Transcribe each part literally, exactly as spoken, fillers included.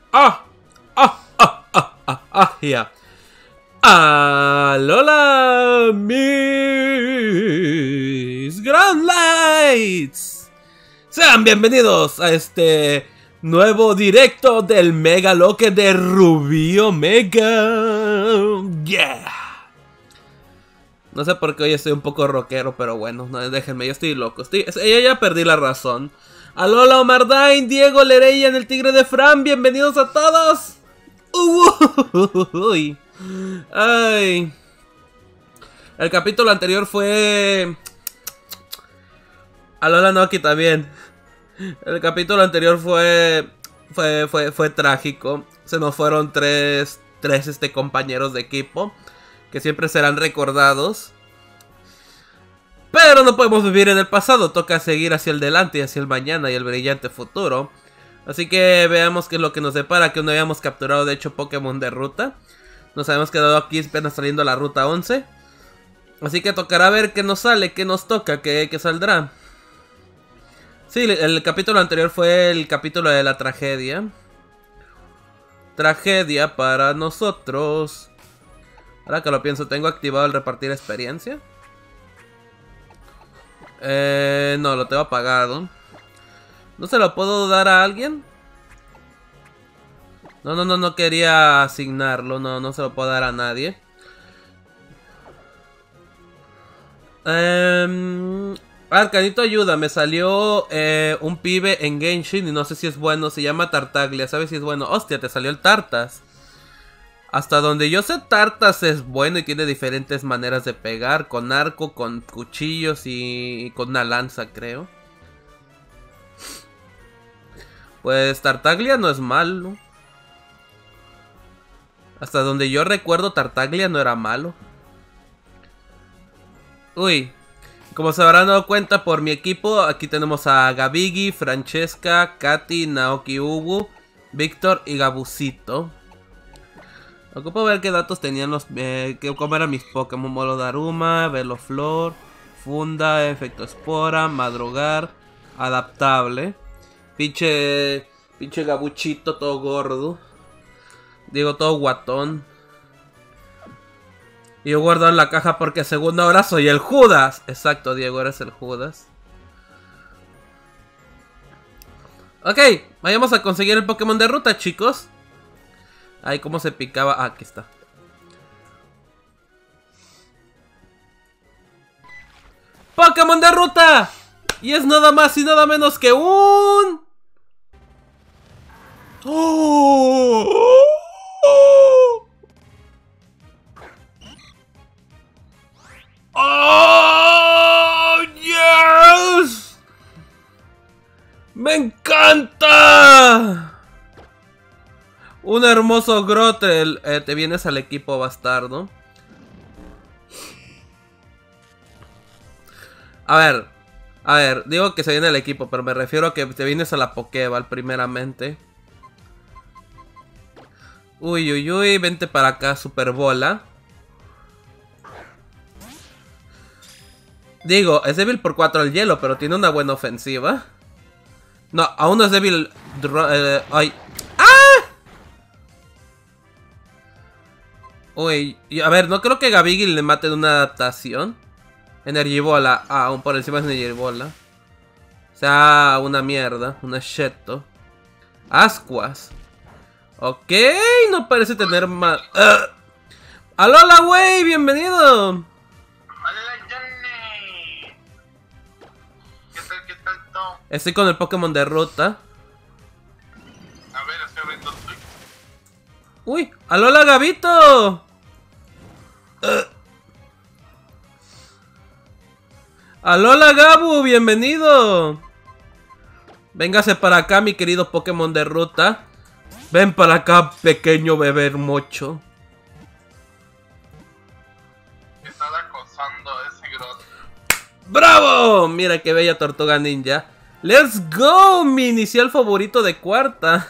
Ah, ah, ah, ah, ah, ah, ya. Alola, mis Grand Lights. Sean bienvenidos a este nuevo directo del Mega Loque de Rubí Omega. Yeah. No sé por qué hoy estoy un poco rockero, pero bueno, no, déjenme, yo estoy loco. Estoy, ya, ya perdí la razón. Alola Omardain, Diego Lereya en el Tigre de Fran, bienvenidos a todos. Uy. Ay. El capítulo anterior fue... Alola Noki también. El capítulo anterior fue... Fue, fue, fue trágico. Se nos fueron tres, tres este, compañeros de equipo que siempre serán recordados. Pero no podemos vivir en el pasado. Toca seguir hacia el delante y hacia el mañana y el brillante futuro. Así que veamos qué es lo que nos depara. Que no habíamos capturado de hecho Pokémon de ruta. Nos habíamos quedado aquí apenas saliendo a la ruta once. Así que tocará ver qué nos sale, qué nos toca, qué, qué saldrá. Sí, el capítulo anterior fue el capítulo de la tragedia. Tragedia para nosotros. Ahora que lo pienso, ¿tengo activado el repartir experiencia? Eh, no, lo tengo apagado. ¿No se lo puedo dar a alguien? No, no, no, no quería asignarlo. No, no se lo puedo dar a nadie. Eh, Arcanito, ayuda. Me salió eh, un pibe en Genshin y no sé si es bueno. Se llama Tartaglia. ¿Sabes si es bueno? Hostia, te salió el Tartas. Hasta donde yo sé, Tartas es bueno y tiene diferentes maneras de pegar. Con arco, con cuchillos y con una lanza, creo. Pues Tartaglia no es malo. Hasta donde yo recuerdo, Tartaglia no era malo. Uy, como se habrán dado cuenta por mi equipo, aquí tenemos a Gabigi, Francesca, Katy, Naoki Ubu, Víctor y Gabusito. Ocupo ver qué datos tenían los... Eh, cómo eran mis Pokémon. Molo Daruma, Veloflor, Funda, Efecto Espora, Madrugar, Adaptable. Pinche... Pinche Gabuchito todo gordo. Digo, todo guatón. Y yo guardo en la caja porque según ahora soy el Judas. Exacto, Diego, eres el Judas. Ok, vayamos a conseguir el Pokémon de ruta, chicos. Ay, cómo se picaba. Ah, aquí está. Pokémon de ruta. Y es nada más y nada menos que un... ¡Oh! ¡Oh! ¡Yes! ¡Me encanta! Un hermoso Grotel. Eh, te vienes al equipo, bastardo. A ver. A ver, digo que se viene al equipo, pero me refiero a que te vienes a la Pokéball primeramente. Uy, uy, uy, vente para acá, Super Bola. Digo, es débil por cuatro al hielo, pero tiene una buena ofensiva. No, aún no es débil. Eh, ay. ¡Ah! Uy, a ver, no creo que Gabigi le mate de una adaptación. Energibola, ah, aún por encima es Energibola. O sea, una mierda, una Sheto. Ascuas. Ok, no parece tener más... Uh. ¡Alola, güey! ¡Bienvenido! ¡Hola, Johnny! ¿Qué tal, qué tal todo? Estoy con el Pokémon de ruta. A ver, estoy abriendo Twitch. ¡Uy! ¡Alola, Gabito! Uh. ¡Alola, Gabu! ¡Bienvenido! Véngase para acá, mi querido Pokémon de ruta. Ven para acá, pequeño bebé hermoso. Me están acosando ese grot. ¡Bravo! Mira qué bella tortuga ninja. ¡Let's go! Mi inicial favorito de cuarta.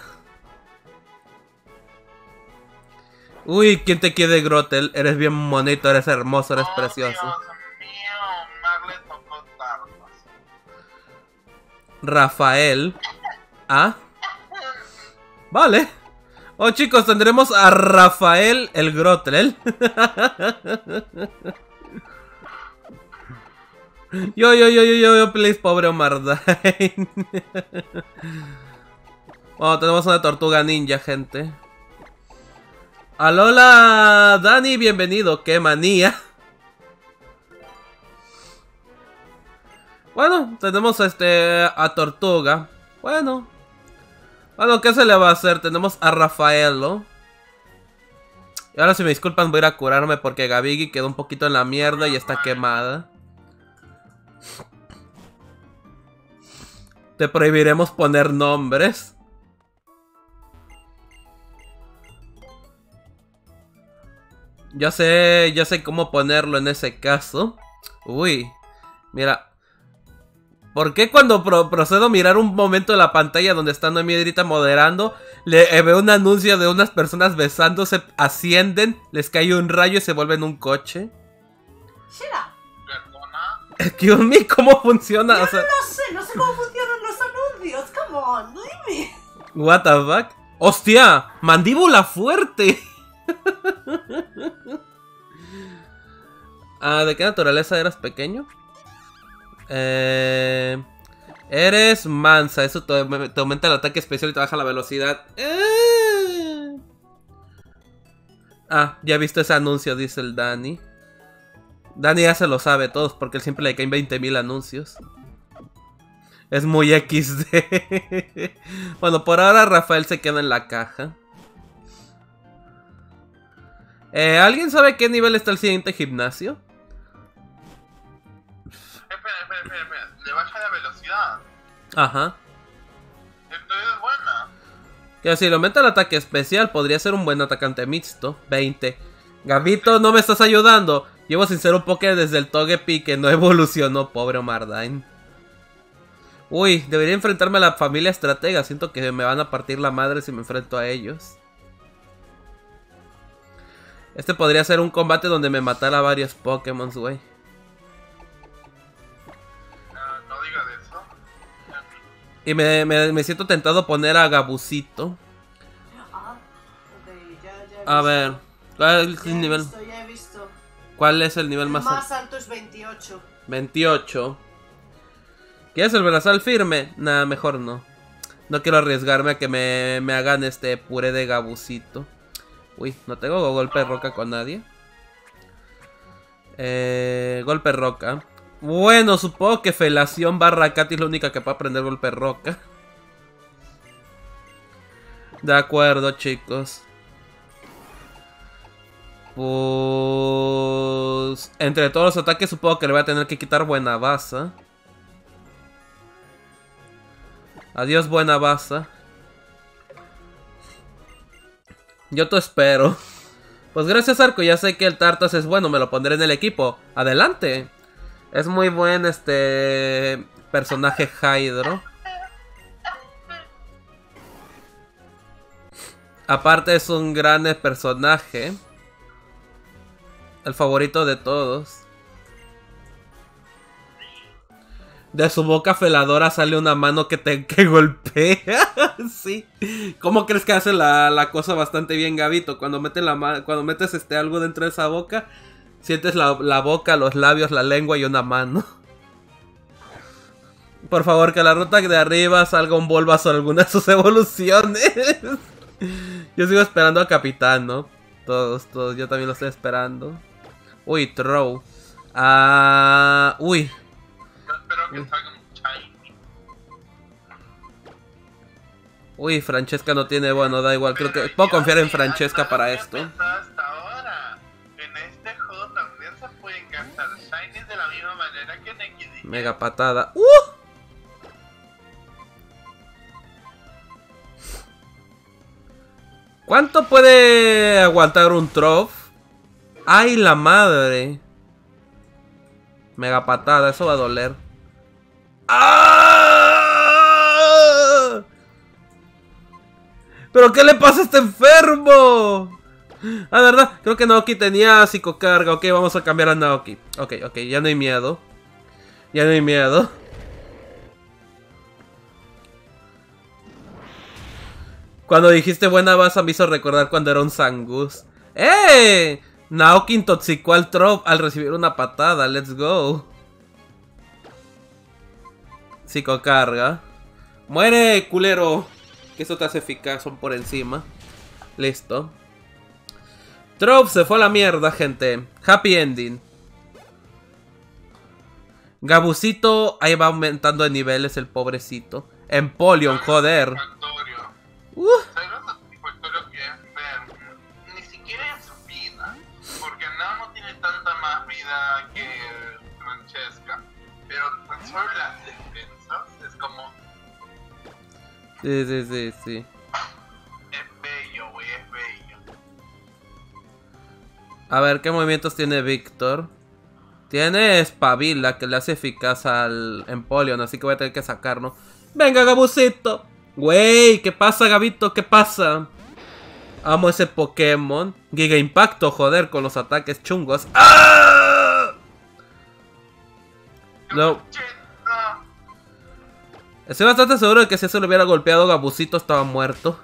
Uy, ¿quién te quiere, Grotel? Eres bien bonito, eres hermoso, eres oh, precioso. Dios mío, Marle tocó tardas. Rafael. ¿Ah? Vale. Oh, chicos, tendremos a Rafael el Grotrel. Yo, yo, yo, yo, yo, yo, please, pobre Omardain. Bueno, tenemos una tortuga ninja, gente. Alola, Dani, bienvenido. Qué manía. Bueno, tenemos este a Tortuga. Bueno. Bueno, ¿qué se le va a hacer? Tenemos a Rafaelo. Y ahora, si me disculpan, voy a ir a curarme porque Gabigi quedó un poquito en la mierda y está quemada. Te prohibiremos poner nombres. Ya sé, ya sé cómo ponerlo en ese caso. Uy, mira. ¿Por qué cuando pro procedo a mirar un momento la pantalla donde está Noemi Edrita moderando, le eh, veo un anuncio de unas personas besándose, ascienden, les cae un rayo y se vuelven un coche? Shira. Excuse me, ¿cómo funciona? Yo O sea, no lo sé, no sé cómo funcionan los anuncios. Come on, dime. what the fuck? ¡Hostia! ¡Mandíbula fuerte! Ah, ¿de qué naturaleza eras pequeño? Eh, eres mansa, eso te, te aumenta el ataque especial y te baja la velocidad. Eh. Ah, ya he visto ese anuncio, dice el Dani. Dani ya se lo sabe todos porque él siempre le caen veinte mil anuncios. Es muy equis de. Bueno, por ahora Rafael se queda en la caja. Eh, ¿Alguien sabe qué nivel está el siguiente gimnasio? Espera, espera, espera, espera. Le baja la velocidad. Ajá. Esto es buena. Que si le aumenta el ataque especial, podría ser un buen atacante mixto. veinte. Gabito, no me estás ayudando. Llevo sin ser un Poké desde el Togepi que no evolucionó, pobre Omardain. Uy, debería enfrentarme a la familia estratega. Siento que me van a partir la madre si me enfrento a ellos. Este podría ser un combate donde me matara a varios Pokémon, güey. No, no digas eso. Y me, me, me siento tentado a poner a Gabusito. Ah, ok, ya, ya he A visto. ver, ¿cuál es Ya el he nivel? visto, ya he visto. ¿Cuál es el nivel El más más, alto? alto es veintiocho. veintiocho. ¿Quieres el brazal firme? Nah, mejor no. No quiero arriesgarme a que me, me hagan este puré de Gabusito. Uy, no tengo golpe roca con nadie. Eh, golpe roca. Bueno, supongo que Felación barra Katy es la única que puede aprender golpe roca. De acuerdo, chicos. Pues... entre todos los ataques supongo que le voy a tener que quitar Buena Baza. Adiós, Buena Baza. Yo te espero. Pues gracias, Arco, ya sé que el Tartas es bueno, me lo pondré en el equipo. Adelante. Es muy buen este personaje Hydro. Aparte es un gran personaje. El favorito de todos. De su boca feladora sale una mano que te que golpea. Sí. ¿Cómo crees que hace la, la cosa bastante bien, Gabito? Cuando metes la cuando metes este algo dentro de esa boca, sientes la, la boca, los labios, la lengua y una mano. Por favor, que la ruta de arriba salga un Bulbasaur alguna de sus evoluciones. Yo sigo esperando al Capitán, ¿no? Todos, todos, yo también lo estoy esperando. Uy, throw. Ah, uh, uy. Yo espero que salga un shiny. Uy, Francesca no tiene, bueno, da igual, creo que puedo confiar en Francesca para esto. Hasta ahora. En este juego también se pueden gastar shinies de la misma manera que en X D. Mega patada. ¡Uh! ¿Cuánto puede aguantar un Trough? ¡Ay, la madre! Mega patada, eso va a doler. ¡Ah! ¿Pero qué le pasa a este enfermo? Ah, ¿verdad? Creo que Naoki tenía psicocarga. Ok, vamos a cambiar a Naoki. Ok, ok, ya no hay miedo. Ya no hay miedo. Cuando dijiste buena baza me hizo recordar cuando era un Zangoose. ¡Eh! Naoki intoxicó al Trop al recibir una patada. Let's go. Psicocarga. ¡Muere, culero! Que eso te hace eficaz, son por encima. Listo. Trop se fue a la mierda, gente. Happy ending. Gabusito ahí va aumentando de niveles el pobrecito. Empoleon, joder. Uh. ¿Sabes lo satisfactorio que es ver? Ni siquiera en su vida. Porque Nao no tiene tanta más vida que Francesca. Pero tan solo las defensas es como... Sí, sí, sí, sí. Es bello, güey, es bello. A ver, ¿qué movimientos tiene Víctor? Tiene Espabila, que le hace eficaz al Empoleon, así que voy a tener que sacarlo. ¡Venga, Gabusito! Güey, ¿qué pasa, Gabito? ¿Qué pasa? Amo ese Pokémon. Giga Impacto, joder, con los ataques chungos. ¡Ah! No. Estoy bastante seguro de que si eso lo hubiera golpeado, Gabusito estaba muerto.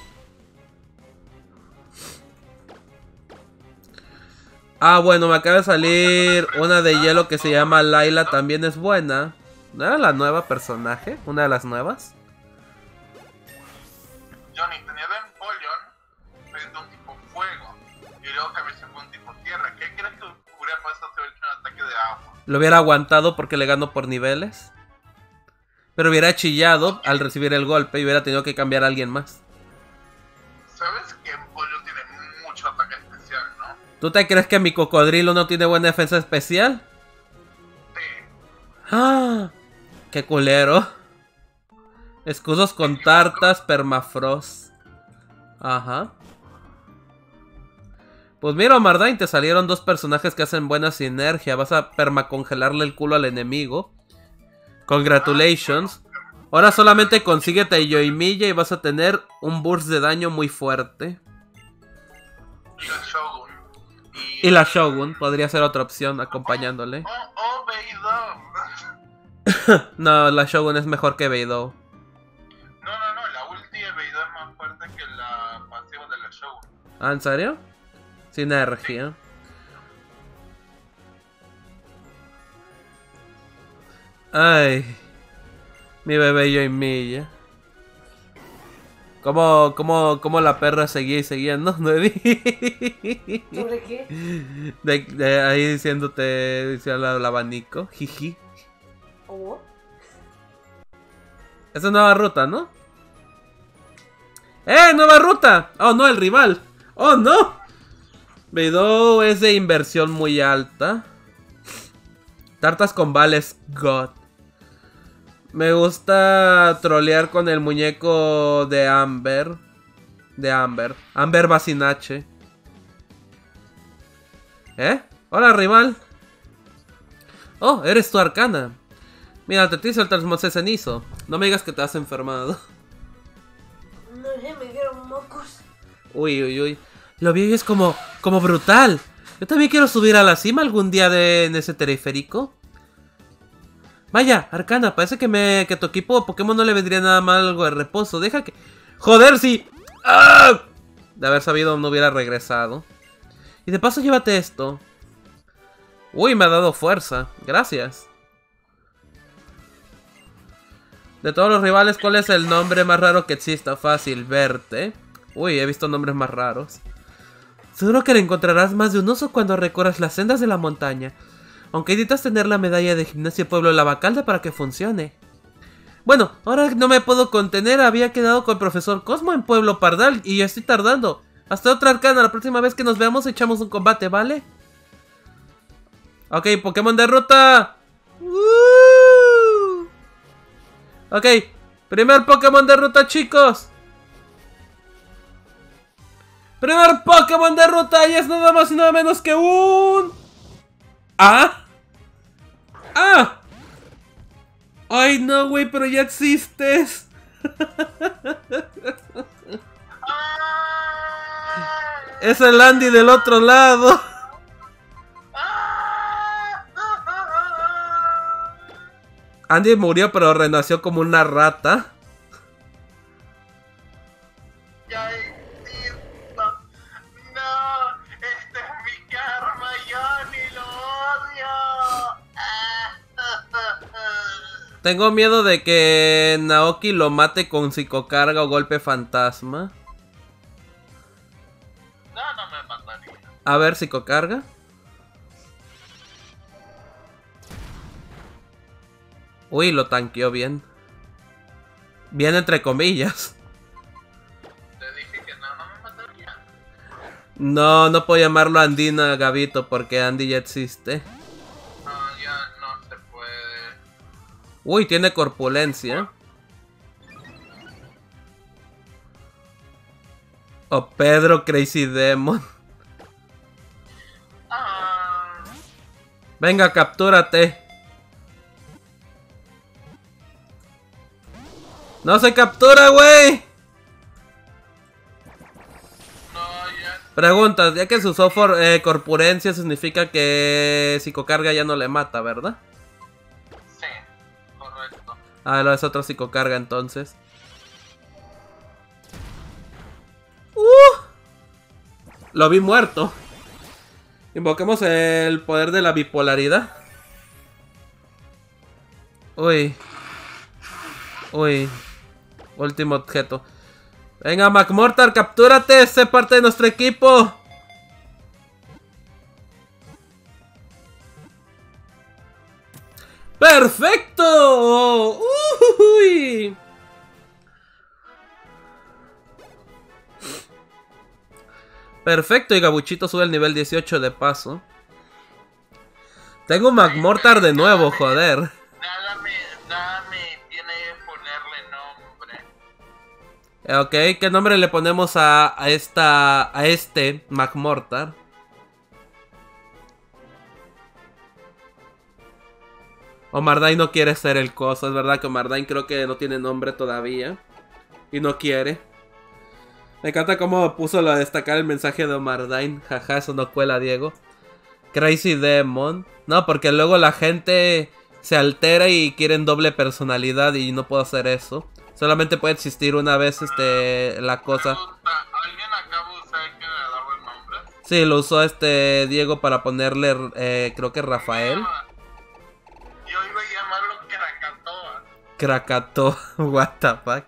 Ah, bueno, me acaba de salir una de hielo que se llama Layla, también es buena. ¿No era la nueva personaje? ¿Una de las nuevas? Johnny tenía de Empoleon frente a un tipo fuego. Y luego que a veces fue un tipo tierra. ¿Qué crees que hubiera pasado si hubiera hecho un ataque de agua? Lo hubiera aguantado porque le ganó por niveles. Pero hubiera chillado al recibir el golpe y hubiera tenido que cambiar a alguien más. ¿Sabes que Empoleon tiene mucho ataque especial, no? ¿Tú te crees que mi cocodrilo no tiene buena defensa especial? Sí. ¡Ah! ¡Qué culero! Escudos con tartas, permafrost. Ajá. Pues mira, Mardain, te salieron dos personajes que hacen buena sinergia. Vas a permacongelarle el culo al enemigo. Congratulations. Ahora solamente consíguete a Yoimiya y vas a tener un burst de daño muy fuerte. Y la Shogun. Y, y la Shogun podría ser otra opción acompañándole. Oh, oh, Beidou. No, la Shogun es mejor que Beidou. No, no, no, la ulti de Beidou es más fuerte que la pasiva de la Shogun. ¿Ah, en serio? Sinergia. Ay, mi bebé Yoimiya. ¿Cómo, cómo, cómo la perra seguía y seguía, no? ¿Sobre qué? De, de ahí diciéndote, diciendo al abanico, jiji. ¿Oh? Esa es nueva ruta, ¿no? ¡Eh, nueva ruta! ¡Oh, no, el rival! ¡Oh, no! Beidou es de inversión muy alta. Tartas con vales, God. Me gusta trolear con el muñeco de Amber. De Amber. Amber Bacinache. ¿Eh? Hola, rival. Oh, eres tu Arcana. Mira, te hizo el transmose cenizo. No me digas que te has enfermado. No sé, me dieron mocos. Uy, uy, uy. Lo vi y es como, como brutal. Yo también quiero subir a la cima algún día de, en ese teleférico. Vaya, Arcana, parece que, me, que tu equipo Pokémon no le vendría nada mal algo de reposo. Deja que... ¡Joder, sí! ¡Ah! De haber sabido no hubiera regresado. Y de paso llévate esto. Uy, me ha dado fuerza. Gracias. De todos los rivales, ¿cuál es el nombre más raro que exista? Fácil, verte. Uy, he visto nombres más raros. Seguro que le encontrarás más de un uso cuando recorras las sendas de la montaña. Aunque necesitas tener la medalla de gimnasia Pueblo Lavacalda para que funcione. Bueno, ahora no me puedo contener. Había quedado con el profesor Cosmo en Pueblo Pardal y ya estoy tardando. Hasta otra, Arcana. La próxima vez que nos veamos echamos un combate, ¿vale? Ok, Pokémon de ruta. ¡Woo! Ok, primer Pokémon de ruta, chicos. Primer Pokémon de ruta y es nada más y nada menos que un... ¿Ah? ¡Ah! Ay, no, güey, pero ya existes. Es el Andy del otro lado. Andy murió, pero renació como una rata. Tengo miedo de que Naoki lo mate con psicocarga o golpe fantasma. No, no me mataría. A ver, psicocarga. Uy, lo tanqueó bien. Bien entre comillas. Te dije que no, no me mataría. No, no puedo llamarlo Andina Gabito porque Andy ya existe. No, ya no se puede. Uy, tiene corpulencia. O Pedro Crazy Demon. Ah, Venga, captúrate. ¡No se captura, güey! no, ya. Preguntas, ya que se usó for, eh, corpulencia significa que psicocarga ya no le mata, ¿verdad? Sí, correcto. Ah, lo es otro psicocarga entonces. Uh, lo vi muerto. Invoquemos el poder de la bipolaridad. Uy. Uy. Último objeto. Venga, McMortar, captúrate. Sé parte de nuestro equipo. ¡Perfecto! ¡Uy! Perfecto, y Gabuchito sube al nivel dieciocho de paso. Tengo McMortar de nuevo, joder. Nada me, nada me tiene que ponerle nombre. Ok, ¿qué nombre le ponemos a, a esta, a este McMortar? Omardain no quiere ser el coso, es verdad que Omardain creo que no tiene nombre todavía. Y no quiere. Me encanta cómo puso lo de destacar el mensaje de Omardain. Jaja, eso no cuela, Diego. Crazy Demon. No, porque luego la gente se altera y quieren doble personalidad y no puedo hacer eso. Solamente puede existir una vez este la cosa. ¿Alguien acaba de usar que le daba el nombre? Sí, lo usó este Diego para ponerle, eh, creo que Rafael. Yo iba a llamarlo Krakatoa. Krakatoa, what the fuck.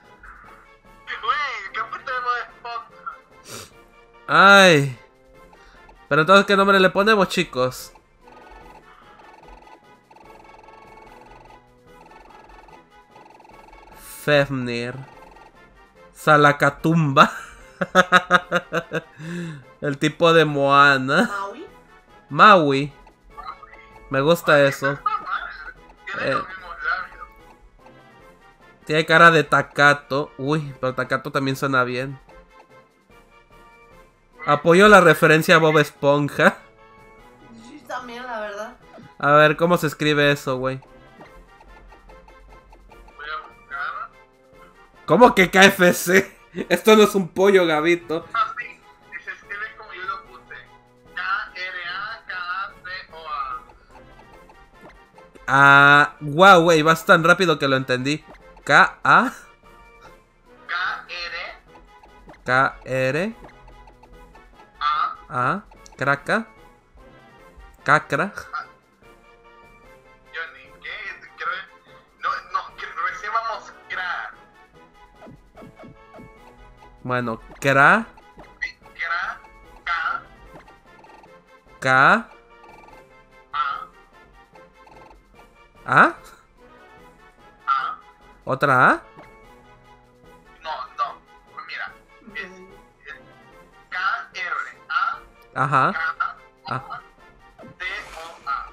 Güey, ¿qué fue de Bob Esponja? Ay. Pero entonces, ¿qué nombre le ponemos, chicos? Fefnir. Salacatumba. El tipo de Moana. Maui. Maui. Me gusta eso. Está mal. Tiene Eh. los mismos labios. Tiene cara de Takato. Uy, pero Takato también suena bien. Apoyo la referencia a Bob Esponja. Sí, también, la verdad. A ver, ¿cómo se escribe eso, güey? Voy a buscar. ¿Cómo que K F C? Esto no es un pollo, Gabito. Ah, sí. Y se escribe como yo lo puse. K R A K A C O A. Ah, wow, güey, vas tan rápido que lo entendí. K A K R K R A. A Kraka Kakra. Johnny, ¿qué? Creo- No, no, que recién vamos Kra. Bueno, Kra Kra. K. K A. A A. ¿Otra A? No, no. Pues mira. Es, es K R A Ajá. K Ah, T O A.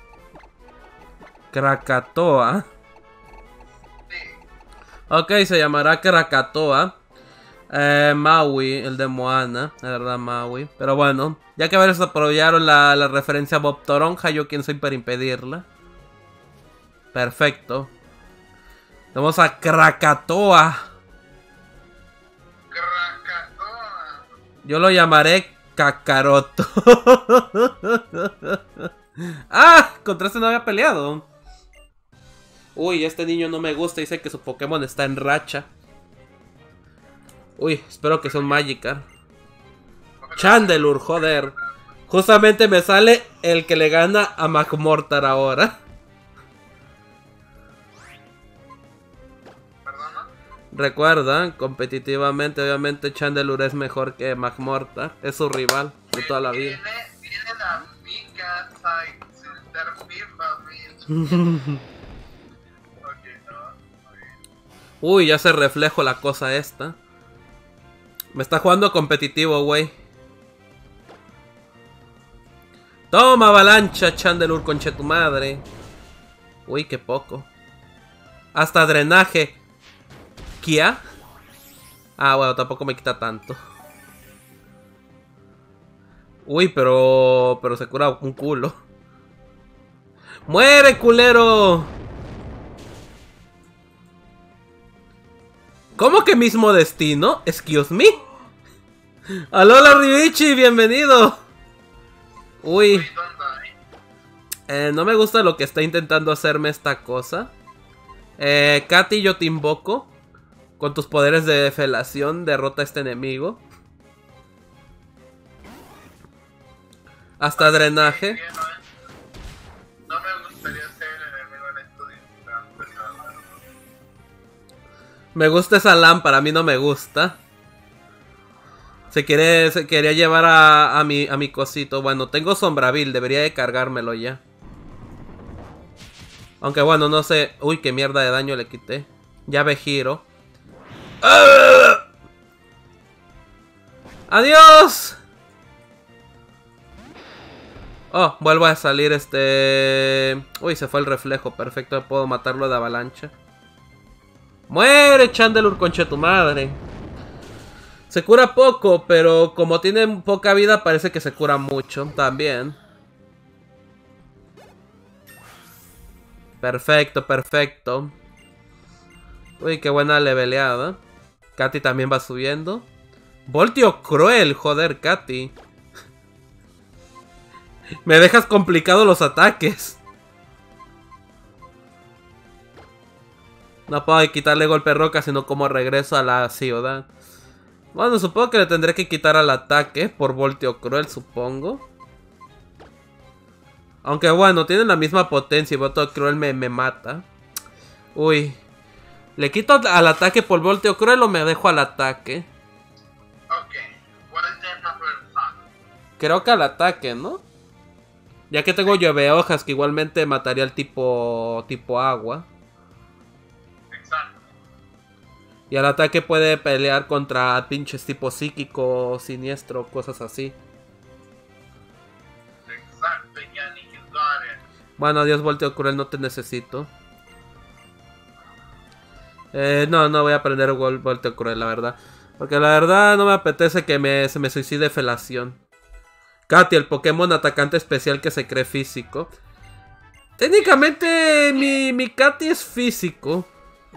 Krakatoa. Sí. Ok, se llamará Krakatoa. Eh, Maui, el de Moana, la verdad, Maui. Pero bueno, ya que varios apoyaron la, la referencia a Bob Toronja, yo quién soy para impedirla. Perfecto. Vamos a Krakatoa. Krakatoa. Yo lo llamaré Kakaroto. ¡Ah! Contra este no había peleado. Uy, este niño no me gusta. Dice que su Pokémon está en racha. Uy, espero que sea un Magikarp. Chandelure, joder. Justamente me sale el que le gana a McMortar ahora. Recuerda, competitivamente, obviamente Chandelure es mejor que Magmortar. Es su rival de toda la vida. Viene, vienen a mi casa y insultar mi familia. Ok, no. Okay. Uy, ya se reflejo la cosa esta. Me está jugando competitivo, güey. Toma, avalancha, Chandelure, conche tu madre. Uy, qué poco. Hasta drenaje. ¿Kia? Ah, bueno, tampoco me quita tanto. Uy, pero... Pero se cura un culo. ¡Muere, culero! ¿Cómo que mismo destino? Excuse me. Alola Ribichi, bienvenido. Uy. Eh, no me gusta lo que está intentando hacerme esta cosa. Eh, Katy, yo te invoco. Con tus poderes de felación, derrota a este enemigo. Hasta drenaje. No me gustaría ser el enemigo en estudio. Me gusta esa lámpara, a mí no me gusta. Se quiere, se quería llevar a, a, mi, a mi cosito. Bueno, tengo Sombravil, debería de cargármelo ya. Aunque bueno, no sé. Uy, qué mierda de daño le quité. Llave giro. ¡Ah! ¡Adiós! Oh, vuelvo a salir este... Uy, se fue el reflejo. Perfecto, puedo matarlo de avalancha. ¡Muere, Chandelure, conche tu madre! Se cura poco, pero como tiene poca vida parece que se cura mucho también. Perfecto, perfecto. Uy, qué buena leveleada. Katy también va subiendo. Voltio cruel, joder, Katy. Me dejas complicado los ataques. No puedo quitarle golpe roca, sino como regreso a la ciudad. Bueno, supongo que le tendré que quitar al ataque por Voltio cruel, supongo. Aunque bueno, tienen la misma potencia y Voltio cruel me, me mata. Uy. ¿Le quito al ataque por Voltio cruel o me dejo al ataque? Ok. ¿Cuál es el adversario? Creo que al ataque, ¿no? Ya que tengo llueve hojas que igualmente mataría al tipo tipo agua. Exacto. Y al ataque puede pelear contra pinches tipo psíquico, siniestro, cosas así. Exacto, Yanni, you got it. Bueno, adiós Voltio cruel, no te necesito. Eh, no, no voy a aprender Vol Voltio cruel, la verdad. Porque la verdad no me apetece que me, se me suicide felación. Katy, el Pokémon atacante especial que se cree físico. Técnicamente mi, mi Katy es físico.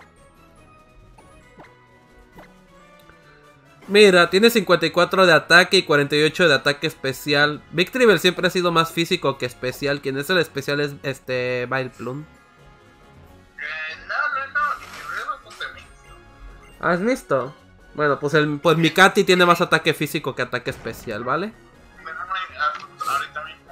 Mira, tiene cincuenta y cuatro de ataque y cuarenta y ocho de ataque especial. Victreebel siempre ha sido más físico que especial. Quien es el especial es este Vileplume. Eh, no, no, no, ni siquiera lo puse mixto. ¿Has visto? Bueno, pues, el, pues mi Katy tiene más ataque físico que ataque especial, ¿vale? Ahorita mismo.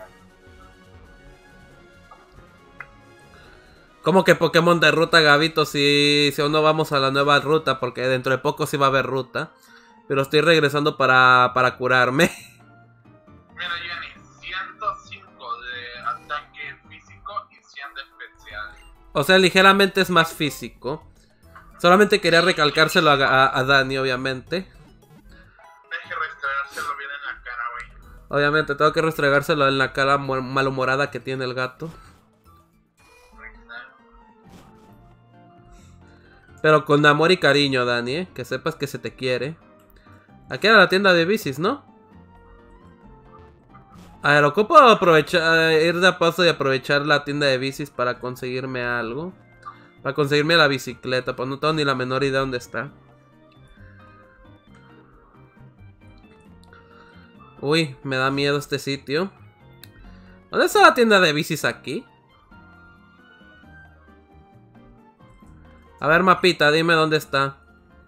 ¿Cómo que Pokémon de ruta, Gabito? Si, si aún no vamos a la nueva ruta, porque dentro de poco sí va a haber ruta. Pero estoy regresando para, para curarme. Mira, Jenny, ciento cinco de ataque físico y cien de especial. O sea, ligeramente es más físico. Solamente quería recalcárselo a, a, a Dani, obviamente. Deje restregárselo bien en la cara, güey. Obviamente, tengo que restregárselo en la cara malhumorada que tiene el gato. Pero con amor y cariño, Dani, ¿eh? Que sepas que se te quiere. Aquí era la tienda de bicis, ¿no? A ver, ocupo aprovechar, ir de paso y aprovechar la tienda de bicis para conseguirme algo. Para conseguirme la bicicleta, pues no tengo ni la menor idea dónde está. Uy, me da miedo este sitio. ¿Dónde está la tienda de bicis aquí? A ver, mapita, dime dónde está.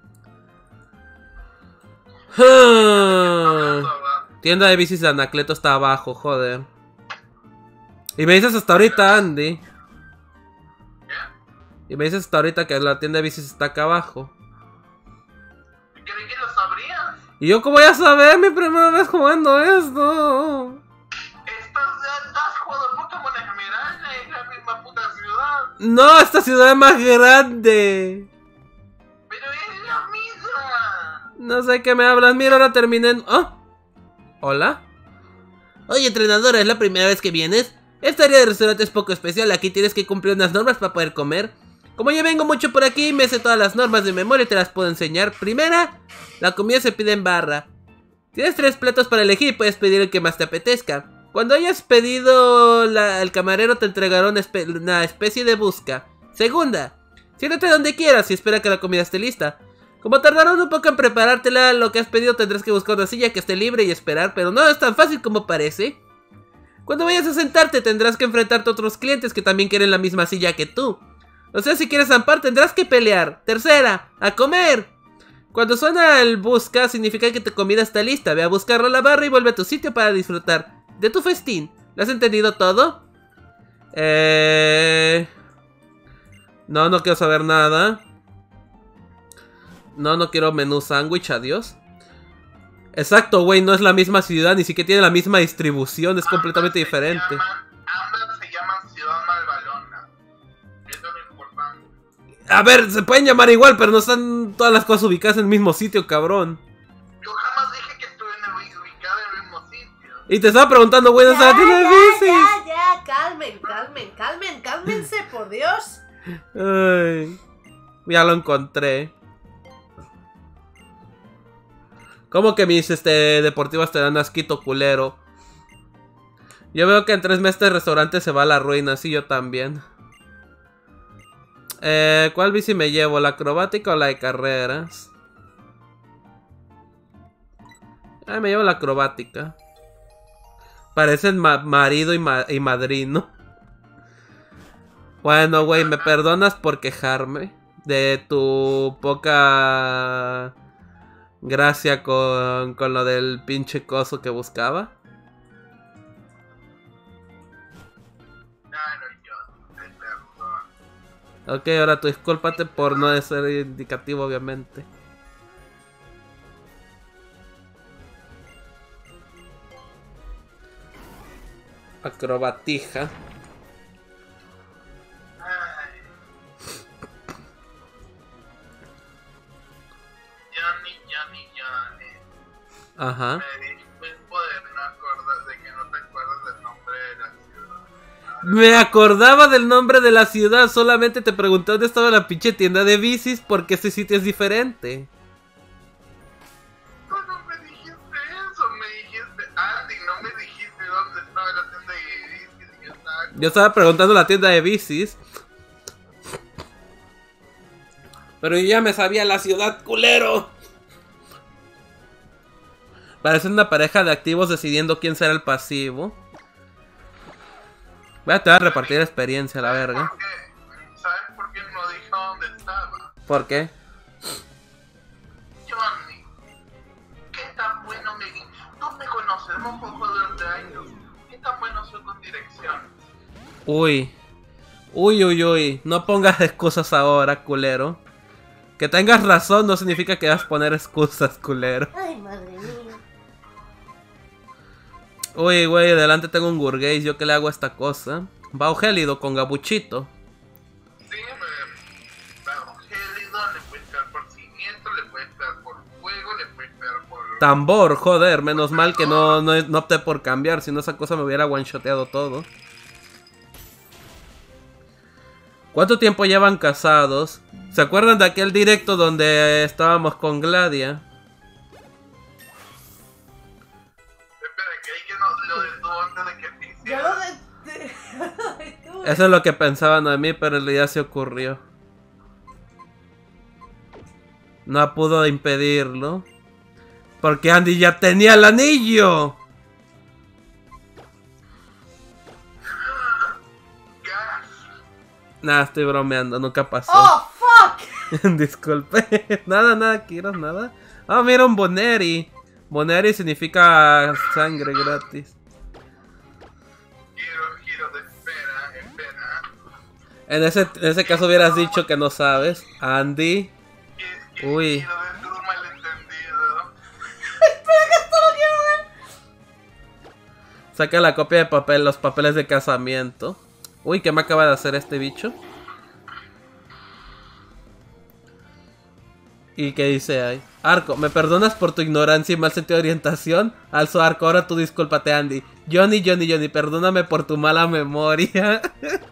Tienda de bicis de Anacleto está abajo, joder. Y me dices hasta ahorita, Andy. Y me dices hasta ahorita que la tienda de bicis está acá abajo. ¿Y yo cómo voy a saber? Mi primera vez jugando esto. Estás, has jugado Pokémon Esmeralda, es la misma puta ciudad. No, esta ciudad es más grande. Pero es la misma. No sé qué me hablas. Mira, ahora terminé en... ¿Oh? ¿Hola? Oye, entrenadora, ¿es la primera vez que vienes? Esta área de restaurante es poco especial. Aquí tienes que cumplir unas normas para poder comer. Como yo vengo mucho por aquí, me sé todas las normas de memoria y te las puedo enseñar. Primera, la comida se pide en barra. Tienes tres platos para elegir y puedes pedir el que más te apetezca. Cuando hayas pedido, la, el camarero te entregará una, espe una especie de busca. Segunda, siéntate donde quieras y espera que la comida esté lista. Como tardaron un poco en preparártela, lo que has pedido tendrás que buscar una silla que esté libre y esperar, pero no es tan fácil como parece. Cuando vayas a sentarte tendrás que enfrentarte a otros clientes que también quieren la misma silla que tú. O sea, si quieres zampar tendrás que pelear. Tercera, a comer. Cuando suena el busca significa que tu comida está lista. Ve a buscarla a la barra y vuelve a tu sitio para disfrutar de tu festín. ¿Lo has entendido todo? Eh... No, no quiero saber nada. No, no quiero menú sándwich, adiós. Exacto, güey, no es la misma ciudad, ni siquiera tiene la misma distribución, es completamente diferente. Llaman, ambas se llaman Ciudad Malvalona. Eso es lo importante. A ver, se pueden llamar igual, pero no están todas las cosas ubicadas en el mismo sitio, cabrón. Yo jamás dije que estuve en el, ubicado en el mismo sitio. Y te estaba preguntando, güey, ¿dónde está la tienda de bicis? Ya, ya, calmen, calmen, calmen, cálmense, por Dios. Ay, ya lo encontré. ¿Cómo que mis este, deportivas te dan asquito, culero? Yo veo que en tres meses el restaurante se va a la ruina, sí, yo también. Eh, ¿cuál bici me llevo? ¿La acrobática o la de carreras? Ah, me llevo la acrobática. Parecen ma marido y, ma y madrino. Bueno, güey, ¿me perdonas por quejarme de tu poca... gracia con, con lo del pinche coso que buscaba? Claro, yo te perdono. Ok, ahora tú discúlpate por no ser indicativo, obviamente. Acrobatija. Ay. Johnny, Johnny, Johnny. Ajá. Me disculpo de no acordar, de que no te acuerdas del nombre de la ciudad. Me acordaba del nombre de la ciudad, solamente te pregunté dónde estaba la pinche tienda de bicis porque este sitio es diferente. Tú no me dijiste eso, me dijiste, Andy, no me dijiste dónde estaba la tienda de bicis y yo estaba... Yo estaba preguntando la tienda de bicis. Pero yo ya me sabía la ciudad, culero. Parece una pareja de activos decidiendo quién será el pasivo. Voy a te voy a repartir experiencia, la verga. ¿Por qué? ¿Sabes por qué no dijo dónde estaba? ¿Por qué? Johnny, ¿qué tan bueno me... Tú me conoces, hemos jugado durante años. ¿Qué tan bueno soy con direcciones? Uy. Uy, uy, uy. No pongas excusas ahora, culero. Que tengas razón no significa que vas a poner excusas, culero. Ay, madre mía. Uy, güey, delante tengo un Gurgeis. ¿Yo qué le hago a esta cosa? Bao gélido con gabuchito. Sí, me... bajo gélido, le puedes pegar por cimiento, le puedes pegar por fuego, le puedes pegar por... Tambor, joder, menos mal que no, no, no opté por cambiar. Si no, esa cosa me hubiera one-shoteado todo. ¿Cuánto tiempo llevan casados? ¿Se acuerdan de aquel directo donde estábamos con Gladia? Espera, que hay que no, lo detuvo antes de que te Yo hiciera. lo de... Eso es lo que pensaban de mí, pero en realidad se ocurrió. No pudo impedirlo. Porque Andy ya tenía el anillo. Gas. Nah, estoy bromeando, nunca pasó. ¡Oh, fuck! Disculpe. Nada, nada, quiero nada. Ah, mira un Boneri. Boneri significa sangre gratis. Giro, giro de espera, espera. En ese, en ese caso hubieras dicho que no sabes. Andy. Gi- gi- Uy. Giro de tu malentendido. Saca la copia de papel, los papeles de casamiento. Uy, ¿qué me acaba de hacer este bicho? ¿Y qué dice ahí? Arco, ¿me perdonas por tu ignorancia y mal sentido de orientación? Alzo Arco, ahora tú discúlpate, Andy. Johnny, Johnny, Johnny, perdóname por tu mala memoria.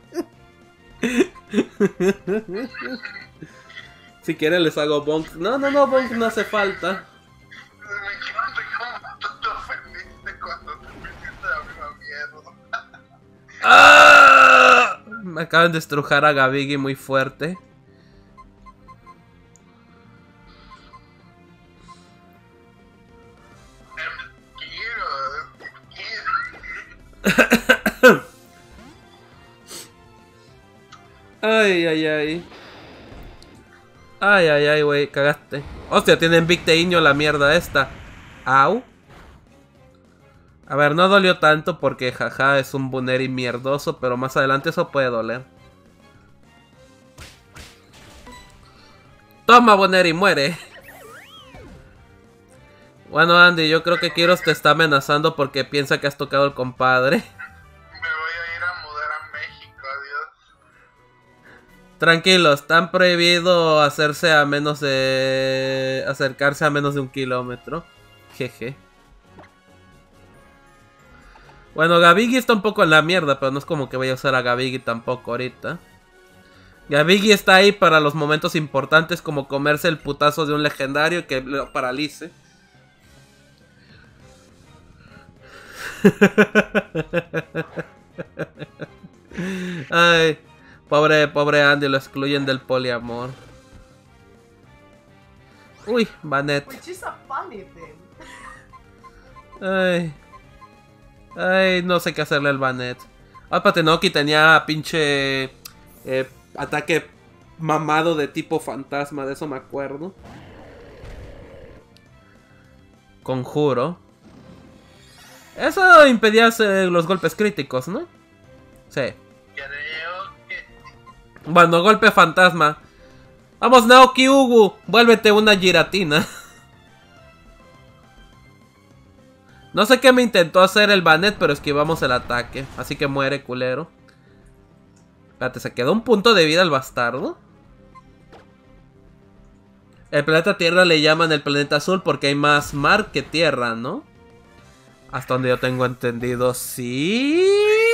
Si quieren les hago bonk. No, no, no, bonk no hace falta. Me encanta cómo tú te ofendiste cuando te pusiste la misma mierda. ¡Ah! Me acaban de estrujar a Gabigi muy fuerte. Ay, ay, ay. Ay, ay, ay, wey, cagaste. Hostia, tienen Big Teiño la mierda esta. Au. A ver, no dolió tanto porque jaja es un Buneri mierdoso, pero más adelante eso puede doler. Toma, Buneri, muere. Bueno, Andy, yo creo que Kiros te está amenazando porque piensa que has tocado al compadre. Me voy a ir a mudar a México, adiós. Tranquilos, están prohibido hacerse a menos de... acercarse a menos de un kilómetro. Jeje. Bueno, Gabigi está un poco en la mierda, pero no es como que vaya a usar a Gabigi tampoco ahorita. Gabigi está ahí para los momentos importantes, como comerse el putazo de un legendario que lo paralice. Ay, pobre, pobre Andy, lo excluyen del poliamor. Uy, Banet. Which is a funny thing. Ay. Ay, no sé qué hacerle al Banet. Ah, Patenoki tenía pinche eh, ataque mamado de tipo fantasma, de eso me acuerdo. Conjuro. Eso impedía hacer los golpes críticos, ¿no? Sí. Creo que... Bueno, golpe fantasma. Vamos, Naoki Ugu, vuélvete una giratina. No sé qué me intentó hacer el Banet, pero esquivamos el ataque. Así que muere, culero. Espérate, ¿se quedó un punto de vida el bastardo? El planeta Tierra le llaman el planeta azul porque hay más mar que tierra, ¿no? Hasta donde yo tengo entendido, sí.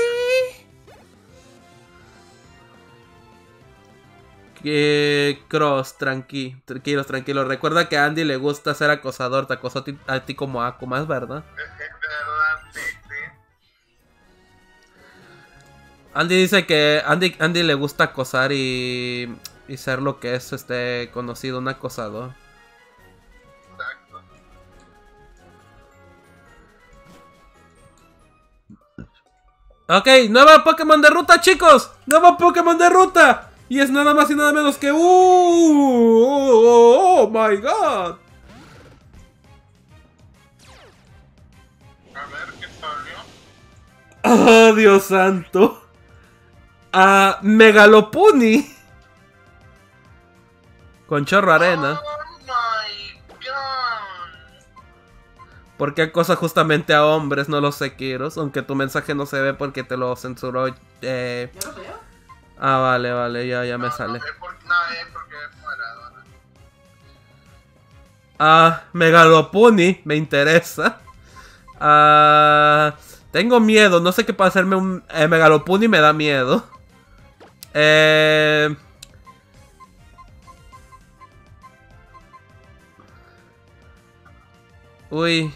Que Cross, tranqui, tranquilos, tranquilos. Recuerda que a Andy le gusta ser acosador. Te acosó a ti, a ti como Akuma, ¿es verdad? Es verdad, sí, sí. Andy dice que Andy, Andy le gusta acosar y, y ser lo que es este conocido, un acosador. Exacto. Ok, nueva Pokémon de ruta, chicos. Nueva Pokémon de ruta. Y es nada más y nada menos que... ¡Uh! ¡Oh, oh my god! A ver qué salió. ¡Oh, Dios santo! ¡A Megalopuni! Con chorro arena. Oh my god. ¿Por qué acosa justamente a hombres? No lo sé, Kiros. Aunque tu mensaje no se ve porque te lo censuró. Eh... ¿Yo lo veo? Ah, vale, vale, ya, ya me No, sale. No, es porque, no, es porque es moderadora. Ah, Megalopuni, me interesa. Ah, tengo miedo, no sé qué para hacerme un eh, Megalopuni, me da miedo. Eh... Uy.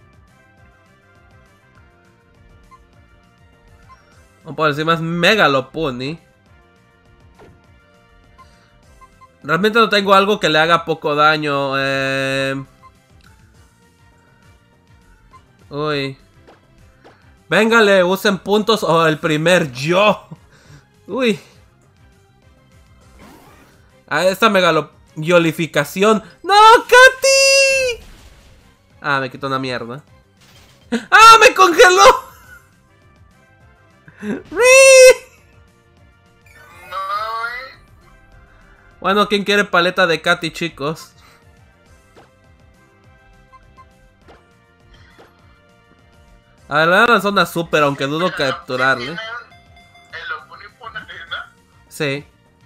Vamos por encima es Megalopuni. Realmente no tengo algo que le haga poco daño. Eh... Uy. Véngale, usen puntos o el primer yo. Uy. A esta megaloyolificación. ¡No, Katy! Ah, me quitó una mierda. ¡Ah, me congeló! Bueno, ¿quién quiere paleta de Katy, chicos? A ver, le voy a lanzar una super, aunque dudo capturarle. ¿Tienen el Opuni por arena? Sí,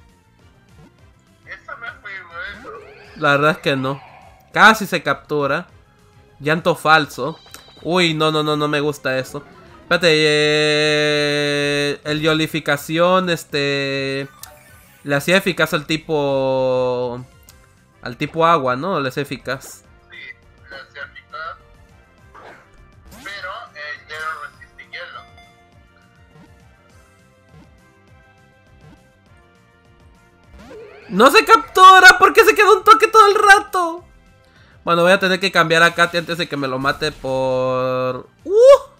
Eso no es muy bueno. la verdad es que no. Casi se captura. Llanto falso. Uy, no, no, no, no me gusta eso. Espérate, eh, el yolificación, este... le hacía eficaz al tipo... al tipo agua, ¿no? Le hacía eficaz. Sí, le hacía eficaz. Pero el hielo resiste hielo. ¡No se captura! ¿Por qué se queda un toque todo el rato? Bueno, voy a tener que cambiar a Katy antes de que me lo mate por... ¡Uh!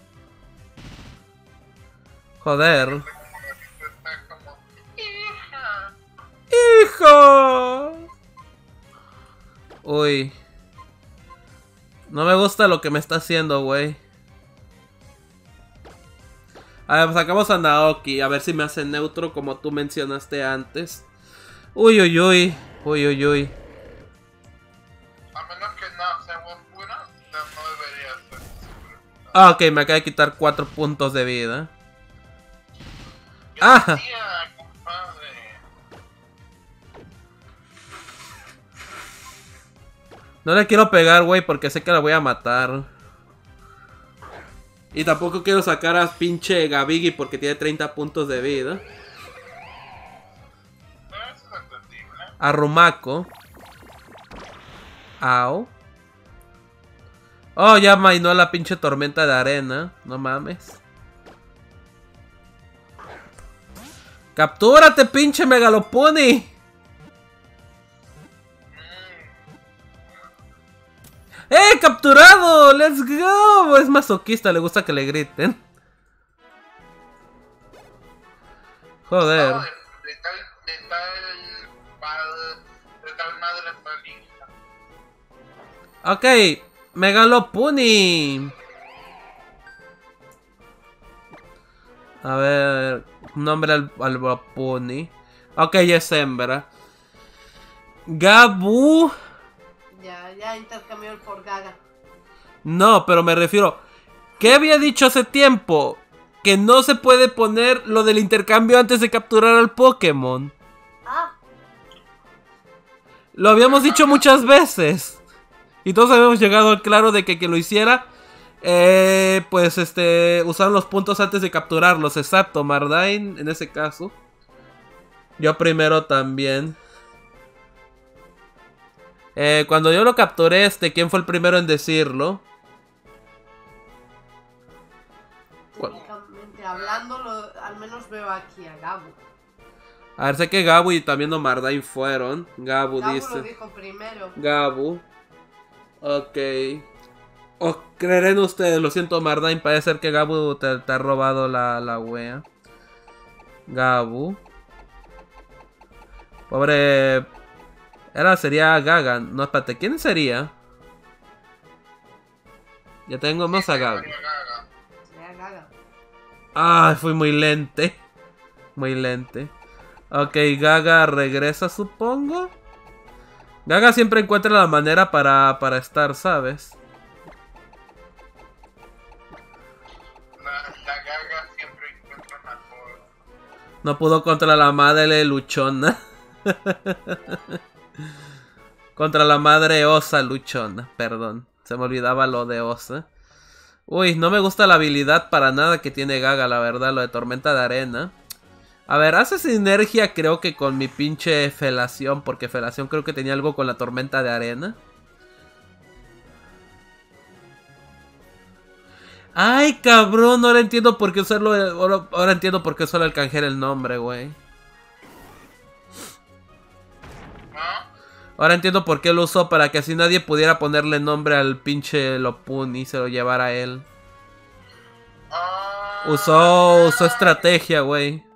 Joder. Está como, hija. ¡Hijo! Uy. No me gusta lo que me está haciendo, güey. A ver, pues sacamos a Naoki. A ver si me hace neutro como tú mencionaste antes. Uy, uy, uy. Uy, uy, uy. A menos que no sea buen pura, no, no debería ser. Ah, ok, me acaba de quitar cuatro puntos de vida. ¿Qué Ah. decía, compadre? No le quiero pegar, güey, porque sé que la voy a matar. Y tampoco quiero sacar a pinche Gabigi porque tiene treinta puntos de vida. No, eso es entendible. A Rumako. Au. Oh, ya mainó la pinche tormenta de arena. No mames. ¡Captúrate, pinche Megalopony! ¡Eh, capturado! ¡Let's go! Es masoquista, le gusta que le griten. Joder. No, de, de tal, de tal padre, de tal madre maligna. Ok, Megalopony. A ver, nombre al, al pony. Ok, ya es hembra. Gabu. Ya, ya intercambió el por Gaga. No, pero me refiero. ¿Qué había dicho hace tiempo? Que no se puede poner lo del intercambio antes de capturar al Pokémon. Ah, Lo habíamos dicho muchas veces. Y todos habíamos llegado al claro de que quien lo hiciera, eh, pues este, usaron los puntos antes de capturarlos. Exacto, Mardain en ese caso. Yo primero también. Eh, cuando yo lo capturé, este, ¿quién fue el primero en decirlo? técnicamente hablando, lo- al menos veo aquí a Gabu. A ver, sé que Gabu y también Omardain fueron. Gabu, Gabu dice. lo dijo primero. Gabu. Ok. O creeré en ustedes, lo siento Mardain, parece ser que Gabu te, te ha robado la, la wea. Gabu. Pobre... Era, sería Gaga. No, espérate, ¿quién sería? Ya tengo más a Gabu. Sería Gaga. Ay, fui muy lente. Muy lente. Ok, Gaga regresa, supongo. Gaga siempre encuentra la manera para, para estar, ¿sabes? La, la Gaga siempre encuentra mejor. No pudo contra la madre luchona. Contra la madre osa luchona, perdón. Se me olvidaba lo de osa. Uy, no me gusta la habilidad para nada que tiene Gaga, la verdad, lo de tormenta de arena. A ver, hace sinergia creo que con mi pinche felación, porque felación creo que tenía algo con la tormenta de arena. Ay, cabrón, ahora entiendo por qué usarlo, ahora, ahora entiendo por qué solo el canjear el nombre, güey. ¿No? Ahora entiendo por qué lo usó, para que así nadie pudiera ponerle nombre al pinche Lopuni y se lo llevara a él. Ah, Usó, usó estrategia, güey.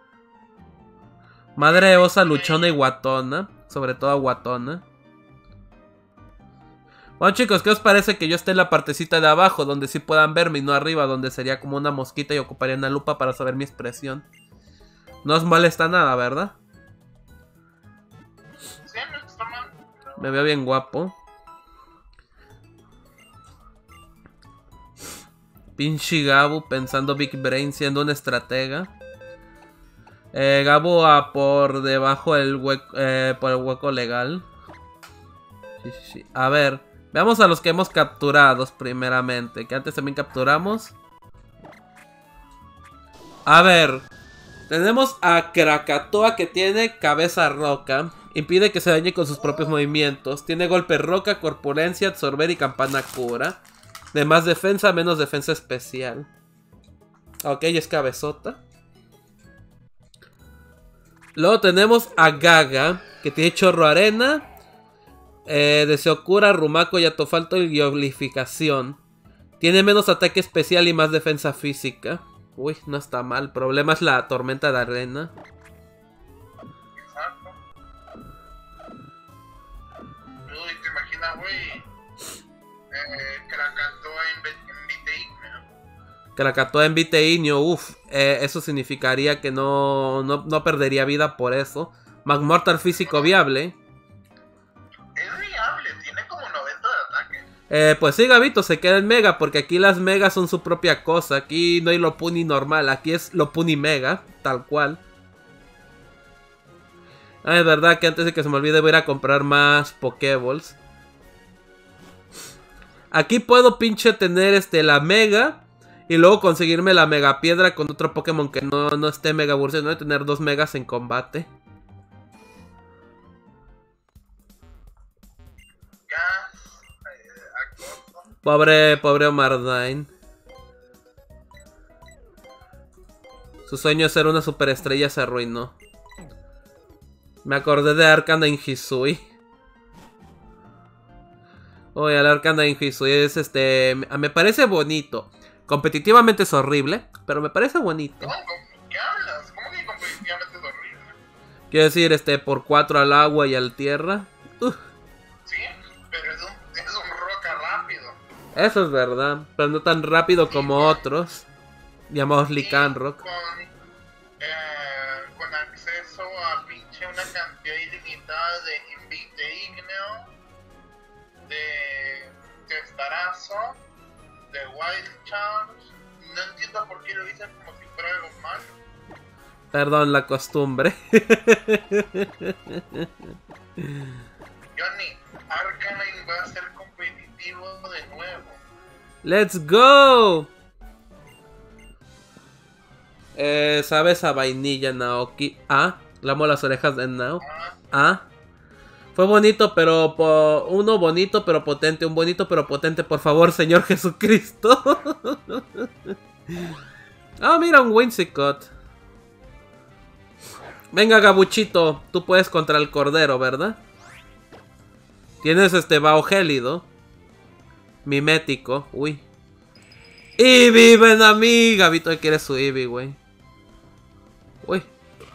Madre osa luchona y guatona. Sobre todo guatona. Bueno, chicos, ¿qué os parece que yo esté en la partecita de abajo, donde sí puedan verme, y no arriba, donde sería como una mosquita y ocuparía una lupa para saber mi expresión? No os molesta nada, ¿verdad? sí, no está mal. Pero... Me veo bien guapo. Pinche Gabu pensando Big Brain siendo un estratega. Eh, Gabu a por debajo del hueco, eh, por el hueco legal. Sí, sí, sí. A ver, veamos a los que hemos capturado primeramente. Que antes también capturamos. A ver, tenemos a Krakatoa que tiene cabeza roca. Impide que se dañe con sus propios movimientos. Tiene golpe roca, corpulencia, absorber y campana cura. De más defensa, menos defensa especial. Ok, es cabezota. Luego tenemos a Gaga, que tiene chorro arena, eh, deseo cura, rumaco y atofalto y glorificación. Tiene menos ataque especial y más defensa física. Uy, no está mal. El problema es la tormenta de arena. Exacto. Uy, ¿te imaginas, güey? Eh, Krakatoa en Viteígneo. Krakatoa en Viteígneo, uff. Eh, eso significaría que no, no, no perdería vida por eso. Magmortal físico viable. Es viable, tiene como noventa de ataque. Eh, pues sí, Gabito, se queda en Mega, porque aquí las Megas son su propia cosa. Aquí no hay Lopuni normal, aquí es Lopuni Mega, tal cual. Ah, es verdad que antes de que se me olvide voy a ir a comprar más Pokéballs. Aquí puedo pinche tener este la Mega y luego conseguirme la Mega Piedra con otro Pokémon que no, no esté Mega evolucionado y tener dos Megas en combate. Pobre, pobre Omardine. Su sueño de ser una superestrella se arruinó. Me acordé de Arcanine Hisui. Oye, el Arcanine Hisui es este... Me parece bonito. Competitivamente es horrible, pero me parece bonito. ¿Cómo? ¿Qué hablas? ¿Cómo que competitivamente es horrible? Quiero decir, este, por cuatro al agua y al tierra. Uh. Sí, pero es un, es un roca rápido. Eso es verdad, pero no tan rápido como con, otros llamados Lycanroc. Con, eh, con acceso a pinche una cantidad ilimitada de Viteígneo, de Testarazo, de Wild Charms. No entiendo por qué lo dicen como si fuera algo malo. Perdón, la costumbre. Johnny, Arcanine va a ser competitivo de nuevo. ¡Let's go! Eh, ¿sabes a vainilla, Naoki? Ah, lamo las orejas de Nao. Ah, Ah. Fue bonito, pero... Po uno bonito, pero potente. Un bonito, pero potente. Por favor, Señor Jesucristo. Ah, mira, un Whimsicott. Venga, Gabuchito. Tú puedes contra el cordero, ¿verdad? Tienes este Bao gélido. Mimético. Uy. Eevee, ven a mí. Gabito quiere su Eevee, güey. Uy.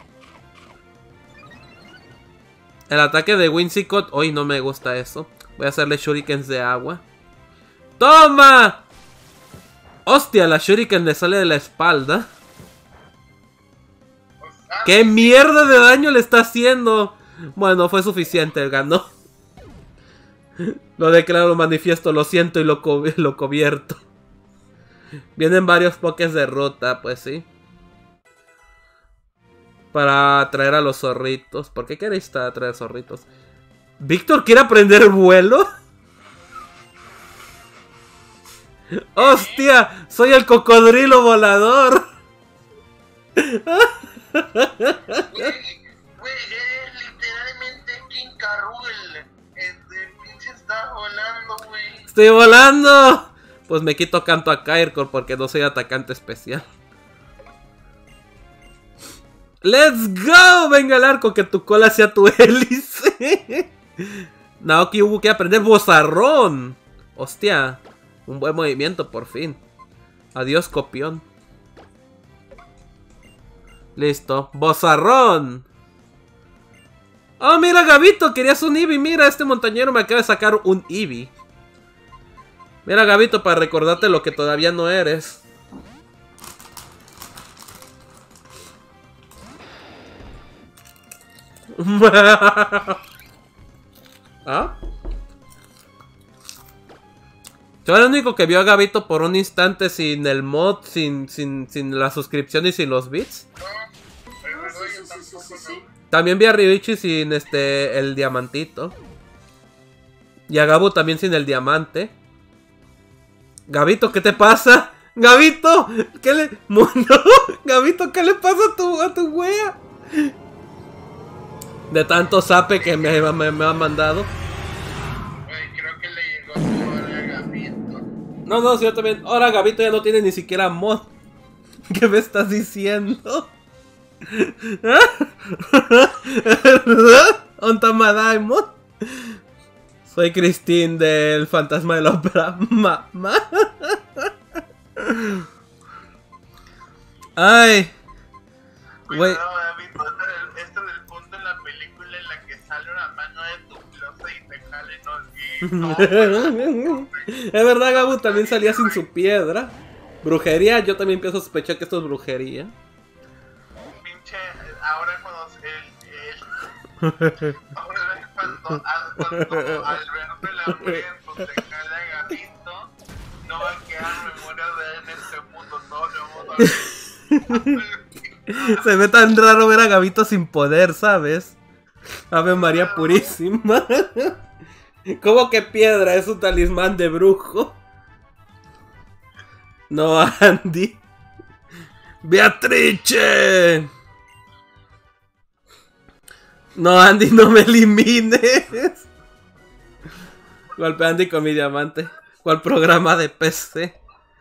El ataque de Whimsicott. Uy, no me gusta eso. Voy a hacerle shurikens de agua. ¡Toma! Hostia, la shuriken le sale de la espalda. pues, ah, ¿Qué mierda de daño le está haciendo? Bueno, fue suficiente, ganó. Lo declaro manifiesto, lo siento y lo, co lo cubierto. Vienen varios pokés de ruta, pues sí. Para traer a los zorritos. ¿Por qué queréis traer zorritos? ¿Víctor quiere aprender vuelo? ¡Hostia! ¡Soy el cocodrilo volador! Güey, güey, eres literalmente King Carrul. Este pinche está volando, güey. ¡Estoy volando! Pues me quito canto a Kairkor porque no soy atacante especial. ¡Let's go! Venga el arco, que tu cola sea tu hélice. Naoki hubo que aprender bozarrón. Hostia, un buen movimiento por fin. Adiós, copión. Listo, bozarrón. Oh, mira, Gabito, querías un Eevee. Mira, este montañero me acaba de sacar un Eevee. Mira, Gabito, para recordarte lo que todavía no eres. ¿Ah? Yo era el único que vio a Gabito por un instante sin el mod, sin, sin, sin la suscripción y sin los bits. No, pero No, sí, yo sí, sí, tampoco sí, sí, sí. También vi a Ryuichi sin este el diamantito. Y a Gabu también sin el diamante. Gabito, ¿qué te pasa? Gabito, ¿qué le... No, Gabito, ¿qué le pasa a tu, a tu wea? De tanto zape que me, me, me ha mandado. Güey, creo que le llegó su hora a Gabito. No, no, sí, yo también. Ahora Gabito ya no tiene ni siquiera mod. ¿Qué me estás diciendo? Ontamadaimon. Soy Christine del Fantasma de la Ópera. Mamá. Ay. Güey. Cuidado, Gabito, este es el- este es el punto en la película en la que sale una mano de tu closet y te jale, ¿no? Y- Es verdad, Gabu también salía sin su piedra. Brujería, yo también empiezo a sospechar que esto es brujería. Pinche, ahora cuando el, el ahora cuando, a- cuando Alberto Lambriento se jale a Gabito, no va a quedar memoria de él en este mundo, todos lo vamos a Se ve tan raro ver a Gabito sin poder, ¿sabes? Ave María Purísima. ¿Cómo que piedra? Es un talismán de brujo. No, Andy. Beatrice. No, Andy, no me elimines. Golpea a Andy con mi diamante. ¿Cuál programa de P C?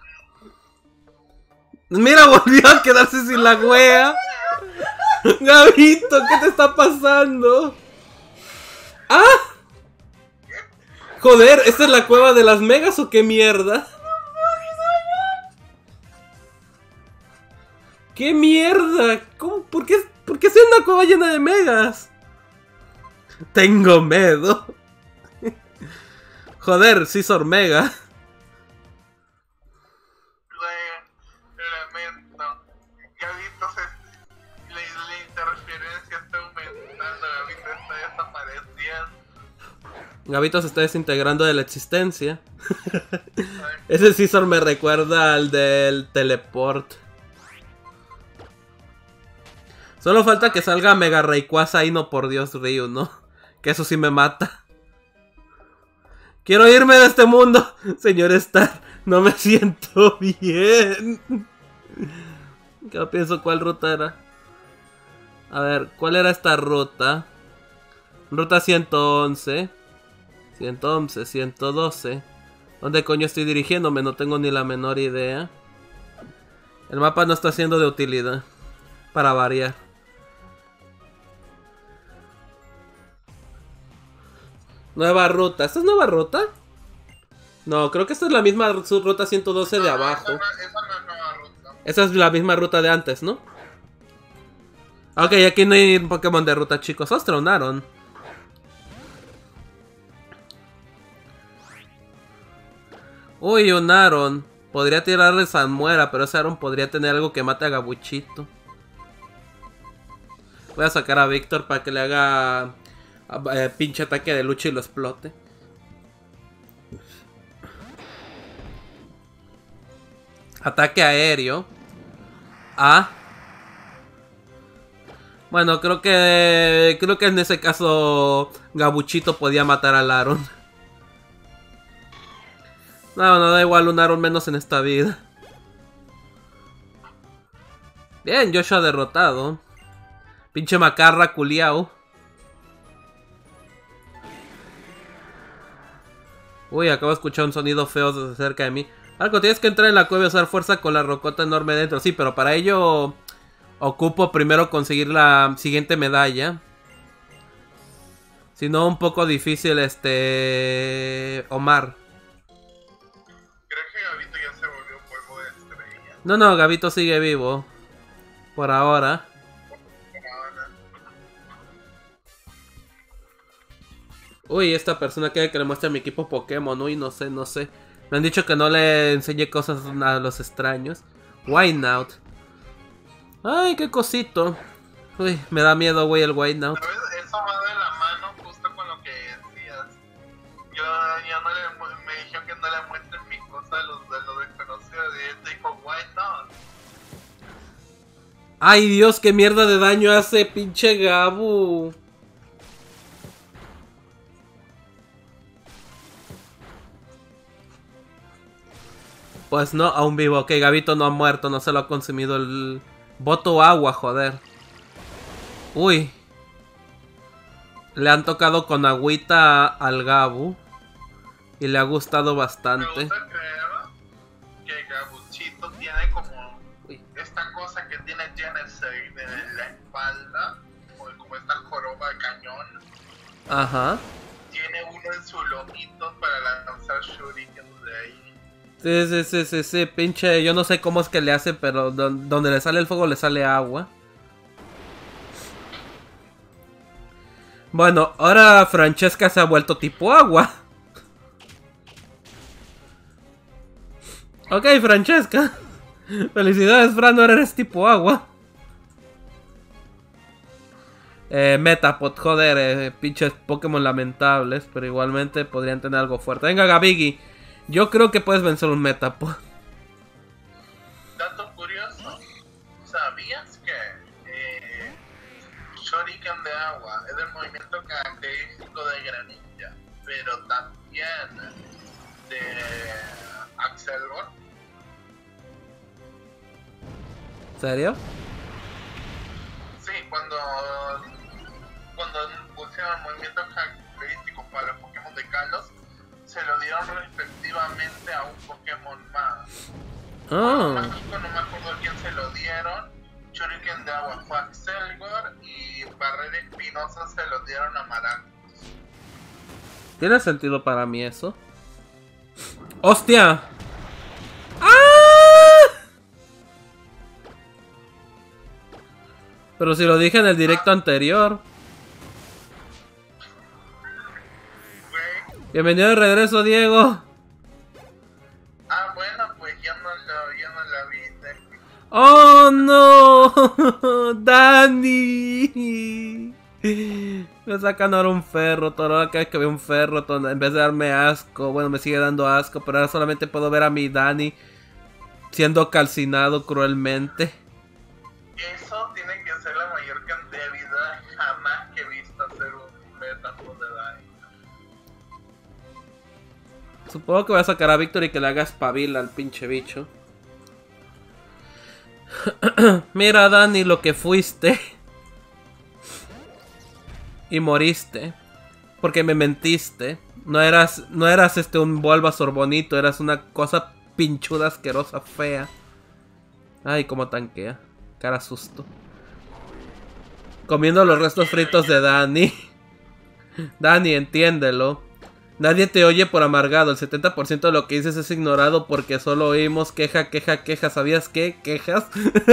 Mira, volvió a quedarse sin la wea. Gabito, ¿qué te está pasando? ¡Ah! Joder, ¿esta es la cueva de las megas o qué mierda? ¿Qué mierda? ¿Cómo? ¿Por qué, ¿Por qué es una cueva llena de megas? Tengo miedo. Joder, Scizor Mega. lamento. Gabito se, la, la interferencia está aumentando, Gabito está desapareciendo. Gabito se está desintegrando de la existencia. Ese Scizor me recuerda al del teleport. Solo falta que salga Mega Rayquaza y no, por Dios, Ryu, ¿no? Que eso sí me mata. Quiero irme de este mundo, señor Star. No me siento bien. Yo pienso cuál ruta era. A ver, ¿cuál era esta ruta? Ruta ciento once. ciento once, ciento doce. ¿Dónde coño estoy dirigiéndome? No tengo ni la menor idea. El mapa no está siendo de utilidad. Para variar. Nueva ruta. ¿Esta es nueva ruta? No, creo que esta es la misma ruta ciento doce de abajo. Esa no, esa no es nueva ruta. Esa es la misma ruta de antes, ¿no? Ok, aquí no hay Pokémon de ruta, chicos. Ostras, un Aron. Uy, un Aron. Podría tirarle Salmuera, pero ese Aron podría tener algo que mate a Gabuchito. Voy a sacar a Víctor para que le haga eh, pinche ataque de lucha y lo explote. Ataque aéreo. Ah. Bueno, creo que creo que en ese caso Gabuchito podía matar al Aron. No, no da igual un Aron menos en esta vida. Bien, Joshua derrotado. Pinche macarra culiao. Uy, acabo de escuchar un sonido feo desde cerca de mí. Algo, tienes que entrar en la cueva y usar fuerza con la rocota enorme dentro. Sí, pero para ello ocupo primero conseguir la siguiente medalla. Si no, un poco difícil este... Omar. Creo que Gabito ya se volvió polvo de estrella. No, no, Gabito sigue vivo. Por ahora. Ahora, Uy, esta persona quiere que le muestre a mi equipo Pokémon. Uy, no sé, no sé. Me han dicho que no le enseñe cosas a los extraños. Whiteout. Ay, qué cosito. Uy, me da miedo, güey, el Whiteout. ¿sabes? Eso va de la mano justo con lo que decías. Yo ya no le mu- me dijeron que no le muestren mi Ay, Dios, qué mierda de daño hace pinche Gabu. Pues no, aún vivo. Ok, Gabito no ha muerto, no se lo ha consumido el... Boto agua, joder. Uy. Le han tocado con agüita al Gabu. Y le ha gustado bastante. Me gusta creer que Gabuchito tiene como Uy. esta cosa que tiene Genesee en la espalda, o como esta joroba de cañón. Ajá. Tiene uno en su lomito para lanzar shuriken de ahí. Sí, sí, sí, sí, sí, pinche, yo no sé cómo es que le hace, pero don- donde le sale el fuego le sale agua. Bueno, ahora Francesca se ha vuelto tipo agua. Ok, Francesca. Felicidades, Fran, ahora eres tipo agua. Eh, Metapod, joder, eh, pinches Pokémon lamentables, pero igualmente podrían tener algo fuerte. Venga, Gabigi. Yo creo que puedes vencer un Metapod. Dato curioso, ¿sabías que eh, Shuriken de agua es el movimiento característico de Greninja, pero también de Axelgor? ¿Serio? Sí, cuando, cuando pusieron movimientos característicos para los Pokémon de Kalos, se lo dieron respectivamente a un Pokémon más. Ah. Mágico, no me acuerdo a quién se lo dieron. Shuriken de agua fue Axelgor y Barrera Espinosa se lo dieron a Maractus. ¿Tiene sentido para mí eso? ¡Hostia! ¡Ah! Pero si lo dije en el directo anterior. Güey. Bienvenido de regreso, Diego. Ah, bueno, pues ya no lo, ya no la viste. ¡Oh, no! ¡Dani! Me sacan ahora un ferro. Ahora cada vez que veo un ferro, en vez de darme asco, bueno, me sigue dando asco, pero ahora solamente puedo ver a mi Dani siendo calcinado cruelmente. Eso tiene que ser la mayor cantidad de vida jamás que he visto hacer un Metapod de Dani. Supongo que voy a sacar a Víctor y que le haga espabila al pinche bicho. Mira, Dani, lo que fuiste. Y moriste. Porque me mentiste. No eras, no eras este un Bulbasaur bonito, eras una cosa pinchuda, asquerosa, fea. Ay, cómo tanquea. Cara susto. Comiendo los restos fritos de Dani. Dani, entiéndelo. Nadie te oye por amargado. El setenta por ciento de lo que dices es ignorado porque solo oímos queja, queja, queja. ¿Sabías qué? ¿Quejas?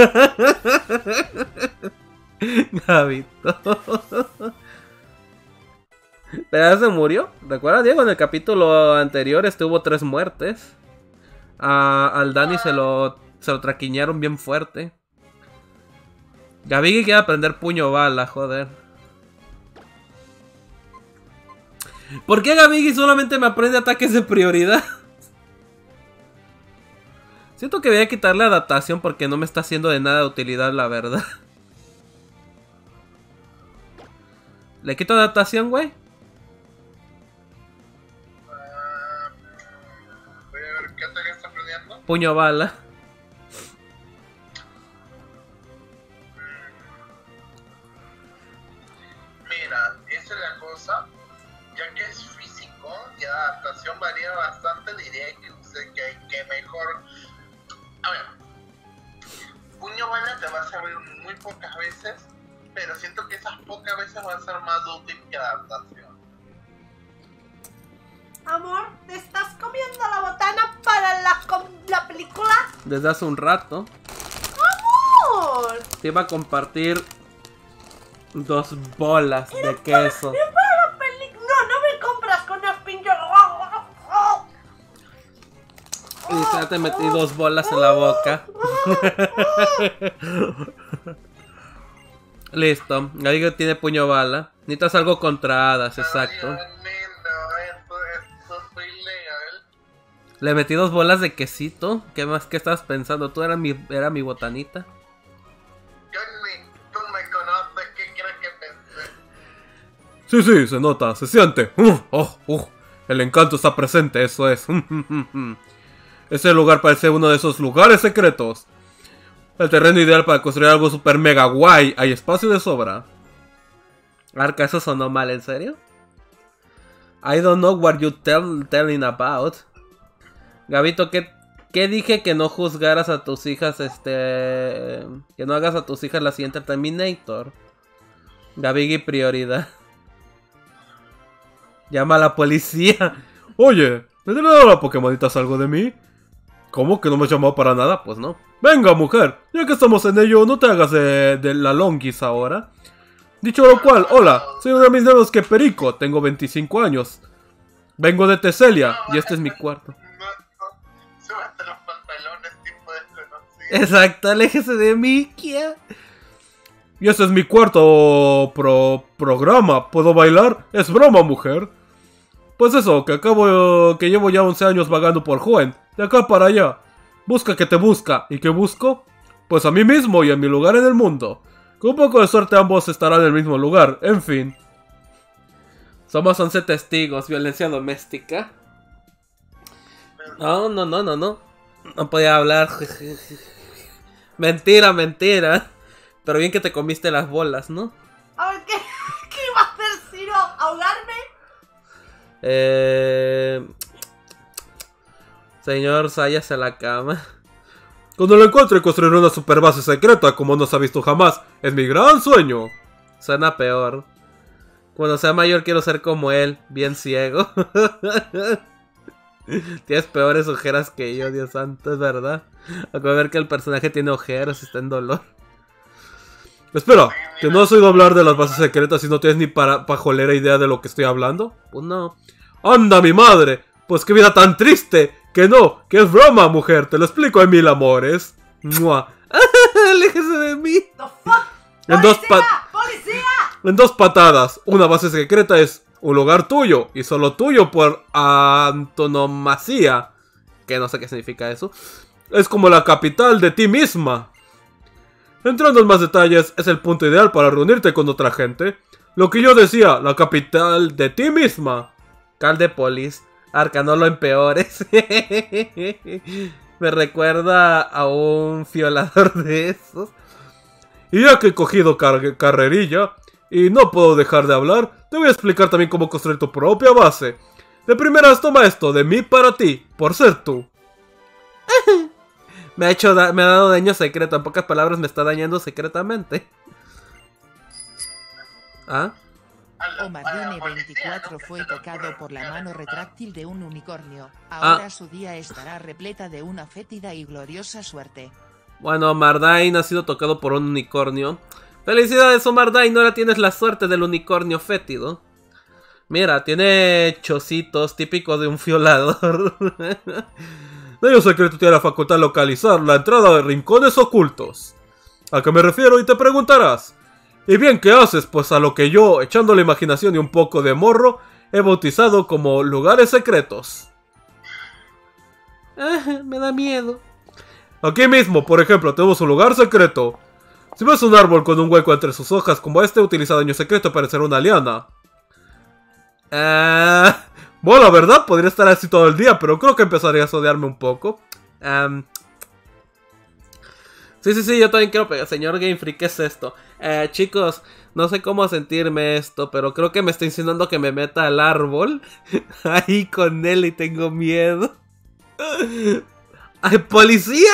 Gabito. ¿Pero ya se murió? ¿Recuerda, Diego? En el capítulo anterior estuvo tres muertes. A, al Dani se lo, se lo traquiñaron bien fuerte. Gabigi quiere aprender puño bala, joder. ¿Por qué Gabigi solamente me aprende ataques de prioridad? Siento que voy a quitarle adaptación porque no me está haciendo de nada de utilidad, la verdad. ¿Le quito adaptación, güey? Uh, voy a ver qué ataque está aprendiendo. Puño bala. Mira, esa es la cosa. Ya que es físico y adaptación varía bastante, diría que, que, que mejor. A ver, puño bala te va a servir muy pocas veces, pero siento que esas pocas veces va a ser más útil que adaptación. Amor, ¿te estás comiendo la botana para la, com- la película? Desde hace un rato. Amor. Te iba a compartir dos bolas de queso. ¿Y para la peli- No, no me compras con los pinches. Y ya te metí dos bolas en la boca. Listo. Ahí tiene puño bala. Necesitas algo contra hadas, exacto. Ay, lindo, esto, esto fue ilegal. Le metí dos bolas de quesito. ¿Qué más? ¿Qué estabas pensando? Tú era mi, era mi botanita. Yo Sí, sí, se nota, se siente. Uh, oh, uh, el encanto está presente, eso es. Ese lugar parece uno de esos lugares secretos. El terreno ideal para construir algo super mega guay. Hay espacio de sobra. Arca, eso sonó mal, ¿en serio? I don't know what you tell, telling about. Gabito, ¿qué, ¿qué dije que no juzgaras a tus hijas, este... que no hagas a tus hijas la siguiente Terminator? Gabigi, prioridad. Llama a la policía. Oye, ¿me dirá la Pokémonitas algo de mí? ¿Cómo? ¿Que no me has llamado para nada? Pues no. Venga, mujer, ya que estamos en ello, no te hagas de, de la longuis ahora. Dicho lo cual, hola, soy uno de mis dedos que Perico, tengo veinticinco años. Vengo de Teselia, y este es mi cuarto. No, no, súbete los pantalones, tipo desconocido. Exacto, aléjese de mí, Kia. Y este es mi cuarto pro programa. ¿Puedo bailar? Es broma, mujer. Pues eso, que acabo, que llevo ya once años vagando por Hoenn, de acá para allá. Busca que te busca. ¿Y qué busco? Pues a mí mismo y a mi lugar en el mundo. Con un poco de suerte ambos estarán en el mismo lugar. En fin. Somos once testigos. Violencia doméstica. No, no, no, no, no. No podía hablar. Mentira, mentira. Pero bien que te comiste las bolas, ¿no? A ver, ¿qué, ¿qué iba a hacer, Ciro? ¿Ahogarme? Eh... Señor, sáyase a la cama. Cuando lo encuentre construiré una super base secreta como no se ha visto jamás. Es mi gran sueño. Suena peor. Cuando sea mayor quiero ser como él, bien ciego. Tienes peores ojeras que yo, Dios santo, es verdad. Acabo de ver que el personaje tiene ojeras y está en dolor. Espera, ¿que no has oído hablar de las bases secretas y no tienes ni para pajolera idea de lo que estoy hablando? Pues no. ¡Anda, mi madre! Pues qué vida tan triste. Que no, que es broma, mujer. Te lo explico en mil amores. ¡Mua! ¡Aléjese de mí! The fuck? En dos, ¡Policía! pa ¡Policía! en dos patadas. Una base secreta es un lugar tuyo. Y solo tuyo por antonomasia. Que no sé qué significa eso. Es como la capital de ti misma. Entrando en más detalles, es el punto ideal para reunirte con otra gente. Lo que yo decía, la capital de ti misma. Cal de polis. Arca, no lo empeores. Me recuerda a un violador de esos. Y ya que he cogido car carrerilla y no puedo dejar de hablar, te voy a explicar también cómo construir tu propia base. De primeras, toma esto, de mí para ti, por ser tú. Me ha hecho da me ha dado daño secreto. En pocas palabras, me está dañando secretamente. ¿Ah? Omardine veinticuatro fue tocado por la mano retráctil de un unicornio. Ahora ah. su día estará repleta de una fétida y gloriosa suerte. Bueno, Omardine ha sido tocado por un unicornio. ¡Felicidades, Omardine! Ahora tienes la suerte del unicornio fétido. Mira, tiene chocitos típicos de un violador. Ello secreto tiene la facultad de localizar la entrada de rincones ocultos. ¿A qué me refiero? Y te preguntarás. ¿Y bien qué haces? Pues a lo que yo, echando la imaginación y un poco de morro, he bautizado como lugares secretos. Ah, me da miedo. Aquí mismo, por ejemplo, tenemos un lugar secreto. Si ves un árbol con un hueco entre sus hojas como este, utiliza daño secreto para hacer una liana. Ah, bueno, la verdad, podría estar así todo el día, pero creo que empezaría a odiarme un poco. Um, sí, sí, sí, yo también quiero pegar. Señor Game Freak, ¿qué es esto? Eh, chicos, no sé cómo sentirme esto, pero creo que me está insinuando que me meta al árbol. Ahí con él y tengo miedo. ¡Ay, policía!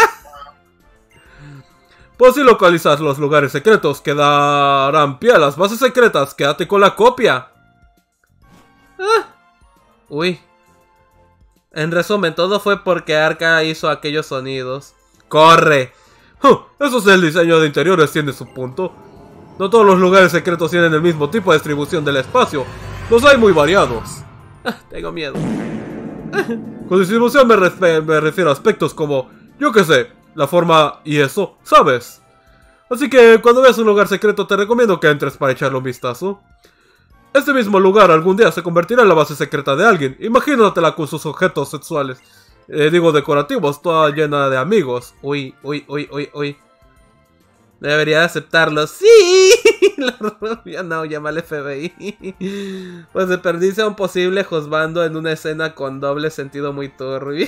Pues si localizas los lugares secretos que darán pie a las bases secretas, quédate con la copia. Ah. Uy. En resumen, todo fue porque Arca hizo aquellos sonidos. ¡Corre! Huh, eso es el diseño de interiores, tiene su punto. No todos los lugares secretos tienen el mismo tipo de distribución del espacio. Los hay muy variados. Ah, tengo miedo. Con distribución me, ref me refiero a aspectos como, yo qué sé, la forma y eso, ¿sabes? Así que cuando veas un lugar secreto te recomiendo que entres para echarle un vistazo. Este mismo lugar algún día se convertirá en la base secreta de alguien. Imagínatela con sus objetos sexuales. Eh, digo decorativos, toda llena de amigos. Uy, uy, uy, uy, uy. Debería aceptarlo. ¡Sí! La rubia, no, llama al F B I. Pues se perdice a un posible juzgando en una escena con doble sentido muy turbio.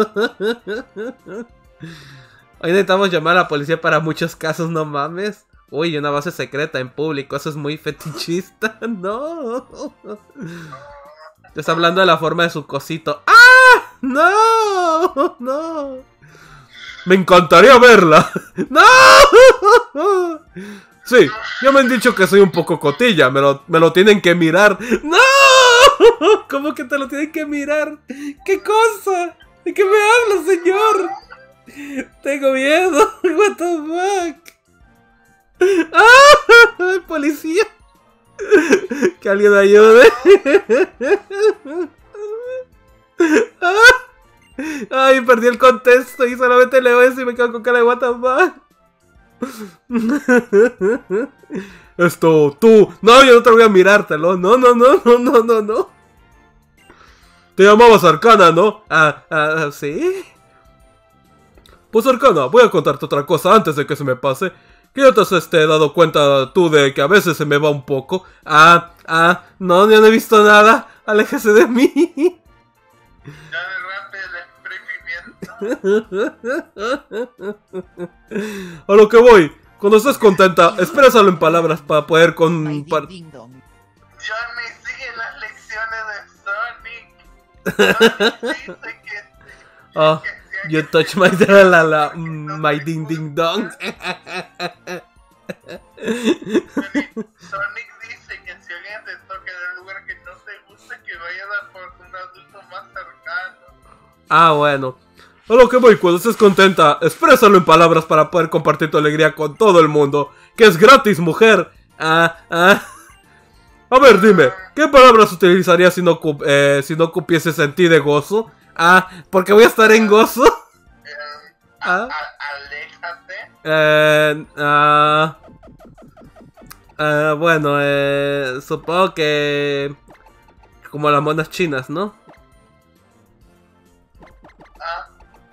Hoy necesitamos llamar a la policía para muchos casos, no mames. Uy, una base secreta en público, eso es muy fetichista. No. Te está hablando de la forma de su cosito. ¡Ah! ¡No! ¡No! Me encantaría verla. ¡No! Sí, ya me han dicho que soy un poco cotilla. Me lo, me lo tienen que mirar. ¡No! ¿Cómo que te lo tienen que mirar? ¿Qué cosa? ¿De qué me hablas, señor? Tengo miedo. What the fuck? ¡Ah! ¡Policía! Que alguien ayude. ¡Ah! Ay, perdí el contexto y solamente leo eso y me quedo con cara de what the fuck. Esto, tú. No, yo no te voy a mirártelo. No, no, no, no, no, no, no. Te llamabas Arcana, ¿no? Ah, ah, sí. Pues Arcana, voy a contarte otra cosa antes de que se me pase. Que ya te has este, dado cuenta tú de que a veces se me va un poco. Ah, ah, no, yo no he visto nada. Aléjese de mí. Ya me rompe el exprimimiento. A lo que voy. Cuando estés contenta, exprésalo en palabras para poder con... My par- ding ding dong. Johnny sigue las lecciones de Sonic. Sonic dice que... Oh, que si you alguien touch my la la la my ding ding dong. Sonic dice que si alguien te toca en un lugar que no te gusta, que vayas a por un adulto más cercano. Ah, bueno. A lo que voy, cuando estés contenta, exprésalo en palabras para poder compartir tu alegría con todo el mundo. Que es gratis, mujer. Ah, ah. A ver, dime, ¿qué palabras utilizarías si no, cu- eh, si no cupieses en ti de gozo? Ah, porque voy a estar en gozo. Eh, Ah. a- a- aléjate. Eh, ah, ah, bueno, eh, supongo que... Como las monas chinas, ¿no? Ah,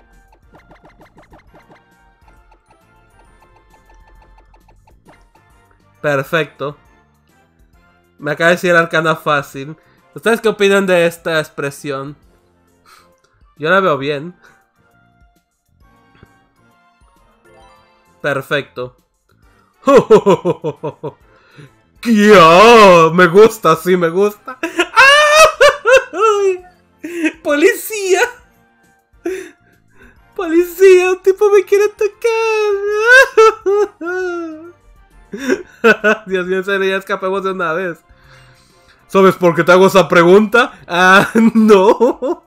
Perfecto. Me acaba de decir Arcana fácil. ¿Ustedes qué opinan de esta expresión? Yo la veo bien. Perfecto. ¡Ya! Me gusta, sí, me gusta. ¡Ay! ¡Policía! ¡Policía! ¡Un tipo me quiere tocar! Dios mío, en serio, ya escapemos de una vez. ¿Sabes por qué te hago esa pregunta? Ah, no.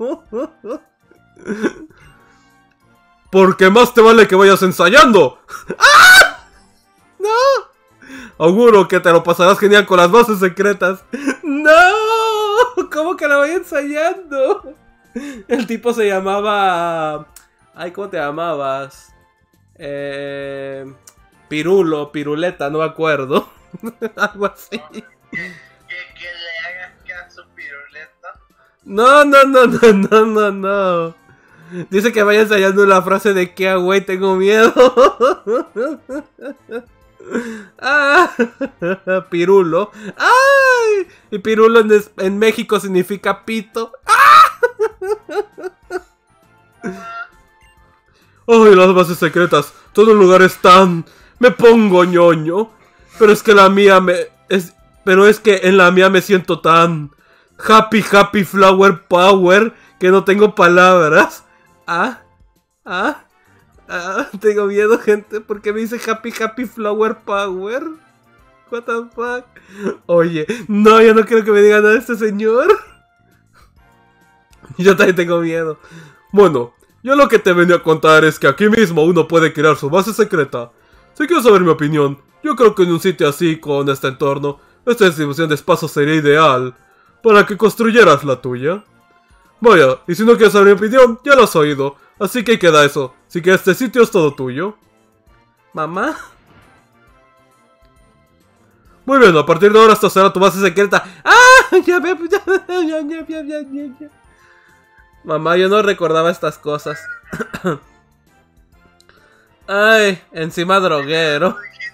Porque más te vale que vayas ensayando. ¡Ah! ¡No! Auguro que te lo pasarás genial con las bases secretas. ¡No! ¿Cómo que la voy ensayando? El tipo se llamaba... Ay, ¿cómo te llamabas? Eh... Pirulo, Piruleta, no me acuerdo. Algo así. que, que le hagas caso, Piruleta. No, no, no, no, no, no, no. Dice que vaya ensayando la frase de que, güey, tengo miedo. Ah, Pirulo. ¡Ay! Y Pirulo en, es- en México significa pito. ¡Ah! ¡Ay, las bases secretas! Todos los lugares tan... Me pongo ñoño. Pero es que la mía me... Es... Pero es que en la mía me siento tan... Happy, happy flower power. Que no tengo palabras. Ah, ah, ah, tengo miedo, gente, porque me dice Happy Happy Flower Power. What the fuck. Oye, no, yo no quiero que me digan nada de este señor. Yo también tengo miedo. Bueno, yo lo que te venía a contar es que aquí mismo uno puede crear su base secreta. Si quieres saber mi opinión, yo creo que en un sitio así, con este entorno, esta distribución de espacio sería ideal para que construyeras la tuya. Vaya, y si no quieres saber mi opinión, ya lo has oído. Así que ahí queda eso. Así que este sitio es todo tuyo. ¿Mamá? Muy bien, a partir de ahora esta será tu base secreta. ¡Ah! Ya, ya, ya, ya, ya, ya, ya, ya. Mamá, yo no recordaba estas cosas. Ay, encima droguero. Dijiste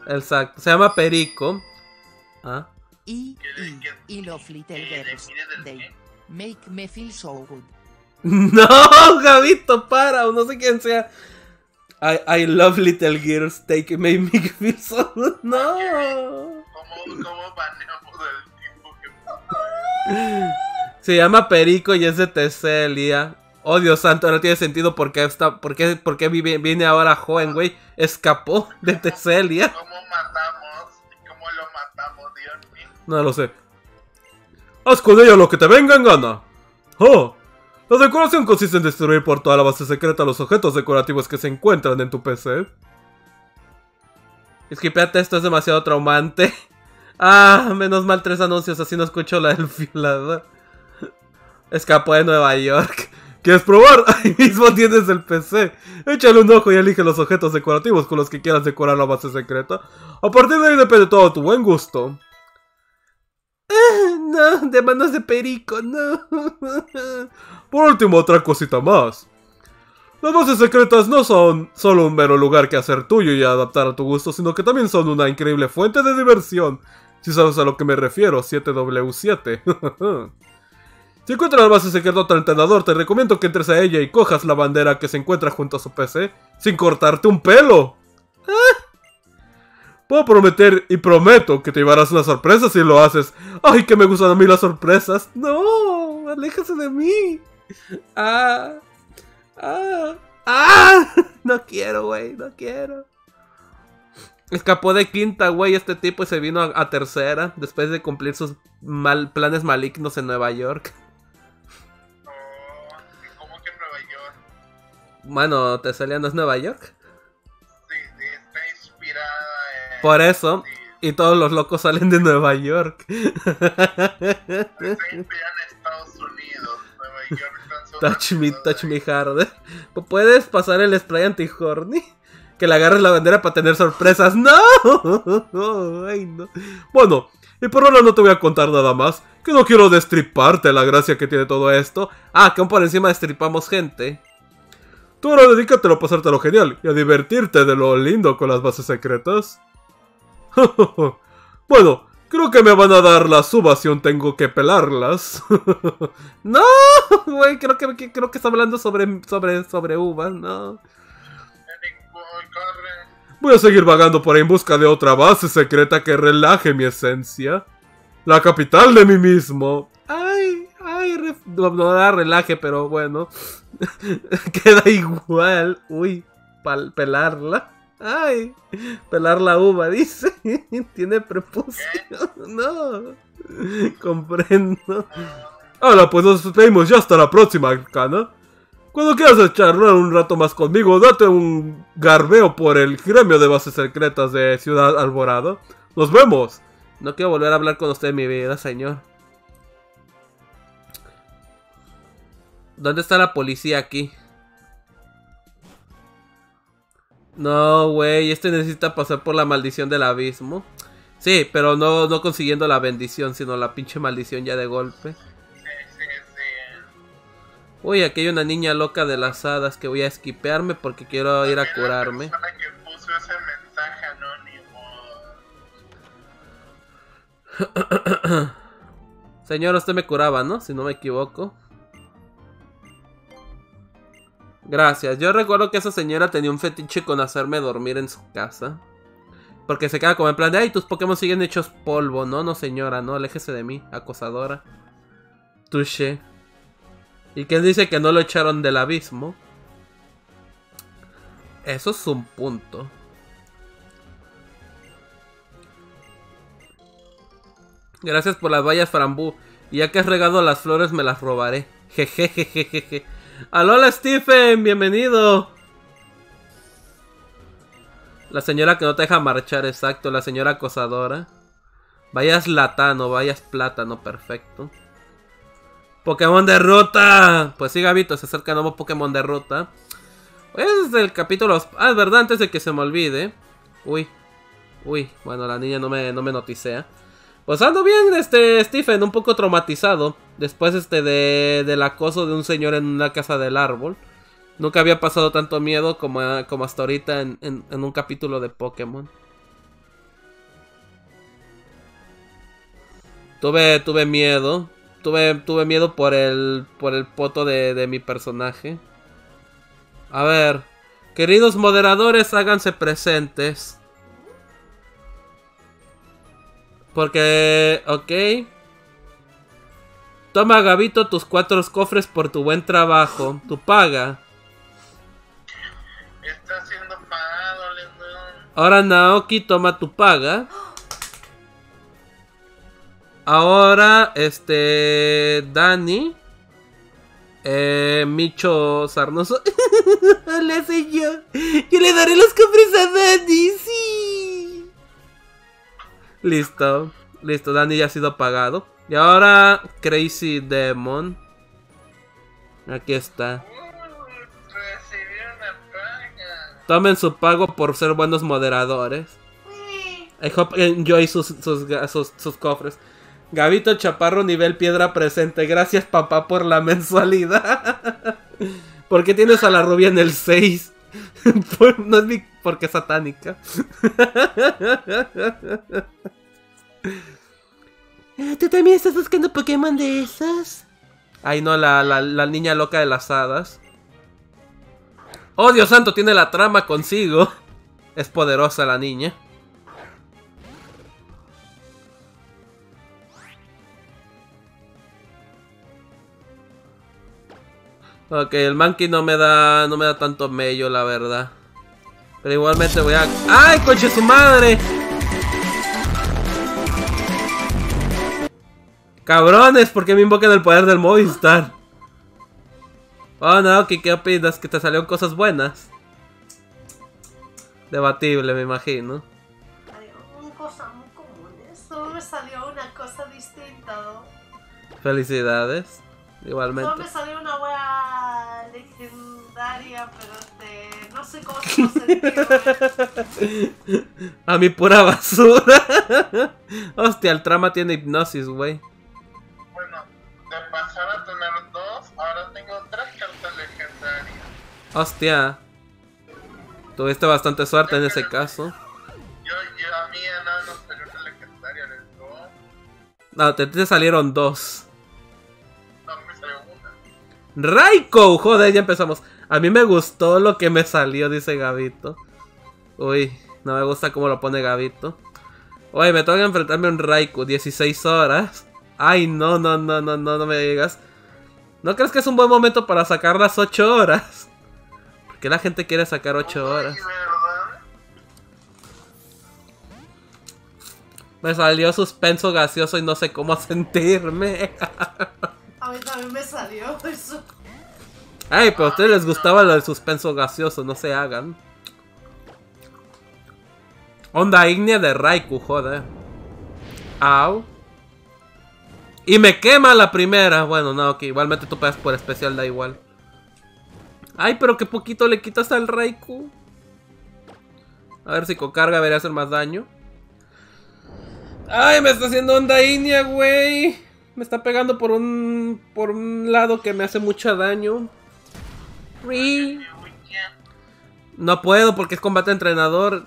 Exacto, se llama Perico. ¿Ah? Y, y, y Love Little Girls, they make me feel so good. No, Gabito, para, o no sé quién sea. I, I love little girls, take make me feel so good. No. ¿Cómo, cómo baneamos el tipo que... Se llama Perico y es de Teselia. Oh, Dios santo, ahora tiene sentido por qué, está, por qué, por qué vive, viene ahora joven, güey. Escapó de Teselia. ¿Cómo matamos? ¿Cómo lo matamos, Dios mío? No lo sé. Haz con ella lo que te venga en gana. Oh. La decoración consiste en destruir por toda la base secreta los objetos decorativos que se encuentran en tu P C. Esquipeate, esto es demasiado traumante. Ah, menos mal tres anuncios, así no escucho la del violador. Escapó de Nueva York. ¿Quieres probar? Ahí mismo tienes el P C. Échale un ojo y elige los objetos decorativos con los que quieras decorar la base secreta. A partir de ahí depende todo tu buen gusto. Ah, no, de manos de Perico, no. Por último, otra cosita más. Las bases secretas no son solo un mero lugar que hacer tuyo y adaptar a tu gusto, sino que también son una increíble fuente de diversión. Si sabes a lo que me refiero, siete W siete. Si encuentras la base secreta o tu entrenador, te recomiendo que entres a ella y cojas la bandera que se encuentra junto a su P C, sin cortarte un pelo. ¿Ah? Puedo prometer y prometo que te llevarás una sorpresa si lo haces. ¡Ay, que me gustan a mí las sorpresas! ¡No! ¡Aléjase de mí! ¡Ah! ¡Ah! ¡Ah! No quiero, güey, no quiero. Escapó de quinta, güey, este tipo y se vino a, a tercera después de cumplir sus mal, planes malignos en Nueva York. ¿Cómo que en Nueva York? Bueno, ¿Teselia no es Nueva York? Sí, sí, está inspirada en... Por eso, sí. Y todos los locos salen de Nueva York. Está inspirada en Estados Unidos. Nueva York tan solo... Touch me, touch me harder. ¿Puedes pasar el spray anti-horny? Que le agarres la bandera para tener sorpresas. ¡No! Ay, no. Bueno, y por ahora no te voy a contar nada más. Que no quiero destriparte la gracia que tiene todo esto. Ah, que aún por encima destripamos gente. Tú ahora dedícatelo a pasártelo genial y a divertirte de lo lindo con las bases secretas. Bueno, creo que me van a dar las uvas si aún tengo que pelarlas. No, güey, creo que, creo que está hablando sobre, sobre, sobre uvas, no. Voy a seguir vagando por ahí en busca de otra base secreta que relaje mi esencia. La capital de mí mismo. Ay, ay, ref... no, no da relaje, pero bueno. Queda igual. Uy, pal pelarla. Ay, pelar la uva, dice. Tiene prepucio. No, comprendo. Ahora pues nos despedimos ya hasta la próxima, Arcana. Cuando quieras charlar un rato más conmigo, date un garbeo por el gremio de bases secretas de Ciudad Alborada. ¡Nos vemos! No quiero volver a hablar con usted en mi vida, señor. ¿Dónde está la policía aquí? No, güey, este necesita pasar por la maldición del abismo. Sí, pero no, no consiguiendo la bendición, sino la pinche maldición ya de golpe. Uy, aquí hay una niña loca de las hadas que voy a esquipearme porque quiero ir a curarme. La persona que puso ese mensaje anónimo. Señor, usted me curaba, ¿no? Si no me equivoco. Gracias. Yo recuerdo que esa señora tenía un fetiche con hacerme dormir en su casa. Porque se queda como en plan de, ay, tus Pokémon siguen hechos polvo. No, no señora, no, aléjese de mí, acosadora. Touché. ¿Y quién dice que no lo echaron del abismo? Eso es un punto. Gracias por las vallas, Frambú. Y ya que has regado las flores, me las robaré. Jejejejeje. ¡Alola, Stephen! ¡Bienvenido! La señora que no te deja marchar, exacto. La señora acosadora. Vayas latano, vayas plátano, perfecto. Pokémon de ruta. Pues sí, Gabito, se acerca nuevo Pokémon de ruta. Ese es el capítulo... Ah, es verdad, antes de que se me olvide. Uy. Uy, bueno, la niña no me, no me noticea. Pues ando bien, este, Stephen, un poco traumatizado. Después, este, de, del acoso de un señor en una casa del árbol. Nunca había pasado tanto miedo como, como hasta ahorita en, en, en un capítulo de Pokémon. Tuve, tuve miedo. Tuve, tuve miedo por el, por el poto de, de mi personaje. A ver. Queridos moderadores, háganse presentes. Porque, ok. Toma, Gabito, tus cuatro cofres por tu buen trabajo. Tu paga. Está siendo pagado, Lendón. Ahora, Naoki, toma tu paga. Ahora, este... Dani. Eh, Micho Sarnoso. Hola, soy yo. Yo le daré los cofres a Dani, sí. Listo. Listo, Dani ya ha sido pagado. Y ahora, Crazy Demon. Aquí está. Uh, recibí una paga. Tomen su pago por ser buenos moderadores. I hope enjoy sus, sus, sus, sus cofres. Gabito Chaparro nivel piedra presente. Gracias, papá, por la mensualidad. ¿Por qué tienes a la rubia en el seis? No es mi... porque es satánica. ¿Tú también estás buscando Pokémon de esos? Ay, no, la, la, la niña loca de las hadas. Oh, Dios santo, tiene la trama consigo. Es poderosa la niña. Ok, el Mankey no me da. No me da tanto mello, la verdad. Pero igualmente voy a. ¡Ay, coche su madre! Cabrones, ¿por qué me invocan el poder del Movistar? Oh, no, ¿qué, qué opinas? ¿Que te salieron cosas buenas? Debatible, me imagino. Una cosa muy común. Solo me salió una cosa distinta, ¿no? Felicidades. Igualmente. Solo me salió una wea legendaria, pero este... no sé cómo se lo sentido. A mi pura basura. Hostia, el trama tiene hipnosis, güey. Bueno, de pasar a tener dos, ahora tengo tres cartas legendarias. Hostia. Tuviste bastante suerte en ese caso. Yo, yo a mí ya nada no salió una legendaria, les digo. No, te, te salieron dos. No, me salió una. Raikou, joder, ya empezamos. A mí me gustó lo que me salió, dice Gabito. Uy, no me gusta cómo lo pone Gabito. Oye, me tengo que enfrentarme a un Raikou, dieciséis horas. Ay, no, no, no, no, no, no me digas. ¿No crees que es un buen momento para sacar las ocho horas? Porque la gente quiere sacar ocho horas. Uy, ¿verdad? Me salió suspenso gaseoso y no sé cómo sentirme. A mí también me salió eso. Ay, pero a ustedes les gustaba lo del suspenso gaseoso, no se hagan. Onda ígnea de Raikou, joder. Au. Y me quema la primera. Bueno, no, que igualmente tú pegas por especial, da igual. Ay, pero qué poquito le quitas al Raikou. A ver si con carga debería hacer más daño. Ay, me está haciendo onda ígnea, güey. Me está pegando por un por un lado que me hace mucho daño. No puedo porque es combate entrenador.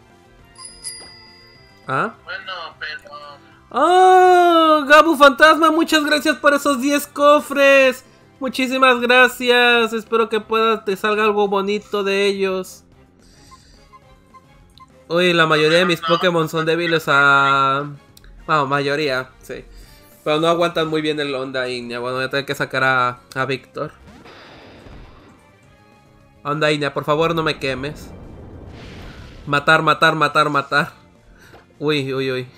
¿Ah? Bueno, pero... ¡Oh! Gabu Fantasma, muchas gracias por esos diez cofres. Muchísimas gracias. Espero que pueda te salga algo bonito de ellos. Uy, la mayoría de mis Pokémon son débiles a... Bueno, mayoría, sí. Pero no aguantan muy bien el Onda Ignea. Bueno, voy a tener que sacar a, a Víctor. Onda Ignea, por favor no me quemes. Matar, matar, matar, matar. Uy, uy, uy.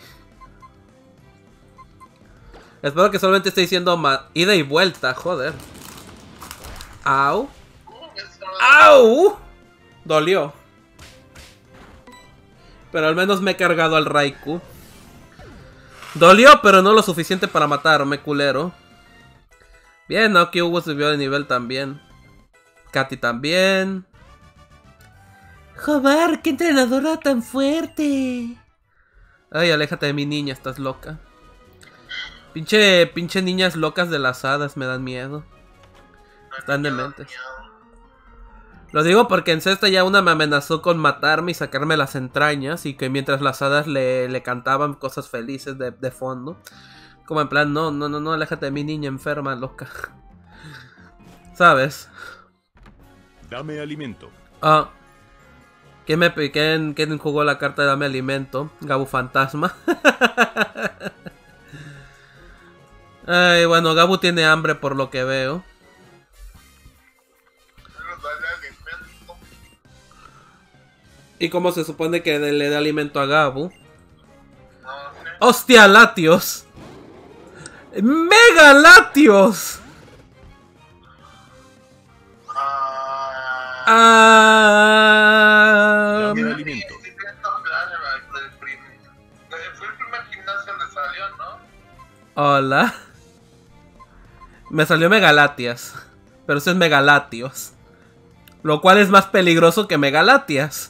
Espero que solamente esté diciendo ida y vuelta, joder. Au. Au. Dolió. Pero al menos me he cargado al Raikou. Dolió, pero no lo suficiente para matarme, culero. Bien, Naoki Hugo subió de nivel también. Katy también. Joder, qué entrenadora tan fuerte. Ay, aléjate de mi niña, estás loca. Pinche, pinche niñas locas de las hadas me dan miedo. Están dementes. Lo digo porque en Cesta ya una me amenazó con matarme y sacarme las entrañas. Y que mientras las hadas le, le cantaban cosas felices de, de fondo. Como en plan, no, no, no, no, aléjate de mi niña enferma, loca. ¿Sabes? Dame alimento. Ah. ¿Quién me quién, quién jugó la carta de dame alimento? Gabu Fantasma. Ay, bueno, Gabu tiene hambre por lo que veo. ¿Y cómo se supone que le da alimento a Gabu? ¡Hostia, Latios! ¡Mega Latios! Ah. Dame alimento. Fue el primer gimnasio donde salió, ¿no? Hola. Me salió Megalatias. Pero eso es Megalatios. Lo cual es más peligroso que Megalatias.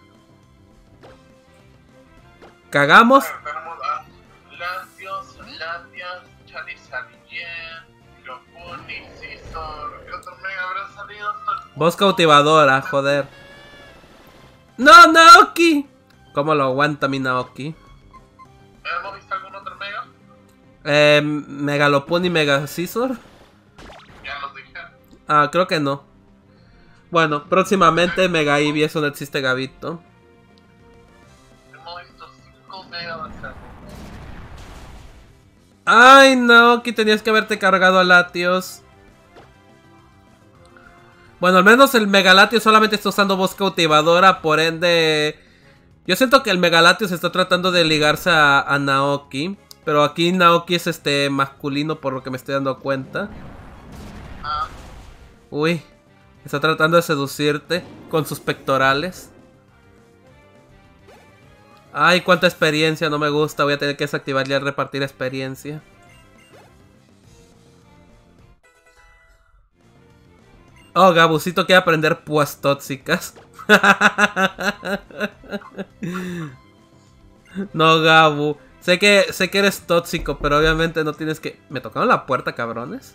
¿Cagamos? Tenemos a Latios, Latias, Charizardien, Lopuni, Scizor. ¿Qué otro mega habrá salido? Voz cautivadora, joder. ¡No, Naoki! ¿Cómo lo aguanta mi Naoki? ¿Hemos visto algún otro mega? Eh, Megalopon y Mega Scizor. Ya los dije. Ah, creo que no. Bueno, próximamente Mega Eevee, eso no existe, Gabito. Hemos visto cinco megas de ser. Ay, Naoki, tenías que haberte cargado a Latios. Bueno, al menos el Megalatios solamente está usando voz cautivadora, por ende... Yo siento que el Megalatios está tratando de ligarse a, a Naoki. Pero aquí Naoki es este masculino, por lo que me estoy dando cuenta. Ah, Uy, está tratando de seducirte con sus pectorales. Ay, cuánta experiencia, no me gusta. Voy a tener que desactivar ya el repartir experiencia. Oh, Gabucito quiere aprender púas tóxicas. No, Gabu. Sé que, sé que eres tóxico, pero obviamente no tienes que... ¿Me tocaron la puerta, cabrones?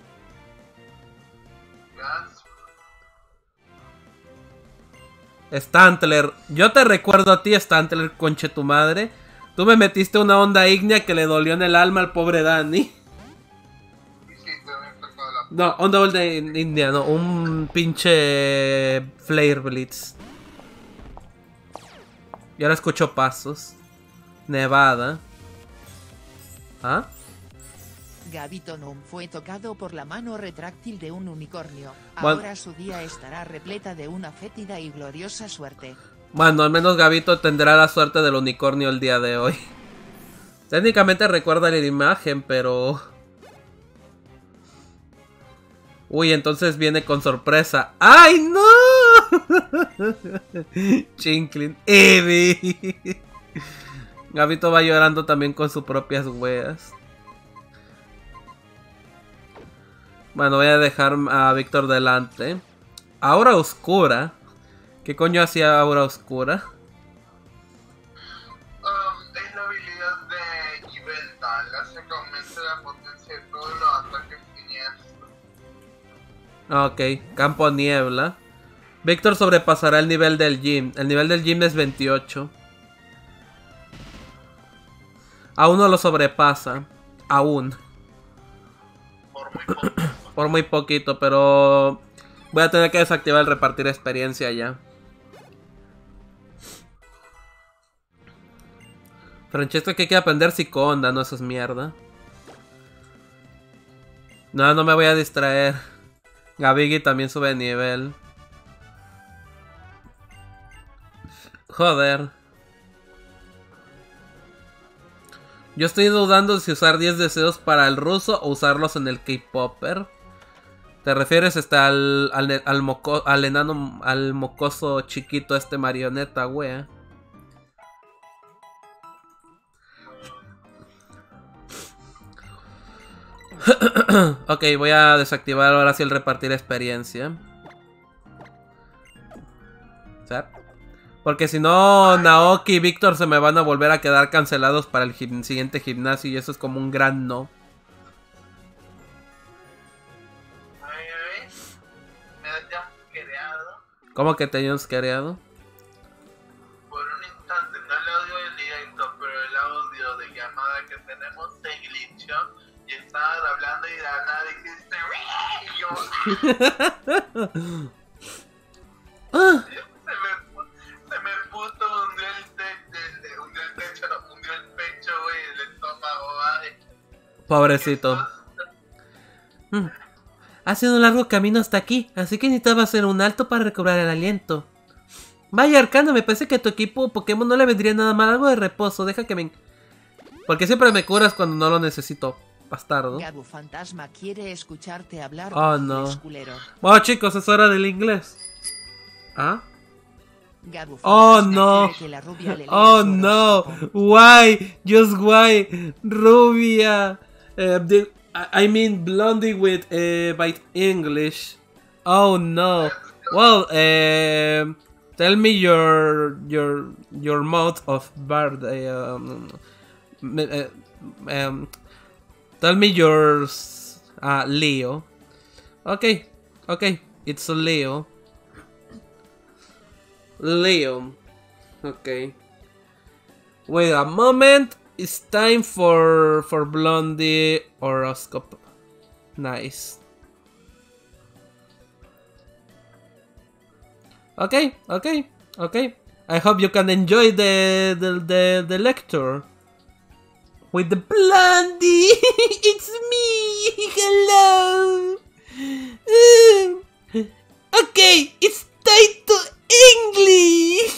gas. Stantler. Yo te recuerdo a ti, Stantler, conche tu madre. Tú me metiste una onda ígnea que le dolió en el alma al pobre Dani. Y sí, te había tocado la... No, onda ígnea, no. Un pinche... Flare Blitz. Y ahora escucho pasos. Nevada. ¿Ah? Gabito Gnome fue tocado por la mano retráctil de un unicornio. Bueno. Ahora su día estará repleta de una fétida y gloriosa suerte. Bueno, al menos Gabito tendrá la suerte del unicornio el día de hoy. Técnicamente recuerda la imagen, pero... Uy, entonces viene con sorpresa. ¡Ay, no! Chinklin. Eevee. Gabito va llorando también con sus propias weas. Bueno, voy a dejar a Víctor delante. Aura Oscura. ¿Qué coño hacía Aura Oscura? Um, es la habilidad de Yveltal. Hace que aumente la potencia de todos los ataques siniestros. Ok, Campo Niebla. Víctor sobrepasará el nivel del gym. El nivel del gym es veintiocho. Aún no lo sobrepasa. Aún. Por muy poco. Por muy poquito, pero... Voy a tener que desactivar el repartir experiencia ya. Francesco, que hay que aprender psiconda, no, eso es mierda. No, no me voy a distraer. Gabigi también sube de nivel. Joder. Yo estoy dudando si usar diez deseos para el ruso o usarlos en el K-Popper. ¿Te refieres hasta al, al, al, moco, al enano, al mocoso chiquito este marioneta, wea? Ok, voy a desactivar ahora sí el repartir experiencia. ¿Sabes? Porque si no, Naoki y Víctor se me van a volver a quedar cancelados para el gim siguiente gimnasio y eso es como un gran no. Ay, ay. Me da jumpscareado. ¿Cómo que te hayan jumpscareado? Por un instante, no el audio del directo, pero el audio de llamada llamada que tenemos se glitchó y estaban hablando y de la nada dijiste "Wee", y yo Ah, se me, pu- se me puto hundió el, te- el- el- hundió el techo, no, hundió el pecho, güey, el estómago, ay. pobrecito. Mm. Ha sido un largo camino hasta aquí, así que necesitaba hacer un alto para recobrar el aliento. Vaya, Arcano, me parece que a tu equipo Pokémon no le vendría nada mal algo de reposo. Deja que me... Porque siempre me curas cuando no lo necesito, bastardo. Gabu Fantasma quiere escucharte hablar. Oh, con no. inglés culero. Bueno, chicos, es hora del inglés. ¿Ah? Gabu Oh, Fantasma no. quiere que la rubia le lea Oh su no, horóscopo. why? Just why? Rubia. Uh, the, I mean Blondie with uh, by English. Oh no. Well, uh, tell me your your your mode of birthday. Um, uh, um, tell me yours. Uh, Leo. Okay, okay, it's a Leo. Leo. Okay. Wait a moment. It's time for for Blondie horoscope. Nice. Okay, okay, okay. I hope you can enjoy the the the, the lecture. With the Blondie, it's me. Hello. Okay, it's time to English.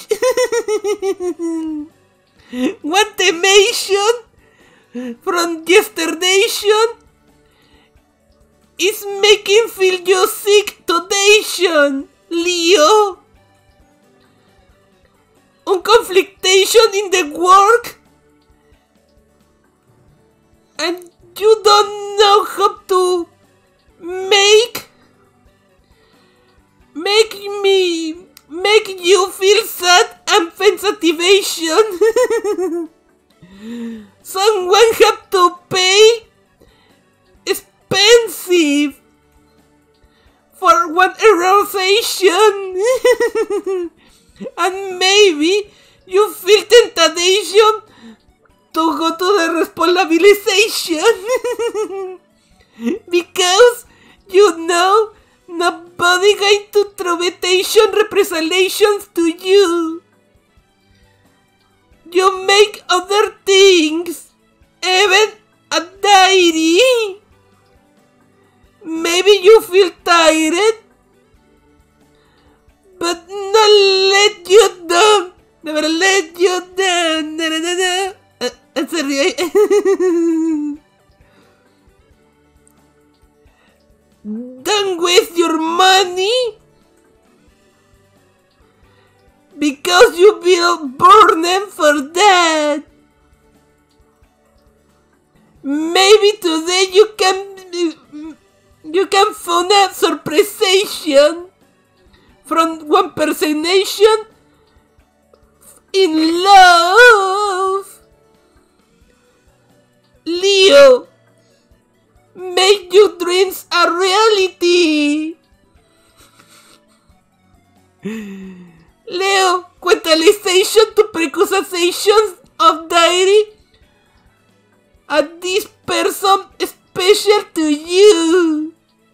One temation from yesterdaytion is making feel you sick todaytion, Leo. Un conflictation in the work and you don't know how to make make me make you feel sad and pensativation. Someone have to pay expensive for one erasation. And maybe you feel temptation to go to the responsabilization. Because you know nobody going to troublestation representations to you. You make other things, even a diary. Maybe you feel tired, but not let you down. Never let you down. Na, na, na, na. Uh, I'm sorry. Don't waste your money because you will burn them for that. Maybe today you can you can find a surprisation from one person nation in love. Leo, make your dreams a reality. Leo, quantalization to precautions of diary. And this person special to you.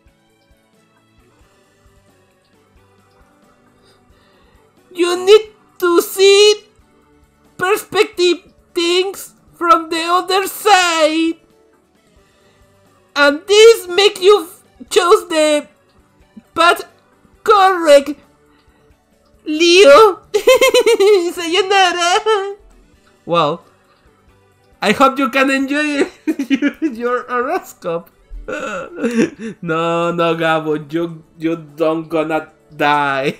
You need to see perspective things from the other side. And this make you choose the path correct. Leo. Sayonara. Well, I hope you can enjoy your horoscope. No, no, Gabo, you you don't gonna die.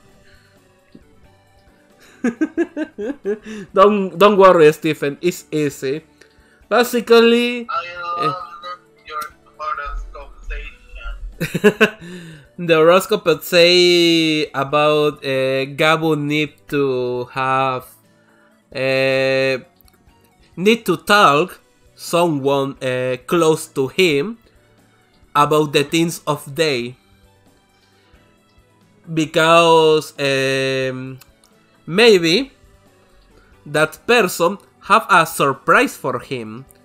don't don't worry, Stephen. It's easy. Basically, I love your horoscope station. the horoscope would say about uh, Gabo need to have uh, need to talk someone uh, close to him about the things of day, because um, maybe that person have a surprise for him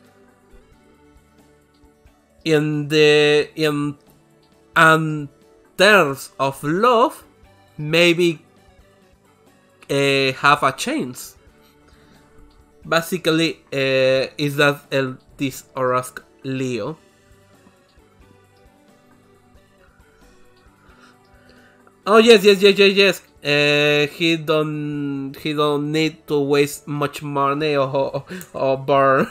in the in and terms of love, maybe uh, have a chance. Basically, uh, is that el this Orask Leo? Oh yes, yes, yes, yes, yes. Uh, he don't he don't need to waste much money or or burn.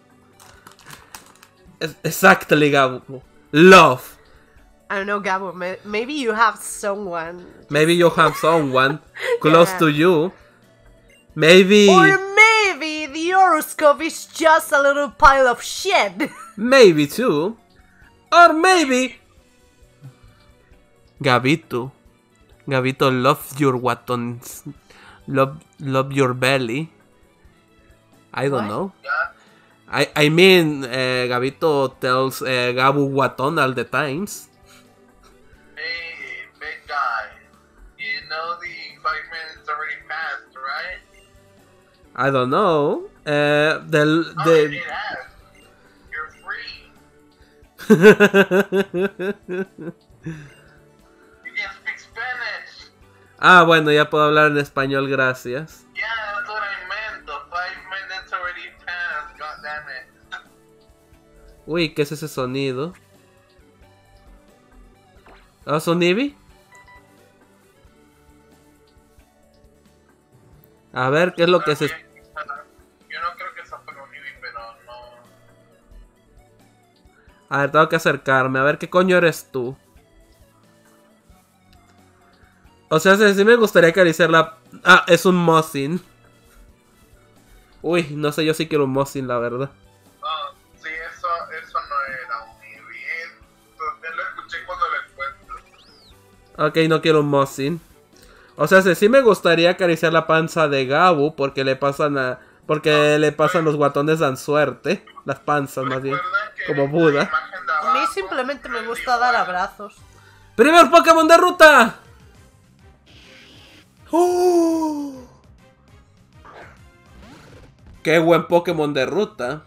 Exactly, Gabo. Love. I don't know, Gabo. May maybe you have someone. Maybe you have someone close Yeah. to you. Maybe. Or maybe the horoscope is just a little pile of shit. Maybe too. Or maybe. Gabito. Gabito loves your watons. Love, love your belly. I don't What? know. Yeah. I, I mean, uh, Gabito tells uh, Gabu waton all the times. Hey, big guy. You know the five minutes already passed, right? I don't know. Uh, the Oh, the. it has. You're free. You can speak Spanish. Ah, bueno, ya puedo hablar en español, gracias. Yeah, that's what I meant. The five minutes already passed. God damn it. Uy, ¿qué es ese sonido? ¿Ah, son Eevee? A ver, ¿qué es lo que se... Yo no creo que sea para un Eevee, pero no. A ver, tengo que acercarme. A ver, ¿qué coño eres tú? O sea, sí, sí me gustaría acariciar la... Ah, es un Mosin. Uy, no sé, yo sí quiero un Mosin, la verdad. No, sí, eso, eso no era un Eevee. Entonces, lo escuché cuando lo encuentro. Ok, no quiero un Mosin. O sea, sí, sí me gustaría acariciar la panza de Gabu porque le pasan a... Porque le pasan los guatones dan suerte. Las panzas, más bien. Recuerda que Como la Buda. imagen de A mí abajo simplemente me no es gusta dar igual. abrazos. ¡Primer Pokémon de ruta! ¡Oh! ¡Qué buen Pokémon de ruta!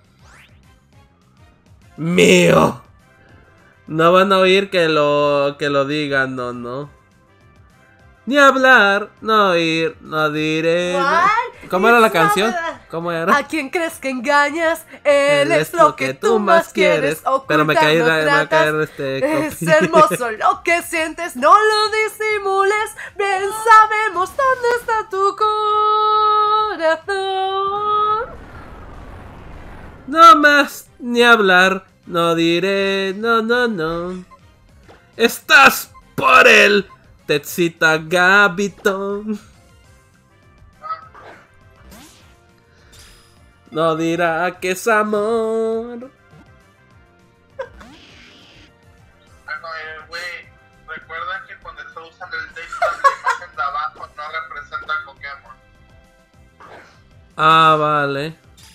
¡Mío! No van a oír que lo, que lo digan, no, no. Ni hablar, no oír, no diré. What? ¿Cómo era la It's canción? not a- ¿Cómo era? ¿A quién crees que engañas? Él es lo que tú más quieres. Pero me caí, ocultar me no va a caer tratas. este. Es hermoso lo que sientes, no lo disimules. Bien sabemos dónde está tu corazón. No más, ni hablar, no diré, no, no, no. Estás por el Tetsita Gabito. No dirá que es amor. Ah, no, eh, güey. Recuerda que cuando está usando el texto, la imagen de abajo no representa a Pokémon. Ah, vale.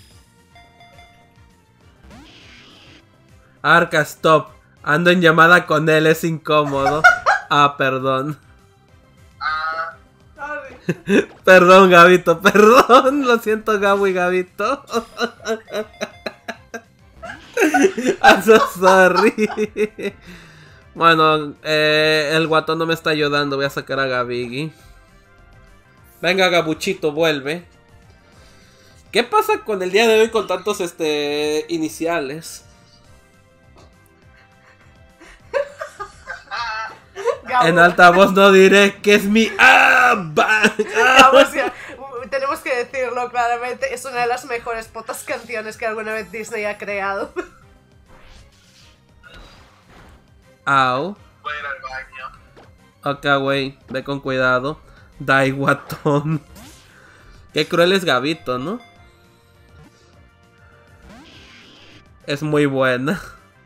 Arca, stop. Ando en llamada con él, es incómodo. Ah, perdón. Ah, Perdón, Gabito, perdón. Lo siento, Gabo y Gabito. I'm so sorry. Bueno, eh, el guatón no me está ayudando. Voy a sacar a Gabigi. Venga, Gabuchito, vuelve. ¿Qué pasa con el día de hoy con tantos este iniciales? Gabo, En altavoz no diré que es mi... ¡Ah! ba- ¡Ah! Gabo, o sea, uh, tenemos que decirlo claramente, es una de las mejores putas canciones que alguna vez Disney ha creado. Au. voy a ir al baño. Ok, güey, ve con cuidado. Dai guatón. Qué cruel es Gabito, ¿no? Es muy buena.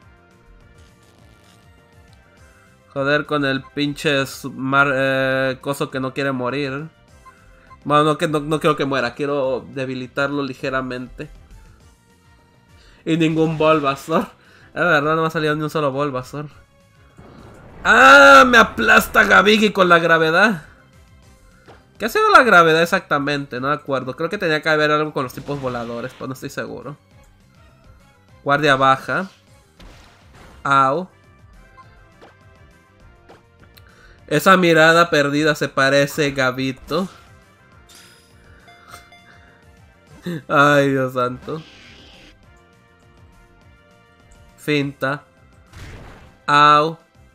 Joder con el pinche mar, eh, coso que no quiere morir. Bueno, no, que no, no quiero que muera, quiero debilitarlo ligeramente. Y ningún Bulbasaur. Es verdad, no me ha salido ni un solo Bulbasaur. ¡Ah! Me aplasta Gabigi con la gravedad. ¿Qué ha sido la gravedad exactamente? No me acuerdo. Creo que tenía que haber algo con los tipos voladores, pero no estoy seguro. Guardia baja. Au. Esa mirada perdida se parece Gabito. Ay, Dios santo. Finta. Au.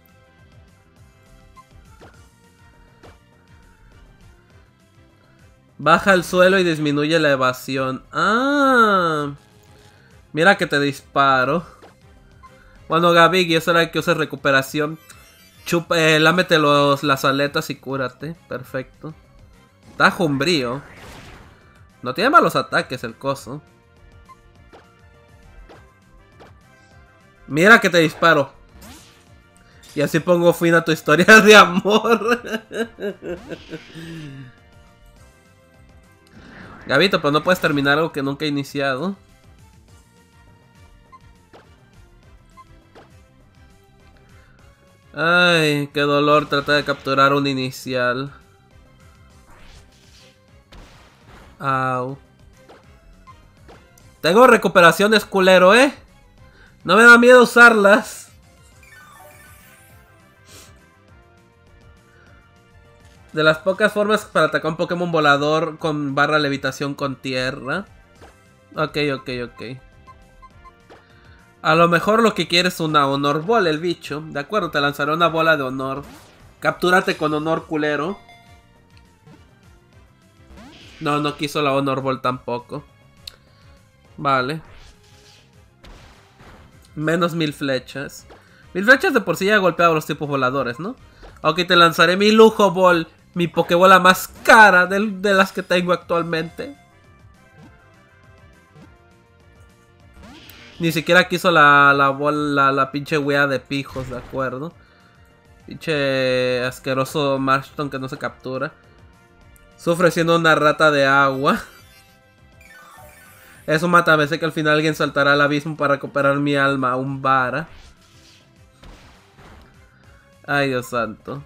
Baja al suelo y disminuye la evasión. Ah. Mira que te disparo. Bueno, Gabigi, es hora que uses recuperación. Chupa, eh, lámete los, las aletas y cúrate. Perfecto. Está jumbrío. No tiene malos ataques el coso. Mira que te disparo. Y así pongo fin a tu historia de amor. Gabito, pero no puedes terminar algo que nunca he iniciado. Ay, qué dolor tratar de capturar un inicial. Au. Tengo recuperaciones, culero, ¿eh? No me da miedo usarlas. De las pocas formas para atacar un Pokémon volador con barra levitación con tierra. Ok, ok, ok. A lo mejor lo que quiere es una Honor Ball el bicho. De acuerdo, te lanzaré una bola de honor. Captúrate con honor, culero. No, no quiso la Honor Ball tampoco. Vale. Menos mil flechas. Mil flechas de por sí ya he golpeado a los tipos voladores, ¿no? Ok, te lanzaré mi Lujo Ball. Mi Pokébola más cara de, de las que tengo actualmente. Ni siquiera quiso la, la, bola, la, la pinche wea de pijos, ¿de acuerdo? Pinche asqueroso Marston que no se captura. Sufre siendo una rata de agua. Eso mata, me sé que al final alguien saltará al abismo para recuperar mi alma, un vara. Ay, Dios santo.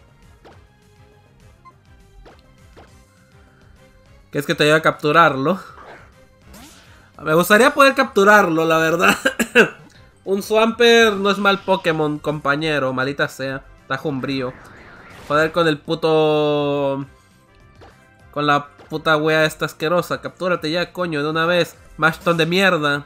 ¿Qué es que te lleva a capturarlo? Me gustaría poder capturarlo, la verdad. Un Swampert no es mal Pokémon, compañero. Maldita sea. Está jumbrío. Joder con el puto... Con la puta wea esta asquerosa. Captúrate ya, coño, de una vez. Mashton de mierda.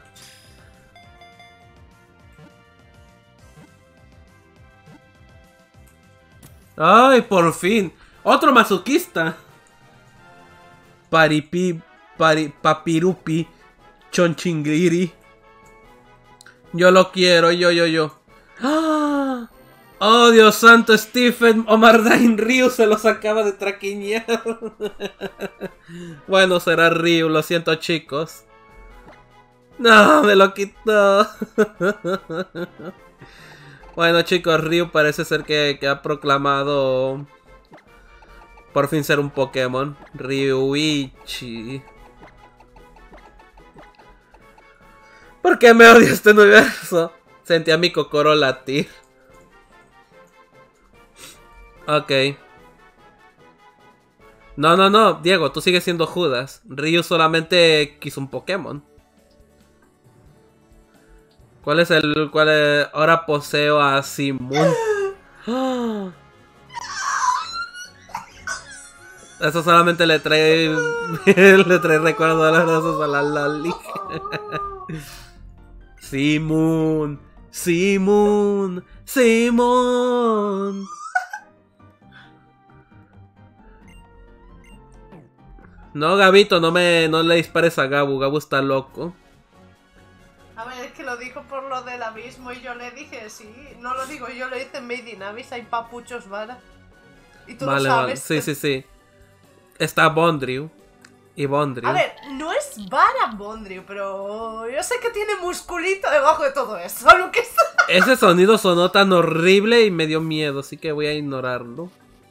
Ay, por fin. Otro masoquista. Paripi... Pari, papirupi. Chonchingiri. Yo lo quiero, yo, yo, yo. ¡Ah! Oh, Dios santo, Stephen Omardain Ryu se los acaba de traquiñar. Bueno, será Ryu, lo siento, chicos. No, me lo quitó. Bueno, chicos, Ryu parece ser que, que ha proclamado por fin ser un Pokémon. Ryuichi. ¿Por qué me odia este universo? Sentí a mi Kokoro latir. Ok. No, no, no, Diego, tú sigues siendo Judas. Ryu solamente quiso un Pokémon. ¿Cuál es el... cuál es? Ahora poseo a Simon. Eso solamente le trae... le trae recuerdo de los brazos a la Loli. Simon, Simon, Simon. No, Gabito, no me, no le dispares a Gabu. Gabu está loco. A ver, es que lo dijo por lo del abismo y yo le dije, sí, no lo digo yo, lo hice en Made in Abyss, hay papuchos vara. Y tú Vale, lo vale, sabes. sí, sí, sí. Está Bondriu. Y Bondriu. A ver, no es vara Bondriu, pero yo sé que tiene musculito debajo de todo eso, lo que sea. Ese sonido sonó tan horrible y me dio miedo, así que voy a ignorarlo.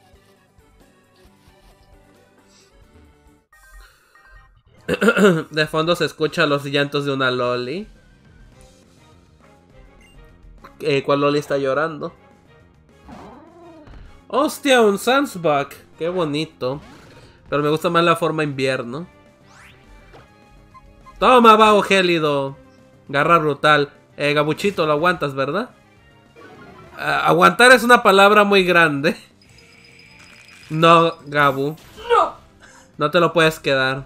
De fondo se escuchan los llantos de una Loli. Eh, ¿Cuál Loli está llorando? ¡Hostia! Un Sansbuck. ¡Qué bonito! Pero me gusta más la forma invierno. ¡Toma, vago gélido! Garra brutal. Eh, Gabuchito, lo aguantas, ¿verdad? aguantar es una palabra muy grande. No, Gabu. ¡No! No te lo puedes quedar.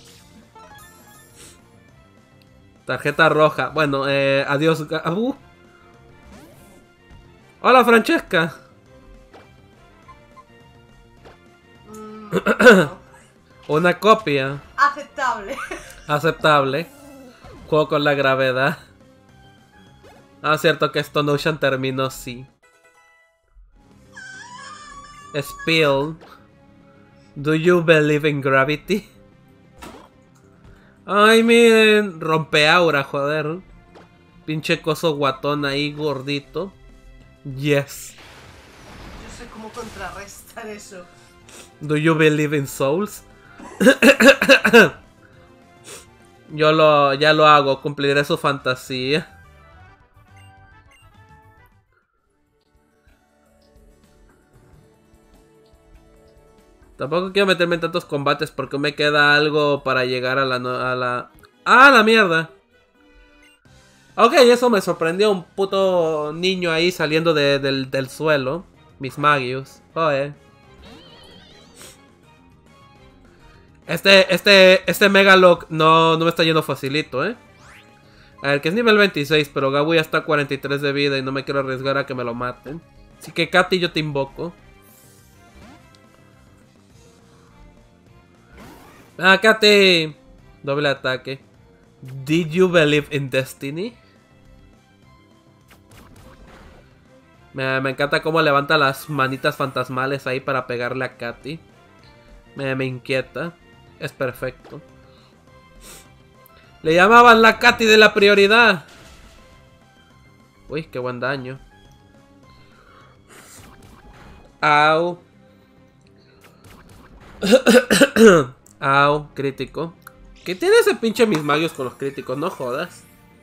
Tarjeta roja. Bueno, eh, adiós, Gabu. Hola, Francesca. Mm, no. Una copia. Aceptable. Aceptable. Juego con la gravedad. Ah, cierto que Stone Ocean terminó, sí. Spill. Do you believe in gravity? Ay, miren. Rompe aura, joder. Pinche coso guatón ahí, gordito. Yes. Yo sé cómo contrarrestar eso. Do you believe in souls? Yo lo, ya lo hago, cumpliré su fantasía. Tampoco quiero meterme en tantos combates porque me queda algo para llegar a la... A la... ¡Ah, la mierda! Ok, eso me sorprendió. Un puto niño ahí saliendo de, del, del suelo. Mis Magius. Oye. Este, este, este Megalock no, no me está yendo facilito, eh. A ver, que es nivel veintiséis, pero Gabu ya está a cuarenta y tres de vida y no me quiero arriesgar a que me lo maten. Así que, Katy, yo te invoco. Ah, Katy. Doble ataque. Did you believe in destiny? Me, me encanta cómo levanta las manitas fantasmales ahí para pegarle a Katy. Me, me inquieta. Es perfecto. Le llamaban la Katy de la prioridad. Uy, qué buen daño. Au. Au, crítico. ¿Qué tiene ese pinche mis magios con los críticos? No jodas.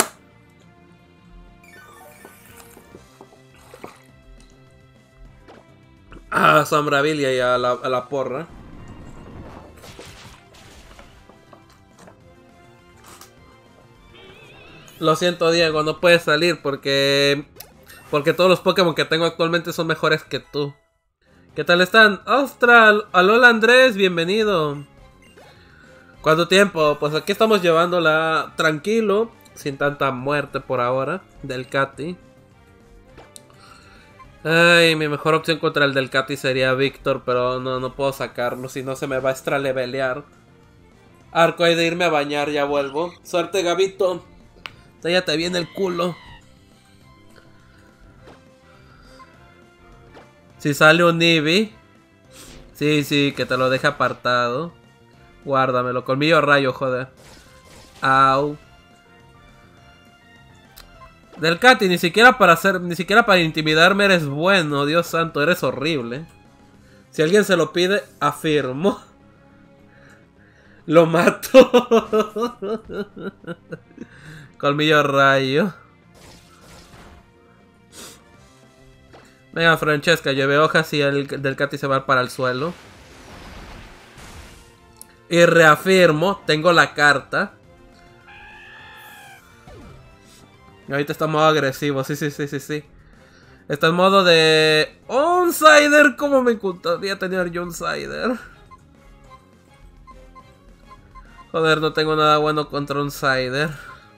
Ah, Sombrabilia y a la, a la porra. Lo siento, Diego, no puedes salir porque... Porque todos los Pokémon que tengo actualmente son mejores que tú. ¿Qué tal están? ¡Ostras! ¡Alola Andrés! ¡Bienvenido! ¿Cuánto tiempo? Pues aquí estamos llevándola tranquilo, sin tanta muerte por ahora, del Katy. Ay, mi mejor opción contra el del Katy sería Víctor, pero no, no puedo sacarlo, si no se me va a extralevelear. Arco, hay de irme a bañar, ya vuelvo. Suerte, Gabito. Tállate bien el culo. Si sale un Eevee. Sí, sí, que te lo deje apartado. Guárdamelo, colmillo rayo, joder. Au. Del Katy, ni siquiera para hacer, ni siquiera para intimidarme eres bueno, Dios santo, eres horrible. Si alguien se lo pide, afirmo. Lo mato. Colmillo rayo. Venga, Francesca, lleve hojas y el del Katy se va para el suelo. Y reafirmo, tengo la carta. Ahorita está en modo agresivo, sí, sí, sí, sí, sí. Está en modo de... ¡Onsider! ¿Cómo me gustaría tener yo Onsider? Joder, no tengo nada bueno contra Onsider.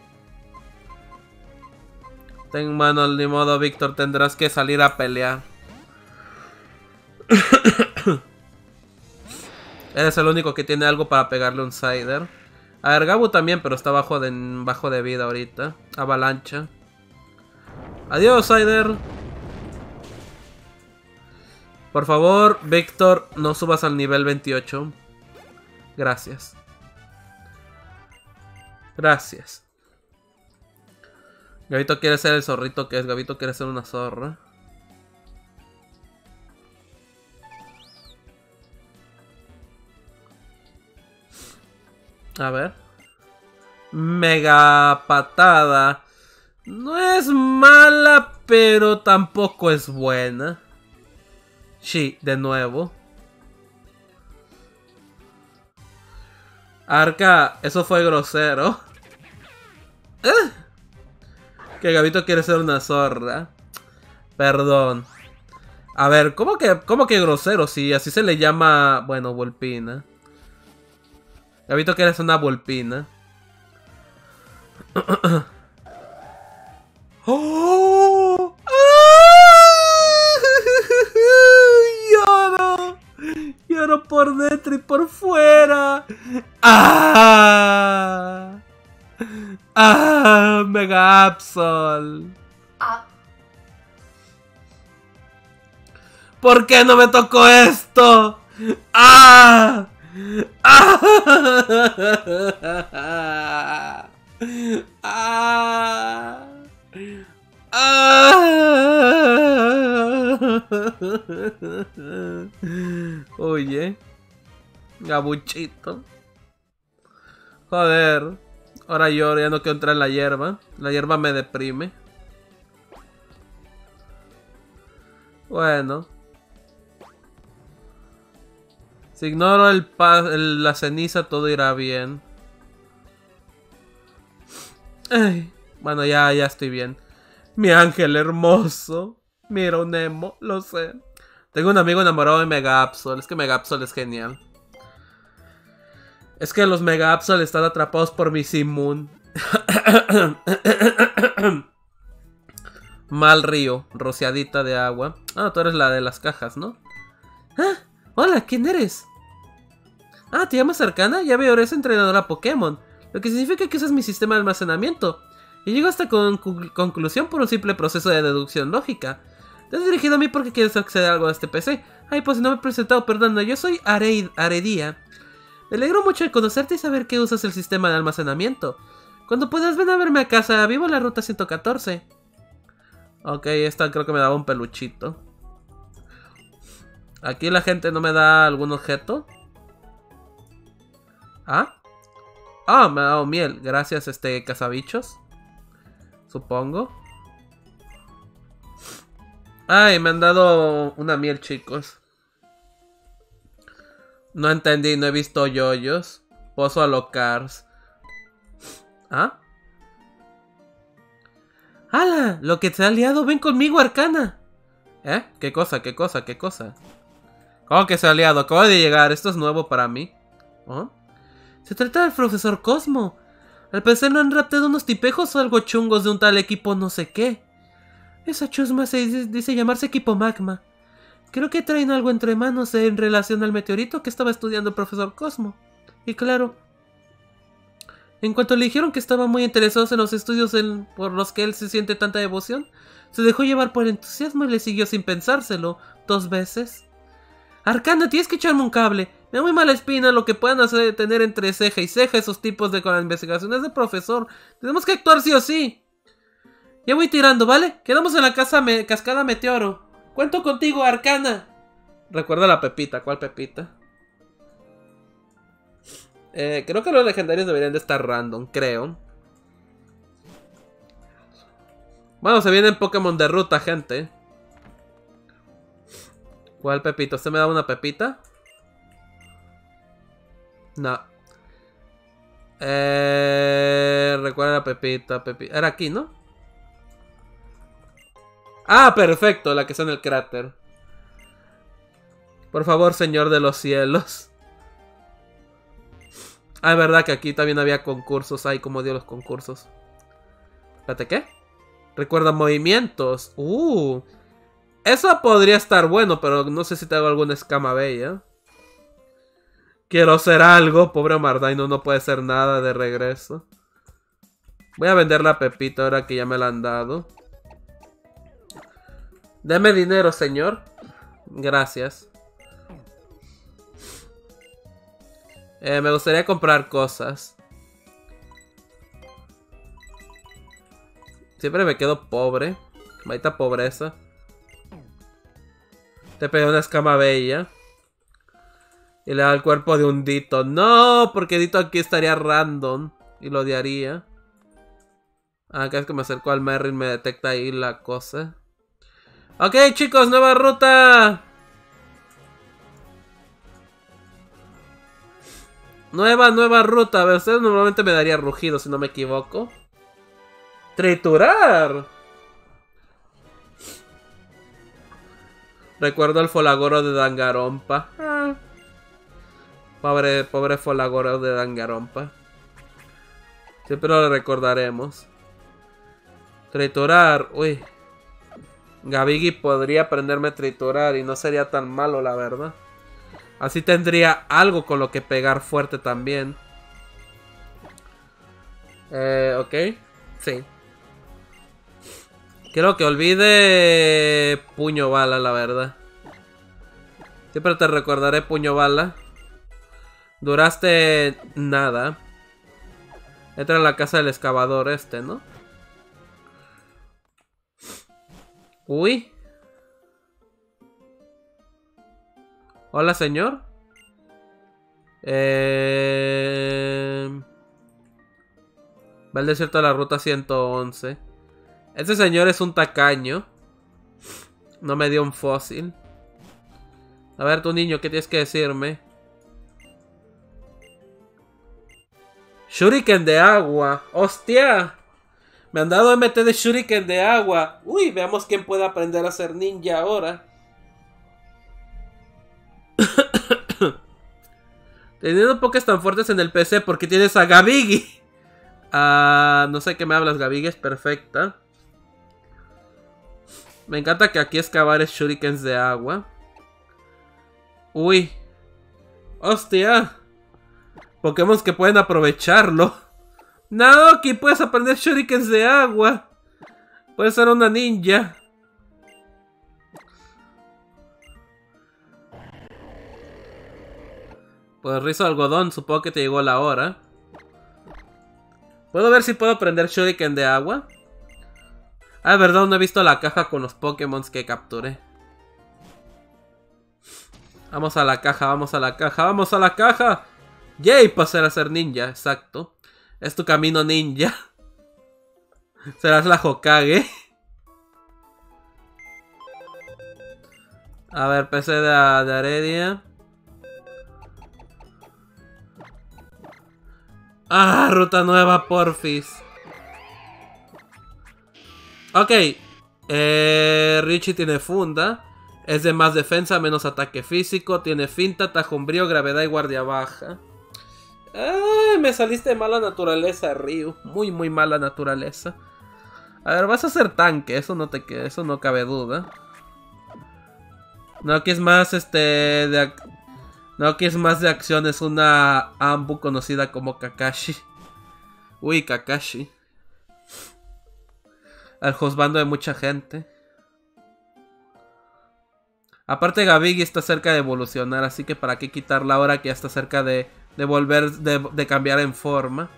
Ten mano, ni modo, Víctor, tendrás que salir a pelear. Eres el único que tiene algo para pegarle a Onsider. A ver, Gabu también, pero está bajo de, bajo de vida ahorita. Avalancha. Adiós, Sider. Por favor, Víctor, no subas al nivel veintiocho. Gracias. Gracias. Gabito quiere ser el zorrito que es. Gabito quiere ser una zorra. A ver. Mega patada. No es mala, pero tampoco es buena. Sí, de nuevo. Arca, eso fue grosero. ¿Eh? Que Gabito quiere ser una zorra. Perdón. A ver, ¿cómo que, cómo que grosero? Si así se le llama... Bueno, Volpina. He visto que eres una Volpina. ¡Oh! ¡Lloro! Lloro por dentro y por fuera. ¡Ah! ¡Ah! Mega Absol. Ah, ¿Por qué no me tocó esto? ¡Ah! ¡Ah! ¡Ah! ¡Ah! Oye, Gabuchito. Joder. Ahora lloro, ya no quiero entrar en la hierba. La hierba me deprime. Bueno. Si ignoro el pa el, la ceniza, todo irá bien. Ay, bueno, ya, ya estoy bien. Mi ángel hermoso. Mira un emo, lo sé. Tengo un amigo enamorado de Mega Absol. Es que Mega Absol es genial. Es que los Mega Absol están atrapados por mi Simón. Mal río, rociadita de agua. Ah, tú eres la de las cajas, ¿no? Ah, hola, ¿quién eres? Ah, ¿te llamas Arcana? Ya veo, eres entrenadora Pokémon. Lo que significa que usas mi sistema de almacenamiento. Y llego a esta con conclusión por un simple proceso de deducción lógica. Te has dirigido a mí porque quieres acceder a algo de este P C. Ay, pues no me he presentado, perdona, yo soy Areid Aredía. Me alegro mucho de conocerte y saber que usas el sistema de almacenamiento. Cuando puedas, ven a verme a casa, vivo en la ruta ciento catorce. Ok, esta creo que me daba un peluchito. Aquí la gente no me da algún objeto. ¿Ah? Ah, me ha dado miel. Gracias, este cazabichos. Supongo. Ay, me han dado una miel, chicos. No entendí, no he visto yoyos. Pozo a lo Cars. ¿Ah? ¡Hala! Lo que te ha liado, ven conmigo, Arcana. ¿Eh? ¿Qué cosa? ¿Qué cosa? ¿Qué cosa? ¿Cómo que se ha liado? Acabo de llegar, esto es nuevo para mí. ¿Oh? Se trata del profesor Cosmo. Al parecer no han raptado unos tipejos o algo chungos de un tal equipo no sé qué. Esa chusma se dice, dice llamarse equipo Magma. Creo que traen algo entre manos en relación al meteorito que estaba estudiando el profesor Cosmo. Y claro, en cuanto le dijeron que estaban muy interesados en los estudios en, por los que él se siente tanta devoción, se dejó llevar por el entusiasmo y le siguió sin pensárselo dos veces. Arcana, tienes que echarme un cable. Me da muy mala espina lo que puedan hacer tener entre ceja y ceja esos tipos de con las investigaciones de profesor. Tenemos que actuar sí o sí. Ya voy tirando, ¿vale? Quedamos en la casa me cascada Meteoro. Cuento contigo, Arcana. Recuerda la Pepita. ¿Cuál Pepita? Eh, creo que los legendarios deberían de estar random, creo. Bueno, se vienen Pokémon de ruta, gente. ¿Cuál Pepita? ¿Usted me da una Pepita? No. Eh, recuerda la Pepita, Pepita. Era aquí, ¿no? Ah, perfecto, la que está en el cráter. Por favor, señor de los cielos. Ah, es verdad que aquí también había concursos. Ay, cómo dio los concursos. Espérate, ¿qué? Recuerda movimientos. Uh. Eso podría estar bueno, pero no sé si te hago alguna escama bella. Quiero hacer algo. Pobre Mardaino, no puede hacer nada de regreso. Voy a vender la Pepita ahora que ya me la han dado. Deme dinero, señor. Gracias. Eh, me gustaría comprar cosas. Siempre me quedo pobre. Maldita pobreza. Te pegué una escama bella. Y le da el cuerpo de un Dito. No, porque Dito aquí estaría random. Y lo odiaría. Ah, cada vez que me acerco al Merrin me detecta ahí la cosa. Ok, chicos, nueva ruta. Nueva, nueva ruta. A ver, ustedes normalmente me daría rugido si no me equivoco. Triturar. Recuerdo el Folagoro de Danganronpa. Ah. Pobre, pobre Folagoro de Danganronpa. Siempre lo recordaremos. Triturar. Uy. Gabigi podría aprenderme a triturar y no sería tan malo, la verdad. Así tendría algo con lo que pegar fuerte también. Eh, ok. Sí. Quiero que olvide Puño Bala, la verdad. Siempre te recordaré Puño Bala. Duraste nada. Entra en la casa del excavador este, ¿no? Uy. Hola, señor. Eh... Va al desierto de la ruta ciento once. Este señor es un tacaño. No me dio un fósil. A ver, tu niño, ¿qué tienes que decirme? Shuriken de agua. ¡Hostia! Me han dado M T de Shuriken de agua. Uy, veamos quién puede aprender a ser ninja ahora. Teniendo pokés tan fuertes en el P C porque tienes a Gabigi. Ah, no sé qué me hablas, Gabigi es perfecta. Me encanta que aquí excavar es shurikens de agua. Uy. Hostia. Pokémon que pueden aprovecharlo. Naoki, puedes aprender shurikens de agua. Puedes ser una ninja. Pues rizo algodón, supongo que te llegó la hora. ¿Puedo ver si puedo aprender shuriken de agua? Ah, verdad, no he visto la caja con los Pokémon que capturé. Vamos a la caja, vamos a la caja, vamos a la caja. Yay, pasar a ser ninja, exacto. Es tu camino ninja. Serás la Hokage. A ver, P C de, de Aredia. Ah, ruta nueva, porfis. Ok. Eh, Richie tiene funda. Es de más defensa, menos ataque físico. Tiene finta, tajo umbrío, gravedad y guardia baja. Ay, me saliste de mala naturaleza, Ryu. Muy, muy mala naturaleza. A ver, vas a ser tanque. Eso no te eso no cabe duda. No, aquí es más este de No, aquí es más de acción. Es una Ambu conocida como Kakashi. Uy, Kakashi. Al juzgando de mucha gente. Aparte, Gabigi está cerca de evolucionar. Así que para qué quitarla ahora que ya está cerca de, de volver, de, de cambiar en forma.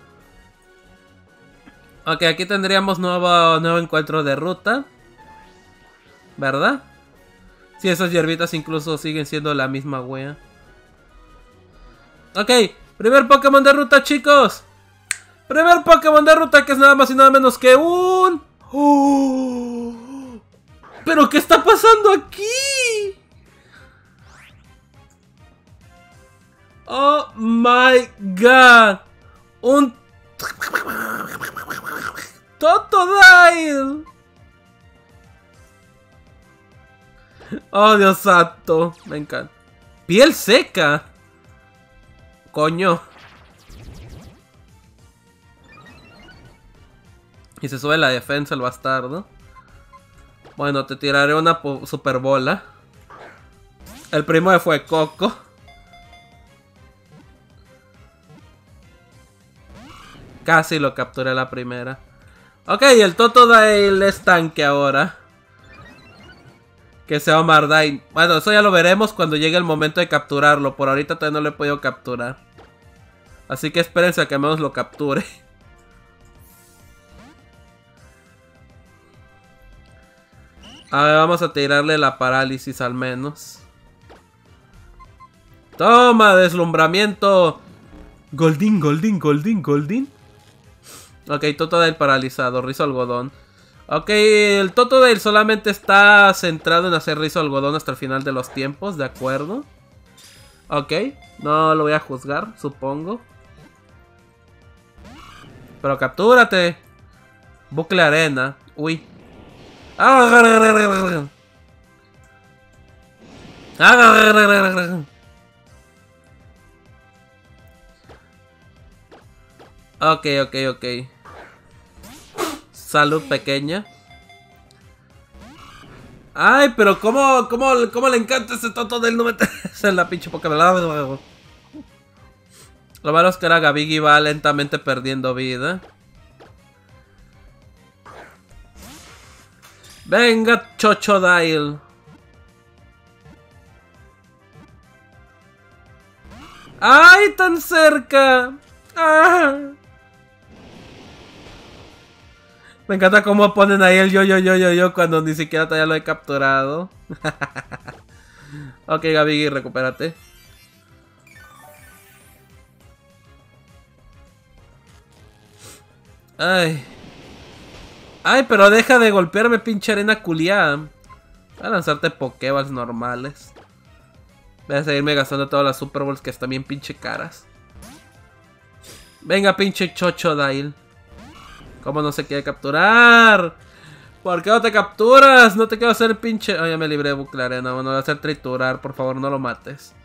Ok, aquí tendríamos nuevo, nuevo encuentro de ruta. ¿Verdad? Sí, esas hierbitas incluso siguen siendo la misma wea. Ok, primer Pokémon de ruta, chicos. Primer Pokémon de ruta que es nada más y nada menos que un... ¡Oh! ¿Pero qué está pasando aquí? Oh my god. Un... Totodile. Oh, Dios santo. Me encanta. Piel seca. Coño. Y se sube la defensa el bastardo. Bueno, te tiraré una super bola. El primo de fue Coco. Casi lo capturé a la primera. Ok, el Totodile es tanque ahora. Que sea Omardine. Bueno, eso ya lo veremos cuando llegue el momento de capturarlo. Por ahorita todavía no lo he podido capturar. Así que espérense a que al menos lo capture. A ver, vamos a tirarle la parálisis al menos. Toma, deslumbramiento. Goldín, Goldín, Goldín, Goldín. Ok, Totodile paralizado, rizo algodón. Ok, el Totodile solamente está centrado en hacer rizo algodón hasta el final de los tiempos, ¿de acuerdo? Ok, no lo voy a juzgar, supongo. Pero captúrate. Bucle arena, uy. Ok, ok, ok. Salud pequeña. Ay, pero cómo, cómo, cómo le encanta ese tonto del no meterse en la pinche Pokémon. Lo malo es que ahora Gabigi va lentamente perdiendo vida. Venga, Chochodile. ¡Ay, tan cerca! ¡Ah! Me encanta cómo ponen ahí el yo, yo, yo, yo, yo cuando ni siquiera todavía lo he capturado. Ok, Gabigi, recupérate. Ay. Ay, pero deja de golpearme, pinche arena culiada. Voy a lanzarte Pokéballs normales. Voy a seguirme gastando todas las Super Balls que están bien pinche caras. Venga, pinche Chochodile. ¿Cómo no se quiere capturar? ¿Por qué no te capturas? No te quiero hacer pinche... Oh, ya me libré de bucle arena. Bueno, lo voy a hacer triturar. Por favor, no lo mates.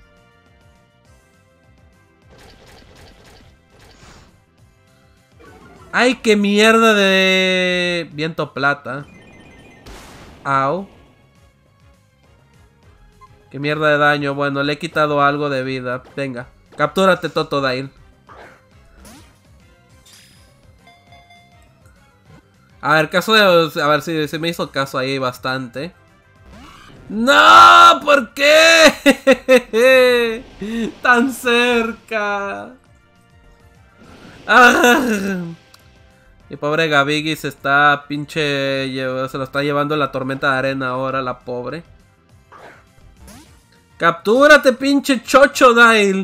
¡Ay, qué mierda de viento plata! ¡Au! ¡Qué mierda de daño! Bueno, le he quitado algo de vida. Venga, captúrate, Totodile. A ver, caso de... A ver si, si me hizo caso ahí bastante. ¡No! ¿Por qué? ¡Tan cerca! ¡Ah! Mi pobre Gabigi se está pinche... Se lo está llevando la tormenta de arena ahora, la pobre. ¡Captúrate, pinche Chochodile!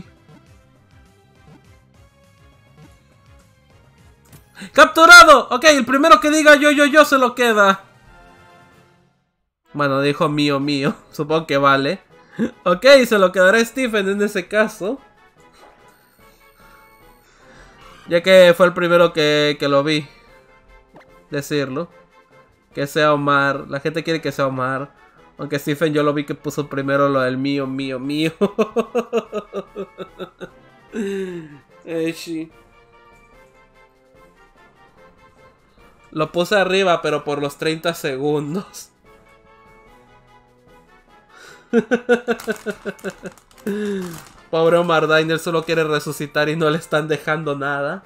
¡Capturado! Ok, el primero que diga yo, yo, yo se lo queda. Bueno, dijo mío, mío. Supongo que vale. Ok, se lo quedará Stephen en ese caso. Ya que fue el primero que, que lo vi decirlo. Que sea Omar. La gente quiere que sea Omar. Aunque Stephen yo lo vi que puso primero lo del mío, mío, mío. eh, sí. Lo puse arriba, pero por los treinta segundos. Pobre Omar Diner solo quiere resucitar y no le están dejando nada.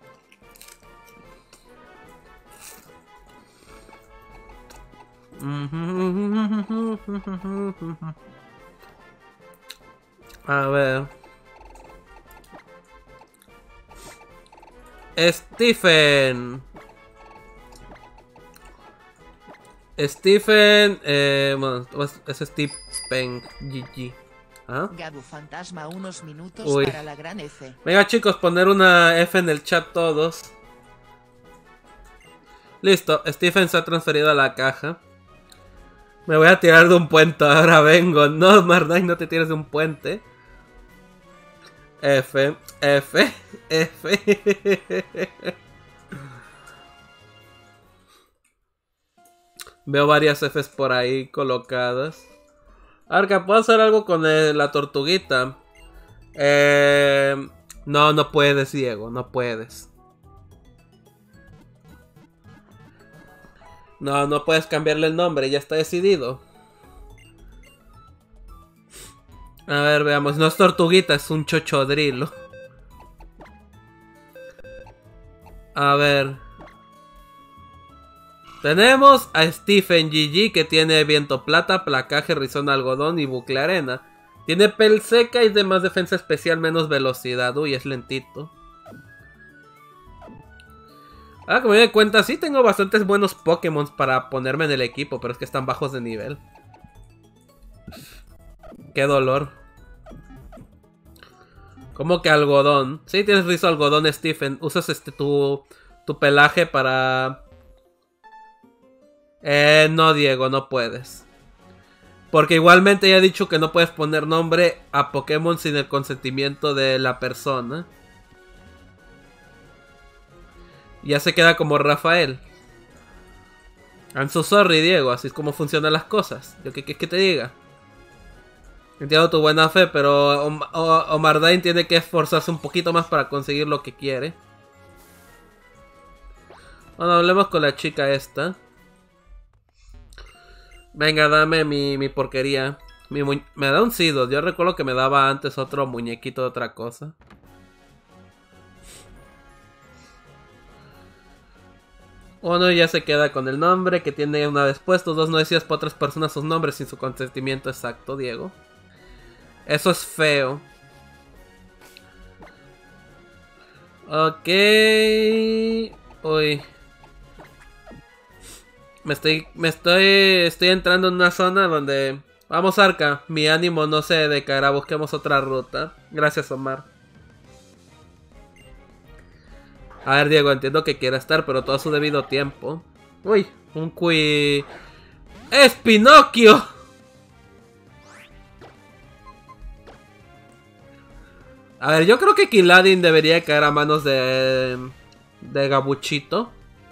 A ver. Stephen. Stephen. Eh, bueno, es Stephen G G. ¿Ah? Gabu Fantasma, unos minutos Uy. para la gran F. Venga, chicos, poner una F en el chat todos. Listo, Stephen se ha transferido a la caja. Me voy a tirar de un puente, ahora vengo. No, Mardai, no te tires de un puente. F, F, F. Veo varias Fs por ahí colocadas. Arca, ¿puedo hacer algo con el, la tortuguita? Eh, no, no puedes, Diego, no puedes. No, no puedes cambiarle el nombre, ya está decidido. A ver, veamos, no es tortuguita, es un chochodrilo. A ver. Tenemos a Stephen G G que tiene viento plata, placaje, rizón algodón y bucle arena. Tiene pel seca y demás defensa especial, menos velocidad. Uy, es lentito. Ahora que me doy cuenta, sí tengo bastantes buenos Pokémon para ponerme en el equipo, pero es que están bajos de nivel. Qué dolor. ¿Cómo que algodón? Sí, tienes rizo algodón, Stephen. Usas este tu, tu pelaje para... Eh, no, Diego, no puedes. Porque igualmente ya he dicho que no puedes poner nombre a Pokémon sin el consentimiento de la persona. Ya se queda como Rafael. I'm so sorry, Diego. Así es como funcionan las cosas. Yo qué quieres que te diga. Entiendo tu buena fe, pero Om o Omardain tiene que esforzarse un poquito más para conseguir lo que quiere. Bueno, hablemos con la chica esta. Venga, dame mi, mi porquería. Mi me da un Sido. Yo recuerdo que me daba antes otro muñequito de otra cosa. Uno ya se queda con el nombre que tiene una vez puesto. Dos, no decías para otras personas sus nombres sin su consentimiento exacto, Diego. Eso es feo. Ok. Uy. Me estoy, me estoy, estoy entrando en una zona donde... Vamos, Arca. Mi ánimo no se decaerá. Busquemos otra ruta. Gracias, Omar. A ver, Diego, entiendo que quiera estar, pero todo a su debido tiempo. Uy, un cui... ¡Es Pinocchio! A ver, yo creo que Kiladin debería caer a manos de... De Gabuchito.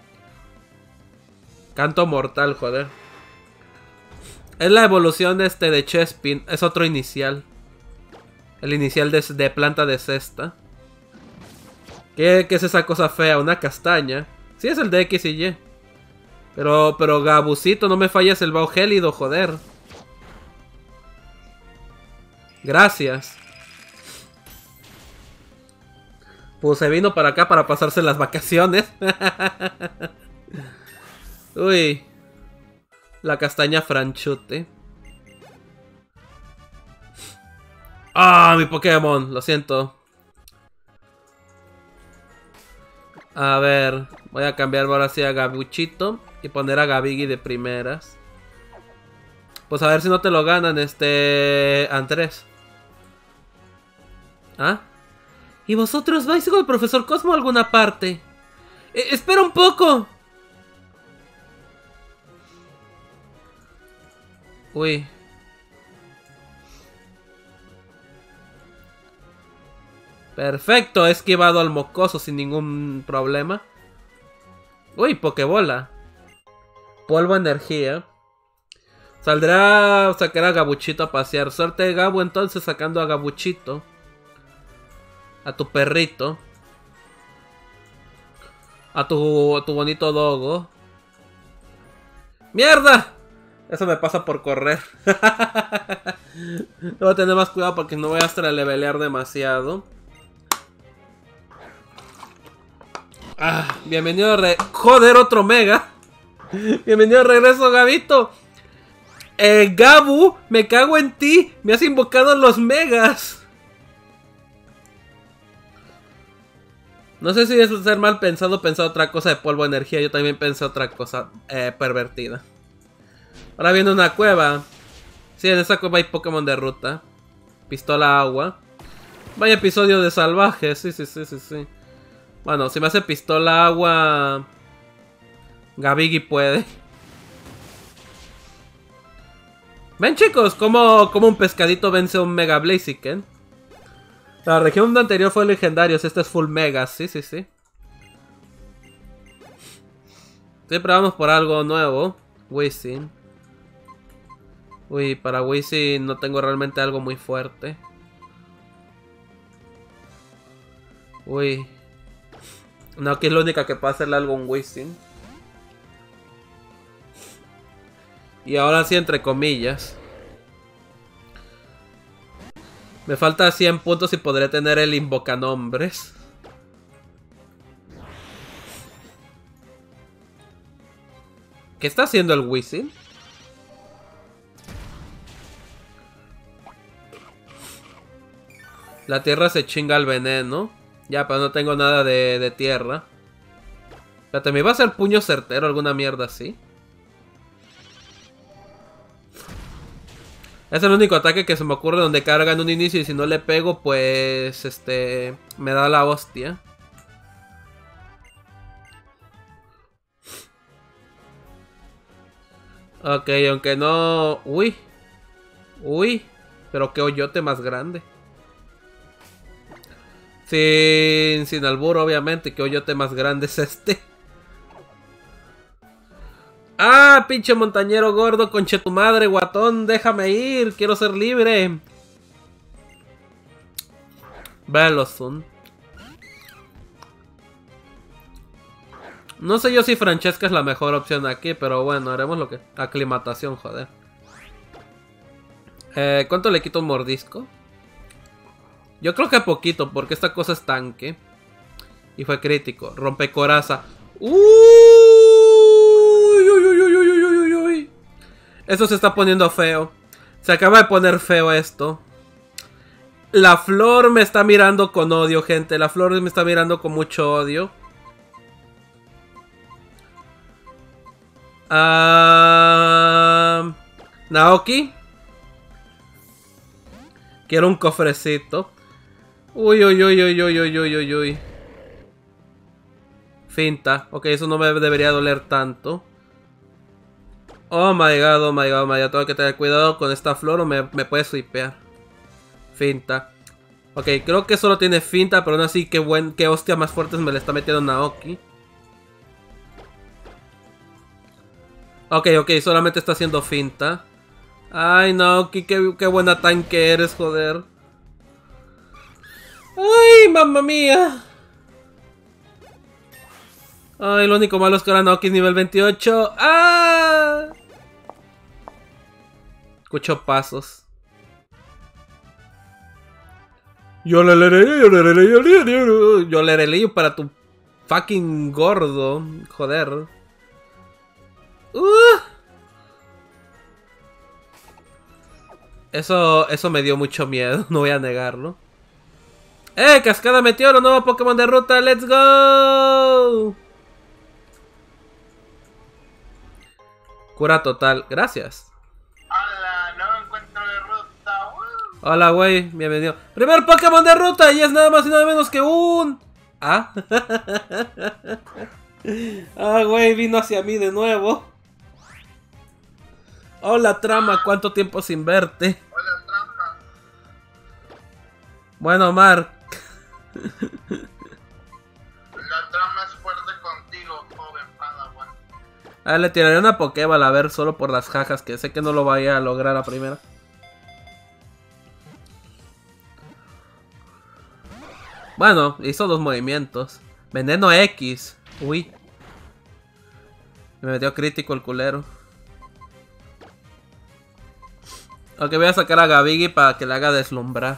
Canto mortal, joder. Es la evolución de este de Chespin. Es otro inicial. El inicial de, de planta de cesta. ¿Qué, ¿Qué es esa cosa fea? Una castaña. Sí, es el de X y Y. Pero, pero Gabucito, no me falles el Baugélido, joder. Gracias. Pues se vino para acá para pasarse las vacaciones. Uy. La castaña franchute. Ah, mi Pokémon. Lo siento. A ver. Voy a cambiar ahora sí a Gabuchito. Y poner a Gabigi de primeras. Pues a ver si no te lo ganan, este... Andrés. ¿Ah? ¿Y vosotros vais con el profesor Cosmo a alguna parte? Eh, ¡Espera un poco! Uy. Perfecto, he esquivado al mocoso sin ningún problema. Uy, Pokébola. Polvo energía. Saldrá a sacar a Gabuchito a pasear. Suerte de Gabu entonces sacando a Gabuchito. A tu perrito. A tu, a tu bonito dogo. ¡Mierda! Eso me pasa por correr. Debo tener más cuidado porque no voy a astralevelear demasiado. Ah, bienvenido re... ¡Joder, otro mega! Bienvenido de regreso, Gabito. Eh, Gabu, me cago en ti. Me has invocado los megas. No sé si es ser mal pensado, pensar otra cosa de polvo energía. Yo también pensé otra cosa eh, pervertida. Ahora viene una cueva. Sí, en esa cueva hay Pokémon de ruta. Pistola agua. Vaya episodio de salvajes. Sí, sí, sí, sí, sí. Bueno, si me hace pistola agua... Gabigi puede. Ven, chicos, como, como un pescadito vence a un Mega Blaziken. La región anterior fue legendarios, este es full megas, sí, sí, sí. Siempre vamos por algo nuevo. Wizzing. Uy, para Wizzing no tengo realmente algo muy fuerte. Uy. No, que es la única que puede hacerle algo a un Wizzing. Y ahora sí, entre comillas. Me falta cien puntos y podré tener el invocanombres. ¿Qué está haciendo el Wizzing? La tierra se chinga el veneno. Ya, pero no tengo nada de, de tierra. Espérate, ¿me iba a hacer puño certero alguna mierda así? Es el único ataque que se me ocurre donde carga en un inicio y si no le pego, pues... Este... Me da la hostia. Ok, aunque no... Uy. Uy. Pero qué hoyote más grande. Sin... Sin albur, obviamente. Qué hoyote más grande es este. ¡Ah, pinche montañero gordo, conche tu madre, guatón! ¡Déjame ir! ¡Quiero ser libre! Velozun. No sé yo si Francesca es la mejor opción aquí, pero bueno, haremos lo que... Aclimatación, joder. Eh, ¿Cuánto le quito un mordisco? Yo creo que poquito, porque esta cosa es tanque. Y fue crítico. Rompecoraza. Uy, uy, uy, uy, uy, uy, uy. Esto se está poniendo feo. Se acaba de poner feo esto. La flor me está mirando con odio, gente. La flor me está mirando con mucho odio. Uh, Naoki. Quiero un cofrecito. Uy, uy, uy, uy, uy, uy, uy, uy, uy. Finta. Ok, eso no me debería doler tanto. Oh my god, oh my god, oh my god. Tengo que tener cuidado con esta flor o me, me puede swipear. Finta. Ok, creo que solo tiene finta, pero aún así, qué buen, qué hostia más fuertes me le está metiendo Naoki. Ok, ok, solamente está haciendo finta. Ay, Naoki, qué, qué buena tanque eres, joder. Ay, mamma mía. Ay, lo único malo es que ahora Naoki es nivel veintiocho. ¡Ah! Escucho pasos. Yo le leré, yo le leré, yo le leré, yo le leré para tu fucking gordo. Joder. Uh. Eso, eso me dio mucho miedo, no voy a negarlo. ¡Eh! Cascada Meteoro, nuevo Pokémon de ruta, ¡let's go! Cura total, gracias. Hola, nuevo encuentro de ruta. ¡Woo! Hola, güey, bienvenido. Primer Pokémon de ruta y es nada más y nada menos que un... ¿Ah? Ah, güey, vino hacia mí de nuevo. Hola, Trama, ¿cuánto tiempo sin verte? Hola, trampa. Bueno, Omar. La trama es fuerte contigo, joven Padawan. A ver, le tiraré una Pokéball, a ver, solo por las jajas, que sé que no lo vaya a lograr a primera. Bueno, hizo dos movimientos. Veneno X. Uy. Me metió crítico el culero. Ok, voy a sacar a Gabigi para que le haga deslumbrar.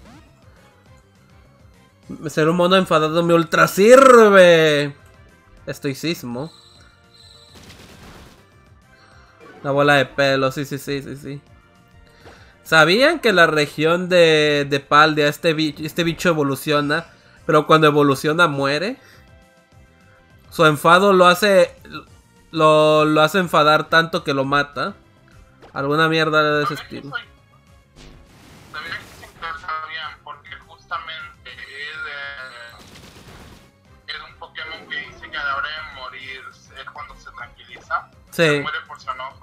Ser un mono enfadado me ultra sirve. Estoicismo. La bola de pelo, sí, sí, sí, sí, sí. ¿Sabían que la región de, de Paldea, este bicho, este bicho evoluciona, pero cuando evoluciona muere? Su enfado lo hace, lo, lo hace enfadar tanto que lo mata. Alguna mierda de ese estilo. Sabía que siempre sabían, porque justamente él eh, es un Pokémon que dice que a la hora de morir es cuando se tranquiliza. Sí. Se muere por su enojo.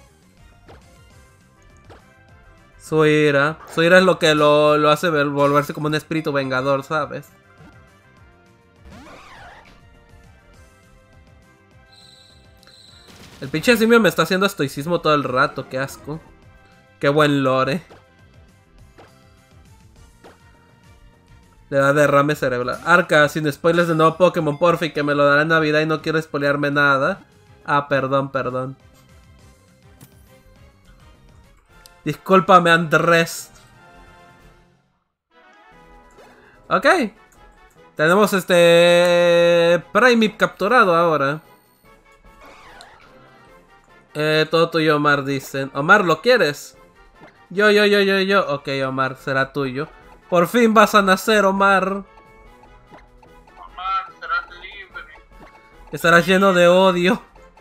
Su ira. Su ira es lo que lo, lo hace ver, volverse como un espíritu vengador, ¿sabes? El pinche simio me está haciendo estoicismo todo el rato, qué asco. Qué buen lore. Le da derrame cerebral. Arca, sin spoilers de nuevo Pokémon, porfi, que me lo dará en Navidad y no quiero spoilearme nada. Ah, perdón, perdón. Discúlpame, Andrés. Ok. Tenemos este... Primeape capturado ahora. Eh, todo tuyo, Omar, dicen. Omar, ¿lo quieres? Yo, yo, yo, yo, yo. Ok, Omar, será tuyo. Por fin vas a nacer, Omar. Omar, serás libre. Estarás lleno de odio.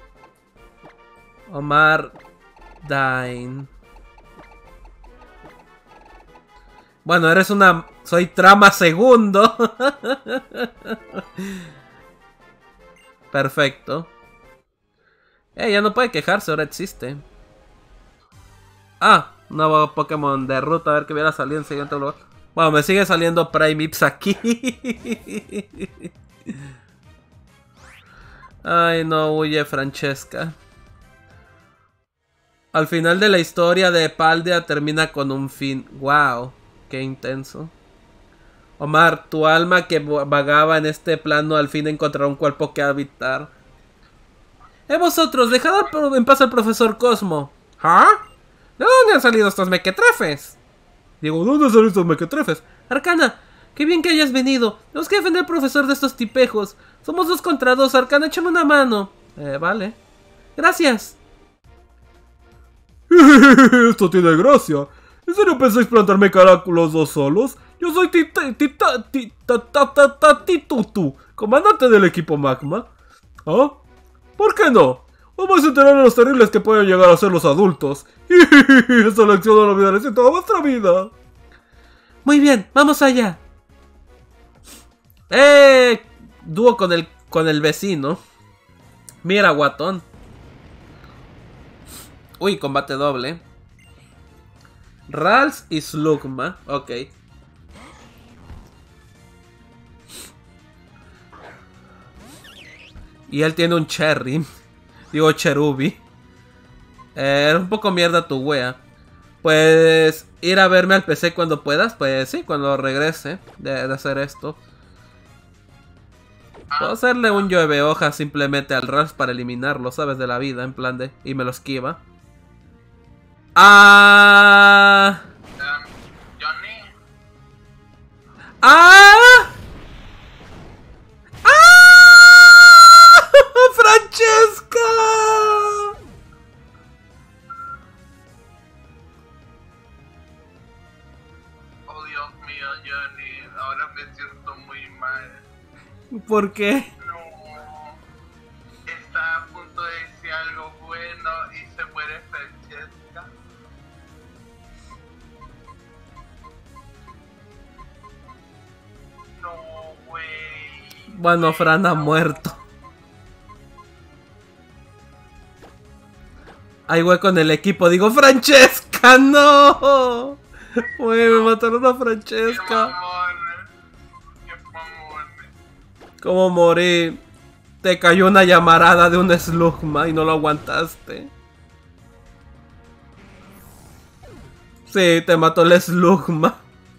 Omar Dine. Bueno, eres una... Soy trama segundo. Perfecto. Eh, ya no puede quejarse, ahora existe. Ah, un nuevo Pokémon de ruta, a ver qué hubiera salido en siguiente lugar. Bueno, me sigue saliendo Primeape aquí. Ay, no, huye Francesca. Al final de la historia de Paldea termina con un fin. Wow, qué intenso. Omar, tu alma que vagaba en este plano al fin encontrará un cuerpo que habitar. ¡Eh, vosotros! ¡Dejad en paz al profesor Cosmo! ¿Ah? ¿De dónde han salido estos mequetrefes? Digo, ¿dónde han salido estos mequetrefes? Arcana, qué bien que hayas venido. Tenemos que defender al profesor de estos tipejos. Somos dos contra dos. Arcana, échame una mano. Eh, vale. Gracias. Esto tiene gracia. ¿En serio pensáis plantarme cara con los dos solos? Yo soy Tita Tita Tita Titutu, comandante del equipo Magma. ¿Ah? ¿Por qué no? Os vais a enterar de los terribles que pueden llegar a ser los adultos. Esta lección no la olvidaré en toda vuestra vida. Muy bien, vamos allá. Eh, dúo con el con el vecino. Mira, guatón. Uy, combate doble. Rals y Slugma, ok. Y él tiene un Cherry. Digo, Cherubi. Eh, era un poco mierda tu wea. Pues ir a verme al P C cuando puedas. Pues sí, cuando regrese de, de hacer esto. Puedo hacerle un llueve hojas simplemente al Rals para eliminarlo, ¿sabes? De la vida, en plan de... Y me lo esquiva. Ah... Um, Johnny. ¡Ah! ¡Ah! ¡Francesca! Oh, Dios mío, Johnny. Ahora me siento muy mal. ¿Por qué? No. Está a punto de decir algo bueno y se muere Francesca. No, güey. Bueno, Fran ha muerto. Hay hueco en el equipo. Digo, ¡Francesca! ¡No! Güey, me mataron a Qué Francesca. mamón. Qué mamón. ¿Cómo morí? Te cayó una llamarada de un Slugma y no lo aguantaste. Sí, te mató el Slugma.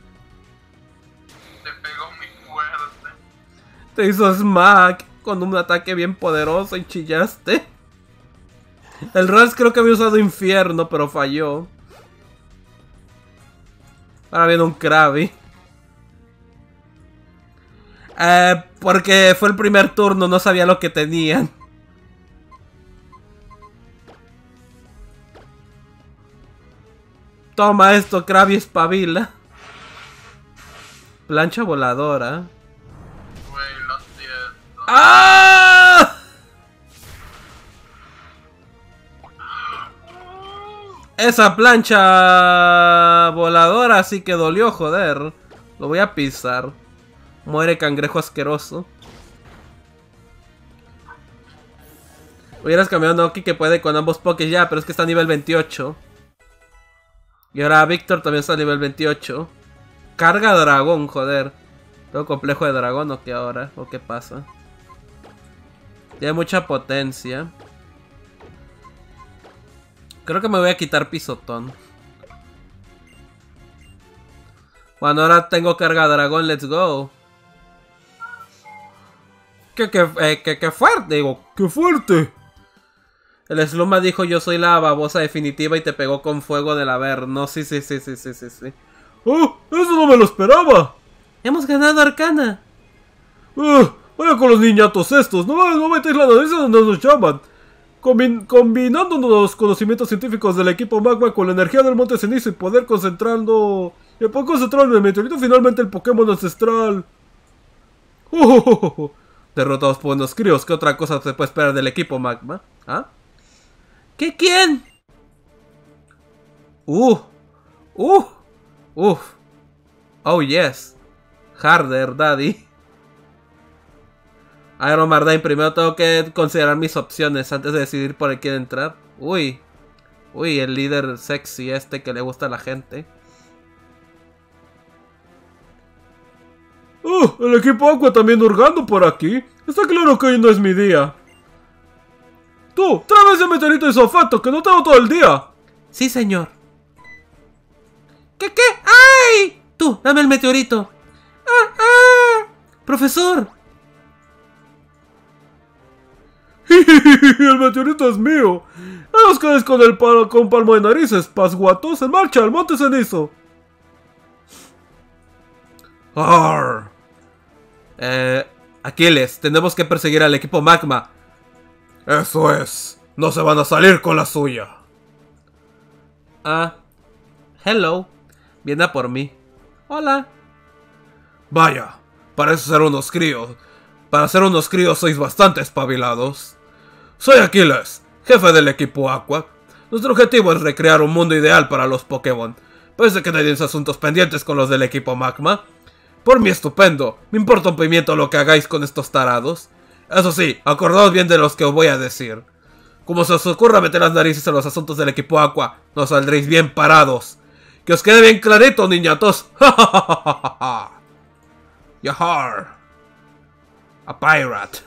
Te pegó muy fuerte. Te hizo smack con un ataque bien poderoso y chillaste. El Rals creo que había usado infierno, pero falló. Ahora viene un Krabby. Eh, porque fue el primer turno, no sabía lo que tenían. Toma esto, Krabby espabila. Plancha voladora. Güey, lo siento. ¡Ah! Esa plancha voladora sí que dolió, joder. Lo voy a pisar. Muere cangrejo asqueroso. Hubieras cambiado a Naoki que puede con ambos pokés ya, pero es que está a nivel veintiocho. Y ahora Víctor también está a nivel veintiocho. Carga dragón, joder. ¿Tengo complejo de dragón o qué ahora? ¿O qué pasa? Tiene mucha potencia. Creo que me voy a quitar pisotón. Bueno, ahora tengo carga dragón, let's go. ¿Qué, qué, eh, qué, qué fuerte? Digo, ¡Qué fuerte! el Sluma dijo yo soy la babosa definitiva y te pegó con fuego del averno. Sí, sí, sí, sí, sí, sí, sí. ¡Oh! ¡Eso no me lo esperaba! Hemos ganado, Arcana. ¡Uh! Vaya con los niñatos estos. No, no metéis la nariz donde nos llaman. Combin combinando los conocimientos científicos del equipo Magma con la energía del monte cenizo y poder concentrando... Y poder concentrar en el meteorito finalmente el Pokémon ancestral. ¡Oh, oh, oh, oh! Derrotados por unos críos. ¿Qué otra cosa se puede esperar del equipo Magma? ¿Ah? ¿Qué quién? Uh. Uh. Uf. Oh yes. Harder, daddy. Iron Mardine, primero tengo que considerar mis opciones antes de decidir por el quién entrar. Uy. Uy, el líder sexy este que le gusta a la gente. ¡Oh! El equipo Aqua también hurgando por aquí. Está claro que hoy no es mi día. Tú, tráeme ese meteorito de sulfato que no tengo todo el día. Sí, señor. ¿Qué, qué? ¡Ay! Tú, dame el meteorito. ¡Ah, ah! ¡Profesor! El meteorito es mío. A los que con el palo con palmo de narices, pasguatos, en marcha al monte cenizo. Arr. Eh, Aquiles, tenemos que perseguir al equipo Magma. Eso es. No se van a salir con la suya. Ah, hello. Viene a por mí. Hola. Vaya, parece ser unos críos. Para ser unos críos sois bastante espabilados. Soy Aquiles, jefe del equipo Aqua. Nuestro objetivo es recrear un mundo ideal para los Pokémon. Parece que tenéis asuntos pendientes con los del equipo Magma. Por mí estupendo, me importa un pimiento lo que hagáis con estos tarados. Eso sí, acordaos bien de los que os voy a decir. Como se os ocurra meter las narices en los asuntos del equipo Aqua, no saldréis bien parados. Que os quede bien clarito, niñatos. Yahar. A pirate.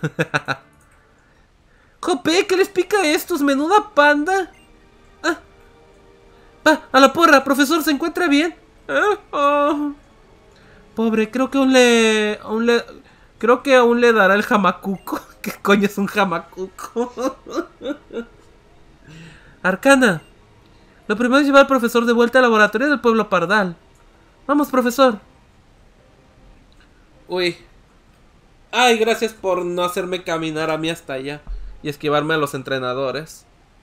Jope, ¿qué les pica a estos? Menuda panda. Ah. Ah, a la porra, profesor, ¿se encuentra bien? ¿Eh? Oh. Pobre, creo que aún le... Aún le... Creo que aún le dará el jamacuco. ¿Qué coño es un jamacuco? Arcana. Lo primero es llevar al profesor de vuelta al laboratorio del pueblo Pardal. Vamos, profesor. Uy. Ay, gracias por no hacerme caminar a mí hasta allá y esquivarme a los entrenadores.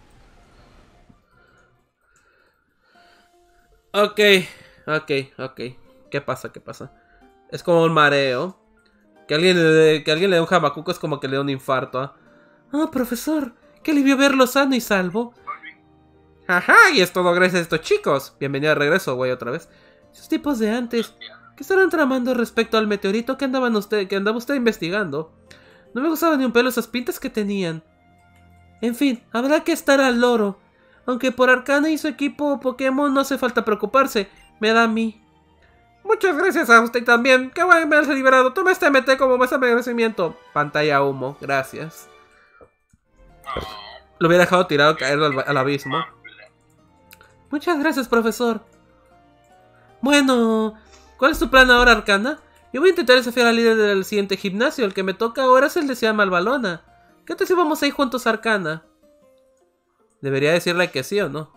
Ok, ok, ok. ¿Qué pasa? ¿Qué pasa? Es como un mareo. Que alguien le dé, que alguien le dé un jamacuco es como que le dé un infarto. Ah, oh, profesor, qué alivio verlo sano y salvo. Ajá, y es todo gracias a estos chicos. Bienvenido de regreso, güey, otra vez. Esos tipos de antes. ¿Qué estarán tramando respecto al meteorito que andaban usted, que andaba usted investigando? No me gustaba ni un pelo esas pintas que tenían. En fin, habrá que estar al loro. Aunque por Arcana y su equipo Pokémon no hace falta preocuparse. Me da a mí. Muchas gracias a usted también. Qué bueno que me has liberado. Toma este M T como muestra de agradecimiento. Pantalla humo. Gracias. Lo hubiera dejado tirado caer al, al abismo. Muchas gracias, profesor. Bueno, ¿cuál es tu plan ahora, Arcana? Yo voy a intentar desafiar al líder del siguiente gimnasio. El que me toca ahora es el de Ciudad Malvalona. ¿Qué tal si vamos a ir juntos, Arcana? Debería decirle que sí o no.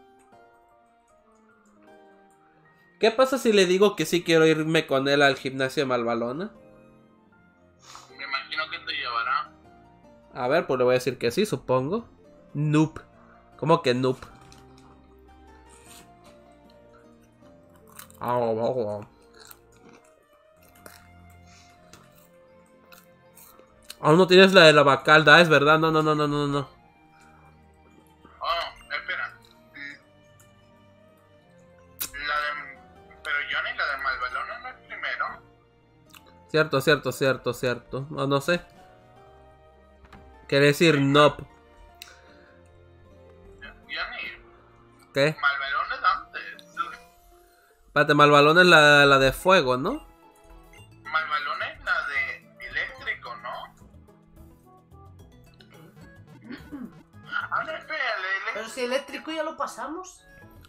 ¿Qué pasa si le digo que sí quiero irme con él al gimnasio de Malvalona? Me imagino que te llevará. A ver, pues le voy a decir que sí, supongo. Nope. ¿Cómo que nope? Oh, oh, oh. Aún no tienes la de la Bacalda, es verdad. No, no, no, no, no, no. Oh, espera. La de... Pero Johnny, la de Malvalona no es primero. Cierto, cierto, cierto, cierto. No, no sé. Quiere decir nope. Johnny. ¿Qué? Malvalona es antes. Espérate, Malvalona es la, la de fuego, ¿no? Malvalona es la de eléctrico, ¿no? Ah, no, espera, la Pero si eléctrico ya lo pasamos.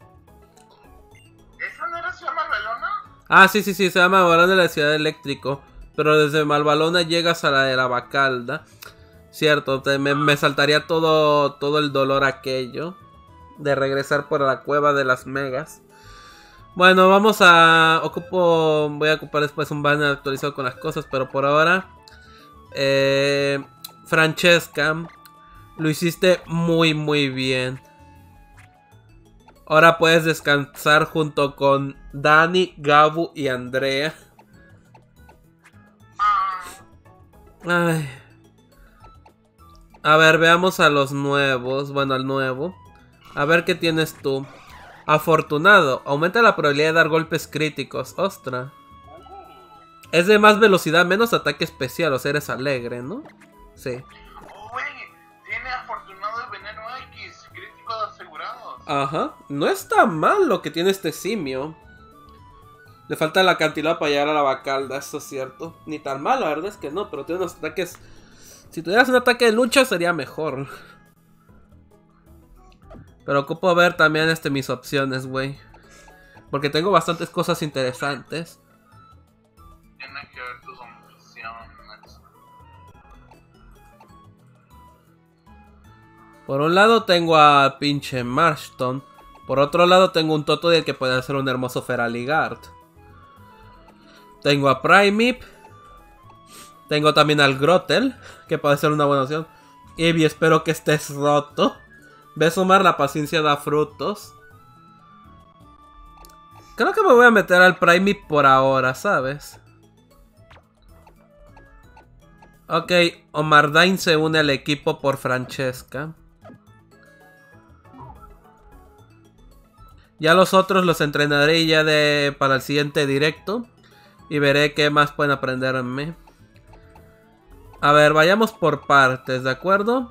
¿Esa no era Ciudad Malvalona? Ah, sí, sí, sí, se llama Malvalona de la Ciudad Eléctrico. Pero desde Malvalona llegas a la de la Bacalda. Cierto, te, me, me saltaría todo, todo el dolor aquello de regresar por la cueva de las megas. Bueno, vamos a... Ocupo... Voy a ocupar después un banner actualizado con las cosas, pero por ahora... Eh, Francesca, lo hiciste muy, muy bien. Ahora puedes descansar junto con Dani, Gabu y Andrea. Ay. A ver, veamos a los nuevos. Bueno, al nuevo. A ver qué tienes tú. Afortunado. Aumenta la probabilidad de dar golpes críticos. Ostra. Es de más velocidad, menos ataque especial. O sea, eres alegre, ¿no? Sí. Oh, güey, tiene afortunado el veneno X, críticos asegurados. Ajá. No está mal lo que tiene este simio. Le falta la acantilado para llegar a la Bacalda, eso es cierto. Ni tan mal, la verdad es que no, pero tiene unos ataques... Si tuvieras un ataque de lucha sería mejor. Pero ocupo ver también este, mis opciones, güey. Porque tengo bastantes cosas interesantes. Por un lado tengo a pinche Marston. Por otro lado tengo un Totodile que puede ser un hermoso Feraligard. Tengo a Primeape. Tengo también al Grottle, que puede ser una buena opción. Eevee, espero que estés roto. Ve sumar, la paciencia da frutos. Creo que me voy a meter al Primeape por ahora, ¿sabes? Ok, Omardain se une al equipo por Francesca. Ya los otros los entrenaré ya de para el siguiente directo. Y veré qué más pueden aprender en mí. A ver, vayamos por partes, ¿de acuerdo?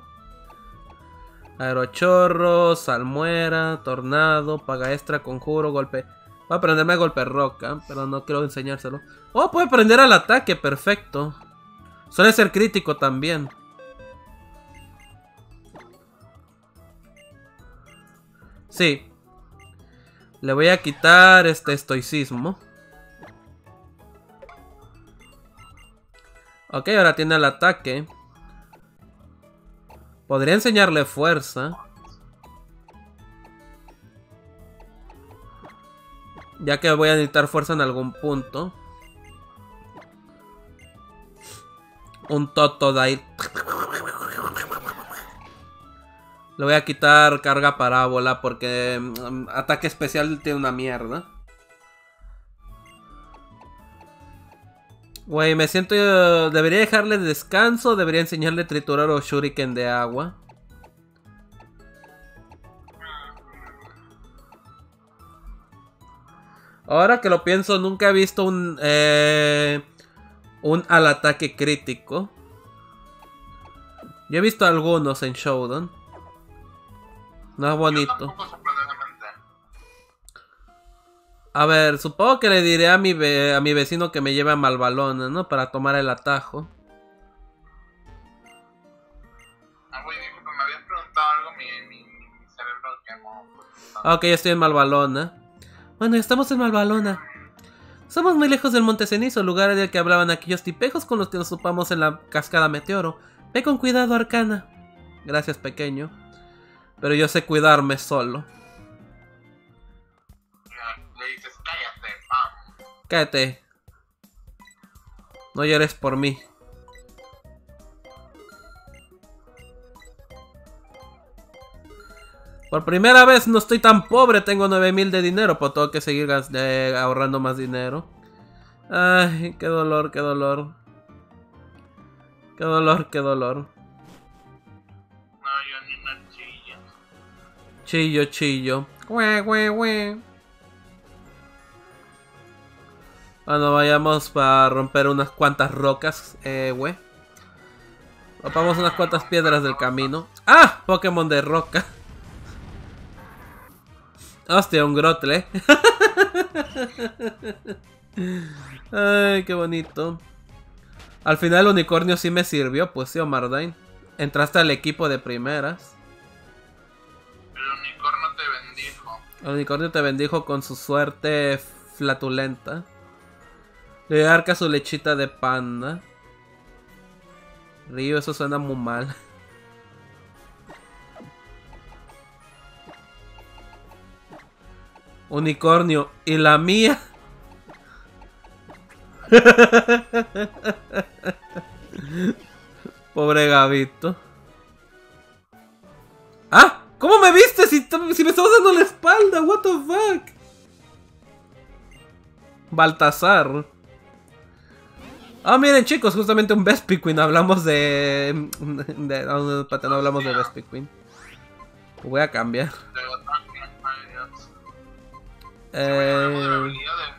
Aerochorro, Salmuera, Tornado, Paga Extra, Conjuro, Golpe. Voy a aprenderme Golpe Roca, pero no quiero enseñárselo. Oh, puede aprender al ataque, perfecto. Suele ser crítico también. Sí. Le voy a quitar este estoicismo. Ok, ahora tiene el ataque. Podría enseñarle fuerza. Ya que voy a necesitar fuerza en algún punto. Un Totodile. Le voy a quitar carga parábola porque um, ataque especial tiene una mierda. Güey, me siento... Uh, debería dejarle descanso, debería enseñarle triturar o shuriken de agua. Ahora que lo pienso, nunca he visto un... Eh, un al ataque crítico. Yo he visto algunos en Showdown. No es bonito. A ver, supongo que le diré a mi, ve a mi vecino que me lleve a Malvalona, ¿no? Para tomar el atajo. Ah, güey, dijo que me habías preguntado algo, mi, mi, mi cerebro quemó. Ok, estoy en Malvalona. Bueno, estamos en Malvalona. Somos muy lejos del Monte Cenizo, lugar del que hablaban aquellos tipejos con los que nos topamos en la cascada Meteoro. Ve con cuidado, Arcana. Gracias, pequeño. Pero yo sé cuidarme solo. Le dices, cállate, pam. Cállate. No llores por mí. Por primera vez no estoy tan pobre, tengo nueve mil de dinero, pero tengo que seguir eh, ahorrando más dinero. Ay, qué dolor, qué dolor. Qué dolor, qué dolor. No, yo ni no chillo. Chillo, chillo. Güey, güey, güey. Bueno, vayamos para romper unas cuantas rocas, eh, güey. Rompamos unas cuantas piedras del camino. ¡Ah! Pokémon de roca. Hostia, un Grottle, ¿eh? Ay, qué bonito. Al final el unicornio sí me sirvió, pues sí, Omardain. Entraste al equipo de primeras. El unicornio te bendijo. El unicornio te bendijo con su suerte flatulenta. Le arca su lechita de panda. Río, eso suena muy mal. Unicornio. ¿Y la mía? Pobre Gabito. ¡Ah! ¿Cómo me viste si, si me estabas dando la espalda? What the fuck. Baltasar. Ah, miren chicos, justamente un Vespiquen. Hablamos de... de no, no hablamos de Vespiquen. Voy a cambiar. Eh...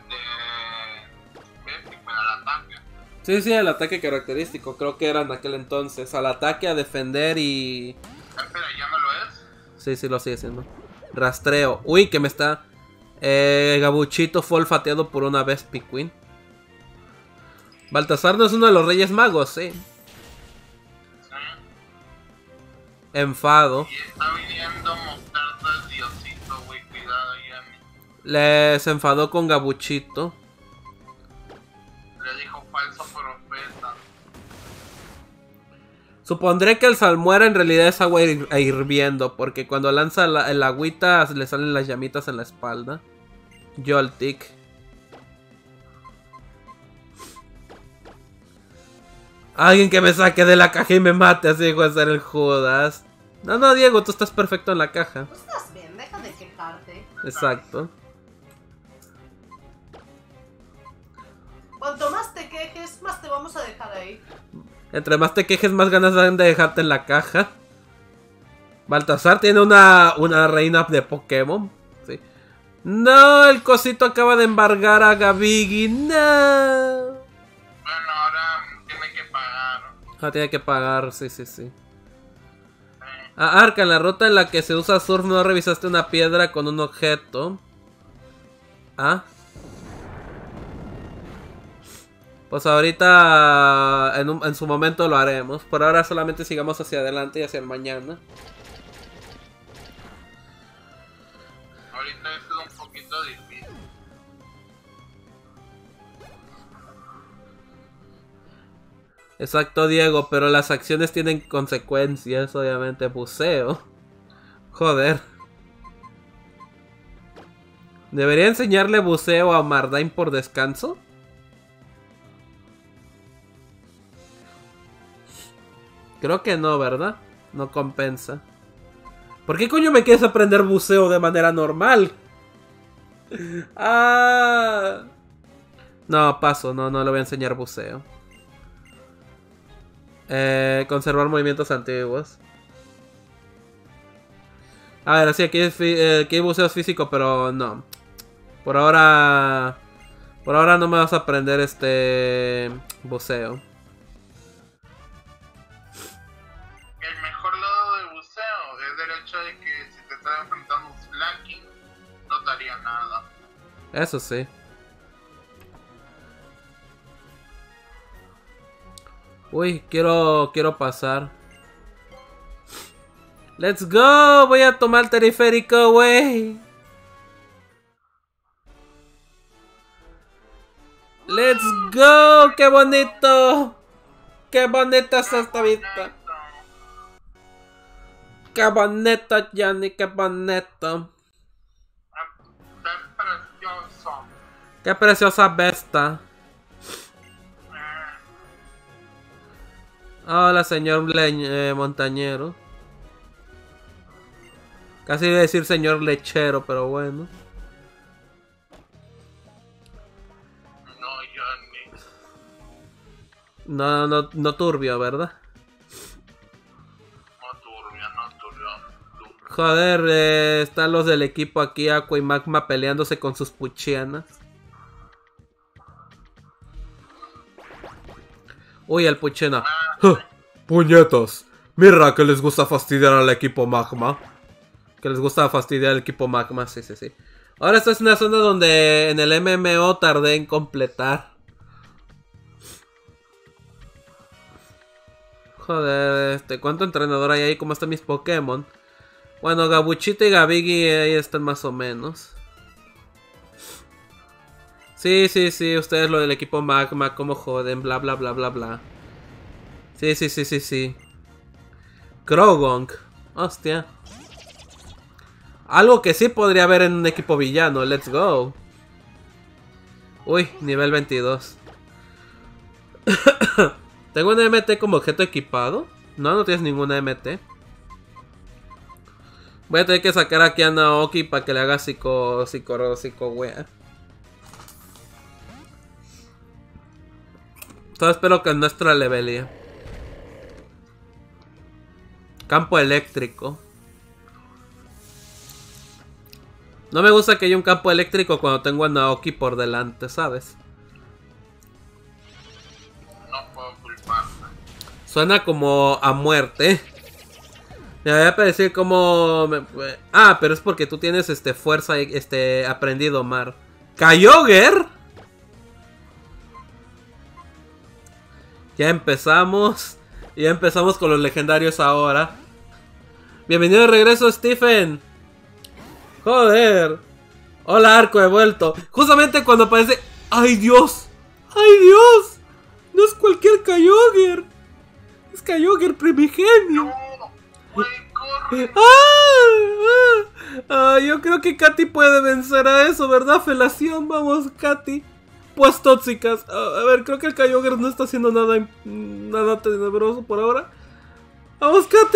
Sí, sí, el ataque característico. Creo que era en aquel entonces. Al ataque, a defender y... Espera, ¿ya me lo es? Sí, sí, lo sigue haciendo. Rastreo. Uy, que me está... Eh, Gabuchito fue olfateado por una Vespiquen. Baltasar no es uno de los Reyes Magos, sí. Sí. Enfado. Y está viniendo mostrar Diosito, güey, cuidado, Yami. Les enfadó con Gabuchito. Supondré que el salmuera en realidad es agua hir hirviendo, porque cuando lanza la, el agüita le salen las llamitas en la espalda. Joltik. Alguien que me saque de la caja y me mate, así dijo a ser el Judas. No, no, Diego, tú estás perfecto en la caja. Tú estás bien, deja de quejarte. Exacto. Cuanto más te quejes, más te vamos a dejar ahí. Entre más te quejes, más ganas dan de dejarte en la caja. Baltasar tiene una, una reina de Pokémon. Sí. No, el cosito acaba de embargar a Gabigi. No. Bueno, ahora tiene que pagar. Ah, tiene que pagar, sí, sí, sí. Ah, Arca, en la ruta en la que se usa surf no revisaste una piedra con un objeto. Ah. Pues ahorita en, un, en su momento lo haremos. Por ahora solamente sigamos hacia adelante y hacia el mañana. Ahorita es un poquito difícil. Exacto, Diego, pero las acciones tienen consecuencias, obviamente. Buceo. Joder. ¿Debería enseñarle buceo a Mardain por descanso? Creo que no, ¿verdad? No compensa. ¿Por qué coño me quieres aprender buceo de manera normal? Ah. No, paso. No, no le voy a enseñar buceo. Eh, conservar movimientos antiguos. A ver, sí, aquí, es, eh, aquí hay buceo físico, pero no. Por ahora... Por ahora no me vas a aprender este... buceo. El mejor lado del buceo es el hecho de que si te estás enfrentando un slacking, no te haría nada. Eso sí. Uy, quiero, quiero pasar. Let's go, voy a tomar el teleférico, güey. Let's go, qué bonito. Qué bonita es esta vista. Qué bonito, Johnny, qué bonito. Qué precioso. Qué preciosa besta. Hola, señor leñ eh, montañero. Casi iba a decir señor lechero, pero bueno. No, Johnny. No, no, no turbio, ¿verdad? No turbio, no turbio. Joder, eh, están los del equipo aquí, Aqua y Magma, peleándose con sus puchianas. Uy, el puchena. ¡Ja! ¡Puñetas! Mira que les gusta fastidiar al equipo Magma. Que les gusta fastidiar al equipo Magma, sí, sí, sí. Ahora esta es una zona donde en el M M O tardé en completar. Joder, este, ¿cuánto entrenador hay ahí? ¿Cómo están mis Pokémon? Bueno, Gabuchito y Gabigi ahí están más o menos. Sí, sí, sí, ustedes lo del equipo Magma, cómo joden, bla, bla, bla, bla, bla. Sí, sí, sí, sí, sí. Croagunk. Hostia. Algo que sí podría haber en un equipo villano, let's go. Uy, nivel veintidós. ¿Tengo una M T como objeto equipado? No, no tienes ninguna M T. Voy a tener que sacar aquí a Naoki para que le haga psico... psico... psico... wea. Todo espero que nuestra levelia. Campo eléctrico. No me gusta que haya un campo eléctrico cuando tengo a Naoki por delante, ¿sabes? No puedo culparme. Suena como a muerte. Me voy a parecer como... Ah, pero es porque tú tienes este fuerza este aprendido, Mar. ¿Kyogre? Ya empezamos. Ya empezamos con los legendarios ahora. Bienvenido de regreso, Stephen. Joder. Hola, Arco, he vuelto. Justamente cuando aparece... ¡Ay, Dios! ¡Ay, Dios! No es cualquier Kyogre. Es Kyogre primigenio. No, güey, corre. ¡Ah! ¡Ah! Ah, yo creo que Katy puede vencer a eso, ¿verdad? Felación, vamos, Katy. Pues tóxicas. Ah, a ver, creo que el Kyogre no está haciendo nada, nada tenebroso por ahora. ¡Vamos, Katy!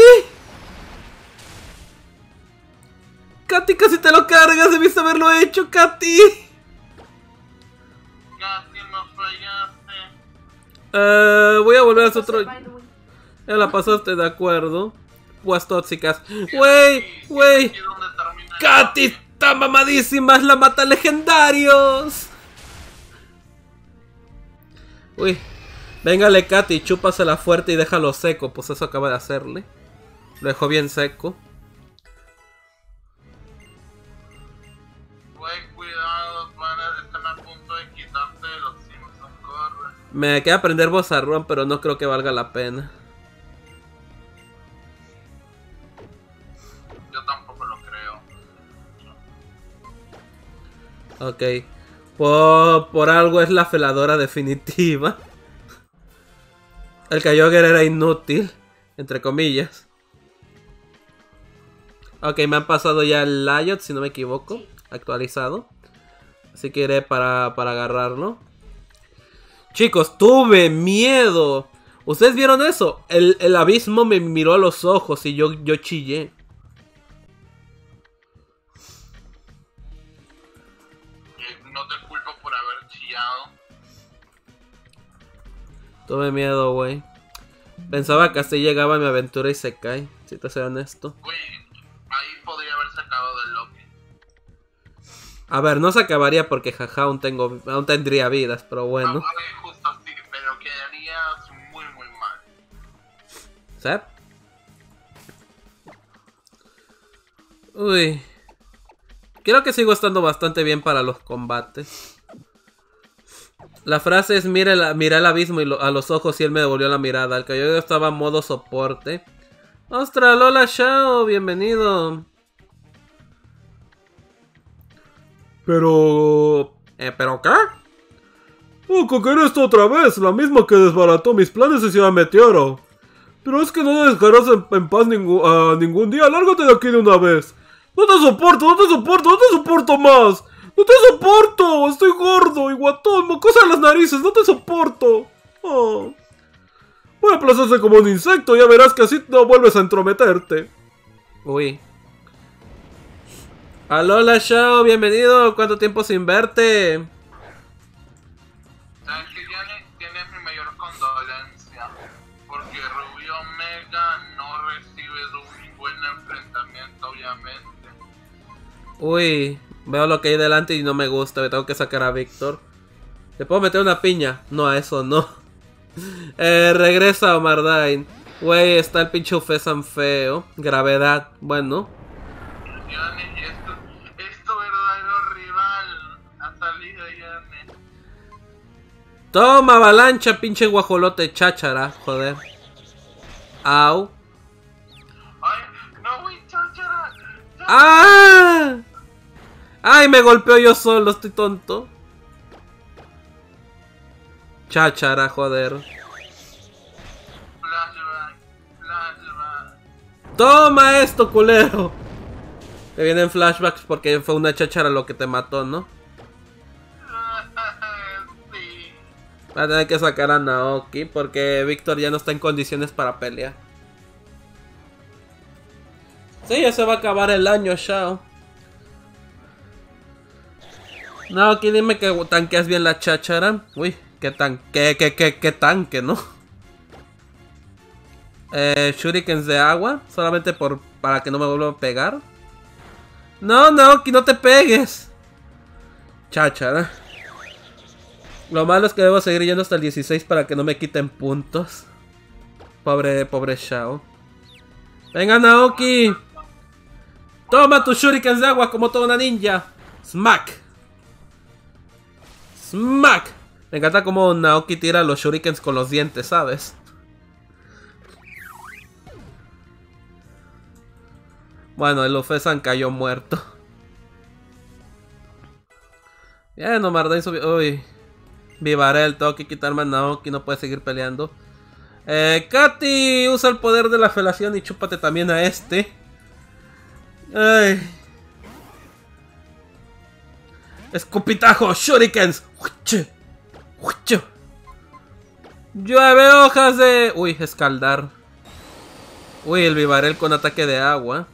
Katy, casi te lo cargas, debiste haberlo hecho, Katy. Katy, no fallaste. Uh, voy a volver a hacer otro. By the way. Ya la pasaste, de acuerdo. Pues tóxicas. Wey, wey. Aquí donde termina Katy está mamadísima, es la mata legendarios. Uy. Véngale, Katy, chúpasela fuerte y déjalo seco. Pues eso acaba de hacerle. Lo dejó bien seco. Güey, cuidado, van a estar a punto de quitarte de los Simpsons, corre. Me queda aprender Bozarrón, pero no creo que valga la pena. Yo tampoco lo creo. Ok. Por, por algo es la feladora definitiva. El Kyogre era inútil, entre comillas. Ok, me han pasado ya el Laiot, si no me equivoco. Actualizado. Así que iré para, para agarrarlo. Chicos, tuve miedo. ¿Ustedes vieron eso? El, el abismo me miró a los ojos y yo, yo chillé. No te culpo por haber chillado. Tuve miedo, güey. Pensaba que hasta ahí llegaba mi aventura y se cae, si te soy honesto. Güey, ahí podría haber sacado del Loki. A ver, no se acabaría porque jaja, aún tengo, aún tendría vidas, pero bueno. No, okay, justo así, pero quedarías muy muy mal. ¿Sabes? Uy. Creo que sigo estando bastante bien para los combates. La frase es mira el, mira el abismo y lo, a los ojos y él me devolvió la mirada. El Kyogre estaba en modo soporte. ¡Ostras, Lola Shao! Bienvenido. Pero... Eh, ¿pero qué? Oh, cogeré esto otra vez, la misma que desbarató mis planes y Ciudad Meteoro. Pero es que no dejarás en, en paz ningún, a ningún día, lárgate de aquí de una vez. No te soporto, no te soporto, no te soporto más. No te soporto, estoy gordo y guatón, mocosa en las narices, no te soporto. Oh. Voy a aplazarse como un insecto, ya verás que así no vuelves a entrometerte. Uy. Alola Shao, bienvenido. ¿Cuánto tiempo sin verte? Sabes que tienes, tienes mi mayor condolencia. Porque Rubio Omega no recibe un buen enfrentamiento, obviamente. Uy, veo lo que hay delante y no me gusta. Me tengo que sacar a Víctor. ¿Le puedo meter una piña? No, a eso no. eh, regresa Omardain. Güey, está el pinche Ufesan feo. Gravedad, bueno. Yane, esto, esto verdadero rival ha salido, Yane. Toma, avalancha, pinche guajolote cháchara. Joder. Au. Ay, no, güey, cháchara. cháchara. ¡Ah! ¡Ay, me golpeo yo solo! Estoy tonto. Cháchara, joder. Flashback, flashback. ¡Toma esto, culero! Te vienen flashbacks porque fue una cháchara lo que te mató, ¿no? Sí. Va a tener que sacar a Naoki porque Víctor ya no está en condiciones para pelear. Sí, ya se va a acabar el año, Shao. Naoki, dime que tanqueas bien la cháchara. Uy, qué tan... qué, qué, qué, qué tanque, ¿no? Eh, shurikens de agua, solamente por para que no me vuelva a pegar. No, Naoki, no te pegues. Cháchara. Lo malo es que debo seguir yendo hasta el dieciséis para que no me quiten puntos. Pobre, pobre Shao. Venga, Naoki. Toma tus shurikens de agua como toda una ninja. Smack. Smack. Me encanta como Naoki tira los shurikens con los dientes, ¿sabes? Bueno, el Ufesan cayó muerto. Bien, Omardain subió. Uy. Vivarel, tengo que quitarme a Naoki, no puede seguir peleando. Eh, Katy, usa el poder de la felación y chúpate también a este. Ay. Escupitajo, shurikens. Llueve hojas de... Uy, escaldar. Uy, el Vivarel con ataque de agua.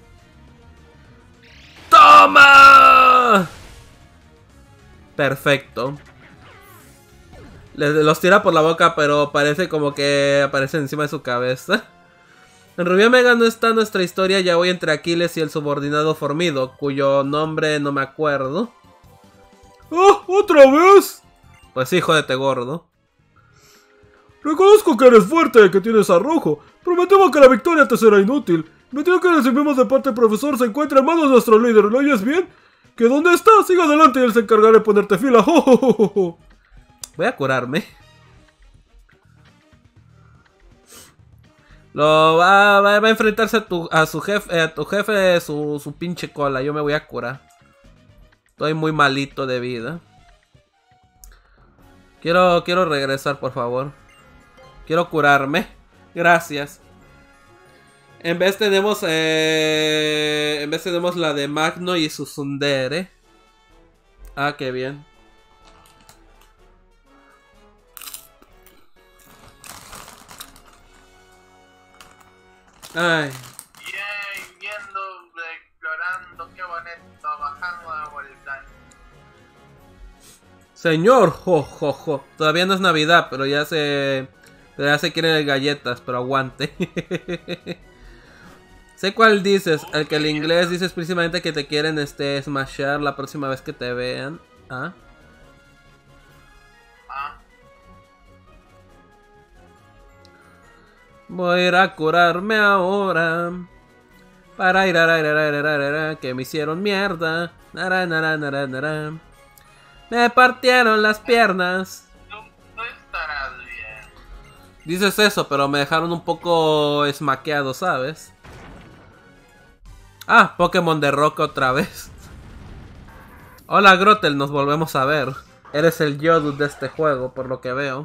¡Toma! Perfecto. Les, los tira por la boca, pero parece como que aparecen encima de su cabeza. En Rubia Mega no está nuestra historia. Ya voy entre Aquiles y el subordinado Formido, cuyo nombre no me acuerdo. ¡Oh! ¿Otra vez? Pues sí, jódete gordo. Reconozco que eres fuerte y que tienes arrojo. Prometemos que la victoria te será inútil. Me digo que recibimos de parte del profesor se encuentra en manos de nuestro líder. ¿Lo oyes bien? ¿Que dónde está? Siga adelante y él se encargará de ponerte fila. ¡Oh, oh, oh, oh! Voy a curarme. Lo va, va, va a enfrentarse a tu, a su jefe, a tu jefe, su, su pinche cola. Yo me voy a curar. Estoy muy malito de vida. Quiero, quiero regresar, por favor. Quiero curarme. Gracias. En vez tenemos, eh, en vez tenemos la de Magno y su Tsundere. Ah, qué bien. Ay. Yay, viendo, explorando, qué bonito, bajando la vuelta. Señor, jo, jo, jo. Todavía no es Navidad, pero ya se... Ya se quieren galletas, pero aguante. Sé cuál dices. El que el inglés dices precisamente que te quieren este smashar la próxima vez que te vean. ¿Ah? Ah, Voy a ir a curarme ahora. Para ir a, ir a, ir a, ir a, que me hicieron mierda. Nara, nara, nara, nara. Me partieron las piernas. tú, tú estarás bien. Dices eso, pero me dejaron un poco esmaqueado, ¿sabes? Ah, Pokémon de Roca otra vez. Hola Grotel, nos volvemos a ver. Eres el Yodu de este juego, por lo que veo.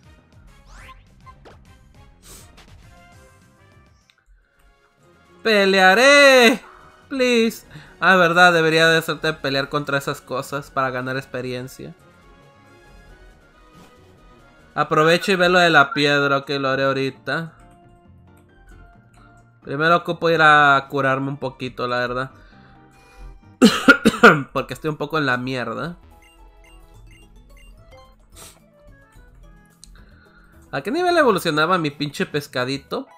Pelearé, please. Ah, verdad, debería de hacerte pelear contra esas cosas para ganar experiencia. Aprovecho y ve lo de la piedra, que lo haré ahorita. Primero ocupo ir a curarme un poquito, la verdad. Porque estoy un poco en la mierda. ¿A qué nivel evolucionaba mi pinche pescadito?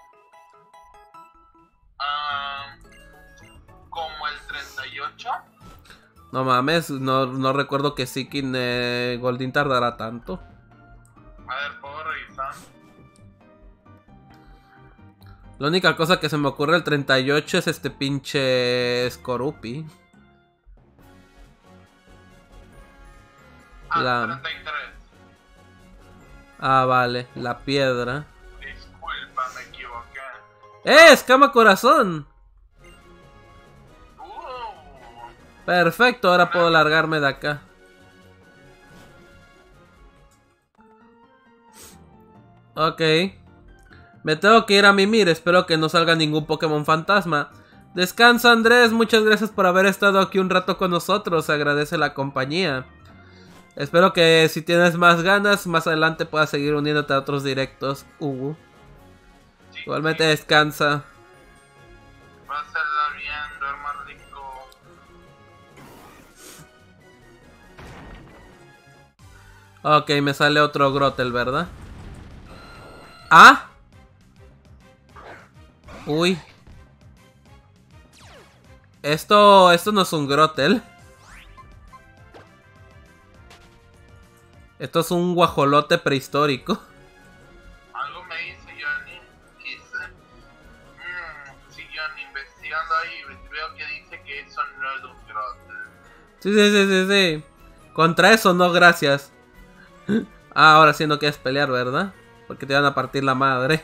Ah, como el treinta y ocho. No mames, no, no recuerdo que Seeking eh, Goldin tardará tanto. A ver, ¿puedo revisar? La única cosa que se me ocurre el treinta y ocho es este pinche Skorupi. Ah, La... treinta y tres. Ah, vale, la piedra. Disculpa, me equivoqué. ¡Eh! ¡Escama corazón! Uh, Perfecto, ahora puedo largarme de acá. Ok. Me tengo que ir a mimir, espero que no salga ningún Pokémon fantasma. Descansa Andrés, muchas gracias por haber estado aquí un rato con nosotros, se agradece la compañía. Espero que si tienes más ganas, más adelante puedas seguir uniéndote a otros directos, Hugo. sí, Igualmente sí. descansa. Pásala bien, duerma rico. Ok, me sale otro Grotel, ¿verdad? ¿Ah? Uy. Esto, esto no es un Grotel. Esto es un guajolote prehistórico. Algo me dice Johnny. Dice. Mmm, sí, Johnny, investigando ahí, veo que dice que eso no es un grotte. Sí, sí, sí, sí, sí. Contra eso no, gracias. Ah, ahora sí no quieres pelear, ¿verdad? Porque te van a partir la madre.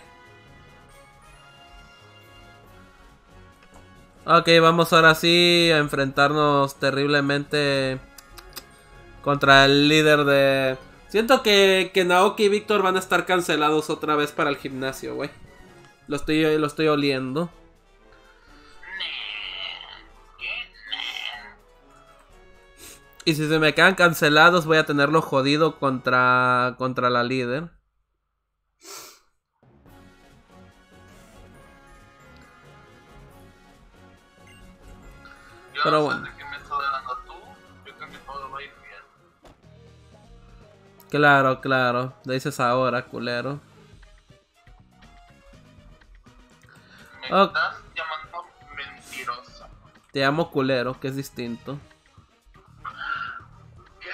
Ok, vamos ahora sí a enfrentarnos terriblemente contra el líder de Siento que, que Naoki y Víctor van a estar cancelados otra vez para el gimnasio, güey. Lo estoy, lo estoy oliendo. Y si se me quedan cancelados, voy a tenerlo jodido contra, contra la líder. Yo Pero no bueno. sé de qué me estás hablando tú. Yo creo que todo va a ir bien. Claro, claro. Lo dices ahora, culero. Me Ok. estás llamando mentirosa. Te llamo culero, que es distinto. ¿Qué?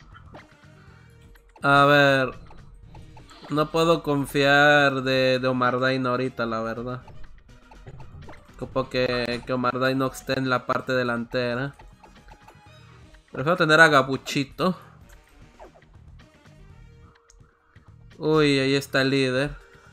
A ver. No puedo confiar de, de Omar Dain ahorita, la verdad. Como que, que Omar Dain no esté en la parte delantera. Prefiero tener a Gabuchito. Uy, ahí está el líder.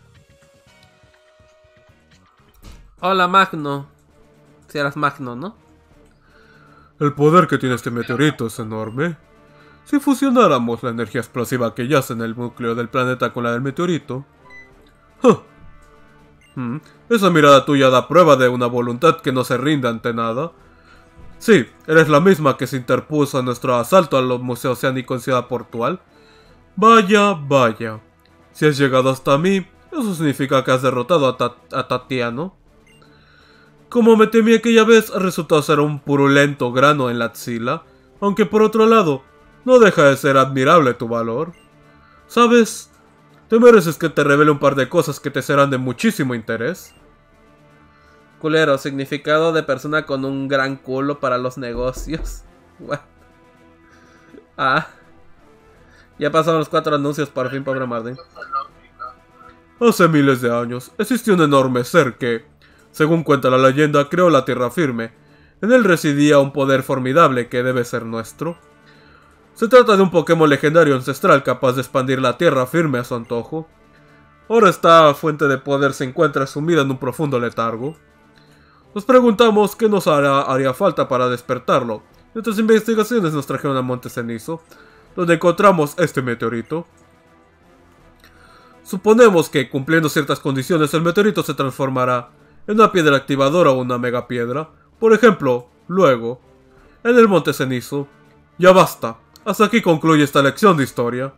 Hola, Magno. Si eras Magno, ¿no? El poder que tiene este meteorito es enorme. Si fusionáramos la energía explosiva que yace en el núcleo del planeta con la del meteorito... ¡Huh! Hmm, Esa mirada tuya da prueba de una voluntad que no se rinde ante nada. Sí, eres la misma que se interpuso en nuestro asalto al Museo Oceánico en Ciudad Portual. Vaya, vaya. Si has llegado hasta mí, eso significa que has derrotado a, Ta- a Tatiano. Como me temí aquella vez, ha resultado ser un purulento grano en la axila, aunque por otro lado, no deja de ser admirable tu valor. ¿Sabes? Te mereces que te revele un par de cosas que te serán de muchísimo interés. Culero, significado de persona con un gran culo para los negocios. What? Ah. Ya pasaron los cuatro anuncios, por fin, pobre Martín. Hace miles de años, existió un enorme ser que, según cuenta la leyenda, creó la tierra firme. En él residía un poder formidable que debe ser nuestro. Se trata de un Pokémon legendario ancestral capaz de expandir la tierra firme a su antojo. Ahora esta fuente de poder se encuentra sumida en un profundo letargo. Nos preguntamos qué nos hará, haría falta para despertarlo. Nuestras investigaciones nos trajeron a Monte Cenizo, donde encontramos este meteorito. Suponemos que, cumpliendo ciertas condiciones, el meteorito se transformará en una piedra activadora o una megapiedra. Por ejemplo, luego, en el Monte Cenizo. Ya basta. Hasta aquí concluye esta lección de historia.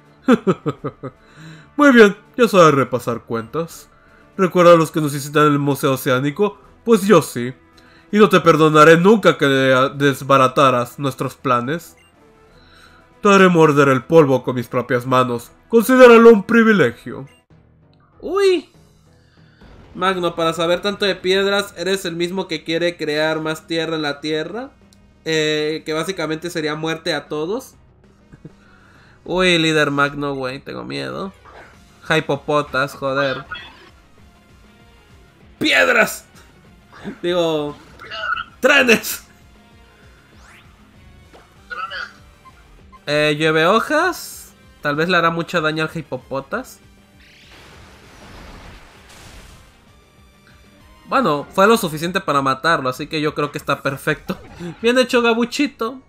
Muy bien, ya sabes repasar cuentas. ¿Recuerda a los que nos visitan en el Museo Oceánico? Pues yo sí. Y no te perdonaré nunca que desbarataras nuestros planes. Te haré morder el polvo con mis propias manos. Considéralo un privilegio. Uy. Magno, para saber tanto de piedras, ¿eres el mismo que quiere crear más tierra en la tierra? Eh, que básicamente sería muerte a todos. Uy, líder Magno, güey, tengo miedo. Hypopotas, joder. ¡Piedras! Digo... ¡Trenes! Eh, llueve hojas. Tal vez le hará mucho daño al Hypopotas. Bueno, fue lo suficiente para matarlo, así que yo creo que está perfecto. Bien hecho, Gabuchito.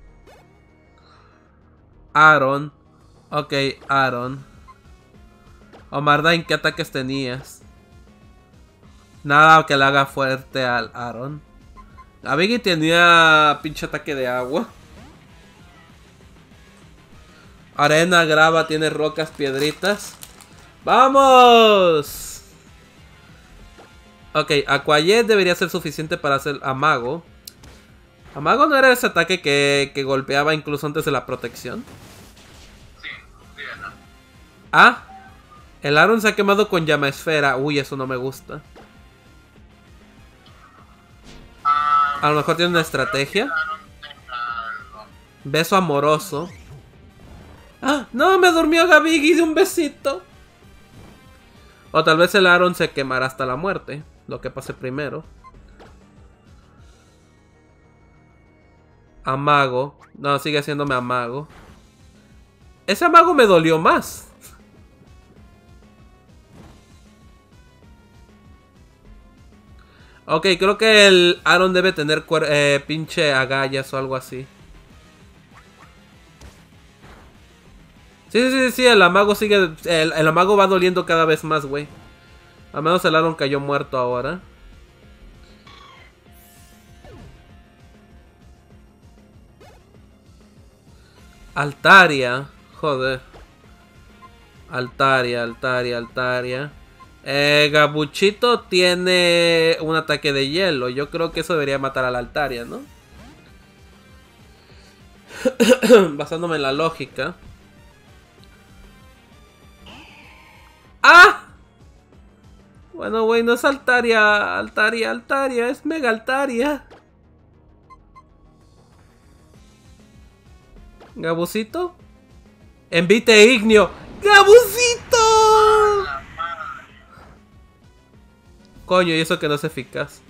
Aaron. Ok, Aaron. Omar Dain, ¿qué ataques tenías? Nada que le haga fuerte al Aaron. Abiggy tenía pinche ataque de agua. Arena, grava, tiene rocas, piedritas. ¡Vamos! Ok, Aquajet debería ser suficiente para hacer Amago. ¿Amago no era ese ataque que, que golpeaba incluso antes de la protección? Sí, sí, ¿no? Ah, el Aaron se ha quemado con llama esfera. Uy, eso no me gusta. Ah, A lo mejor tiene una estrategia. Beso amoroso. ¡Ah! ¡No! Me durmió Gabiggy de un besito. O tal vez el Aaron se quemará hasta la muerte. Lo que pase primero. Amago. No, sigue haciéndome amago. Ese amago me dolió más. Ok, creo que el Aaron debe tener eh, pinche agallas o algo así. Sí, sí, sí, sí, el amago sigue... El, el amago va doliendo cada vez más, güey. Al menos el Aaron cayó muerto ahora. Altaria. Joder. Altaria, Altaria, Altaria. Eh, Gabuchito tiene un ataque de hielo. Yo creo que eso debería matar a la Altaria, ¿no? Basándome en la lógica. ¡Ah! Bueno, güey, no es Altaria, Altaria, Altaria, es Mega Altaria. ¿Gabucito? Envite Ignio. ¡Gabucito! Coño, y eso que no es eficaz.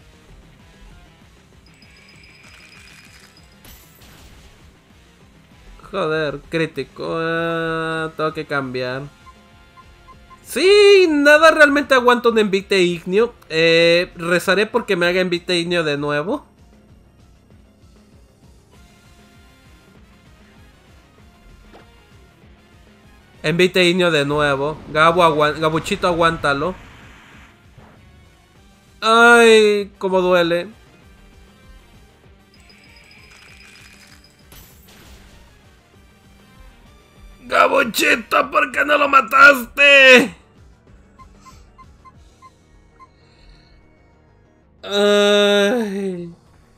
Joder, crítico. Uh, tengo que cambiar. Sí, nada realmente aguanta un Envite Ignio. Eh, rezaré porque me haga Envite Ignio de nuevo. Envite Ignio de nuevo. Gabo, agu Gabuchito, aguántalo. Ay, cómo duele. Gabuchito, ¿por qué no lo mataste? Ay.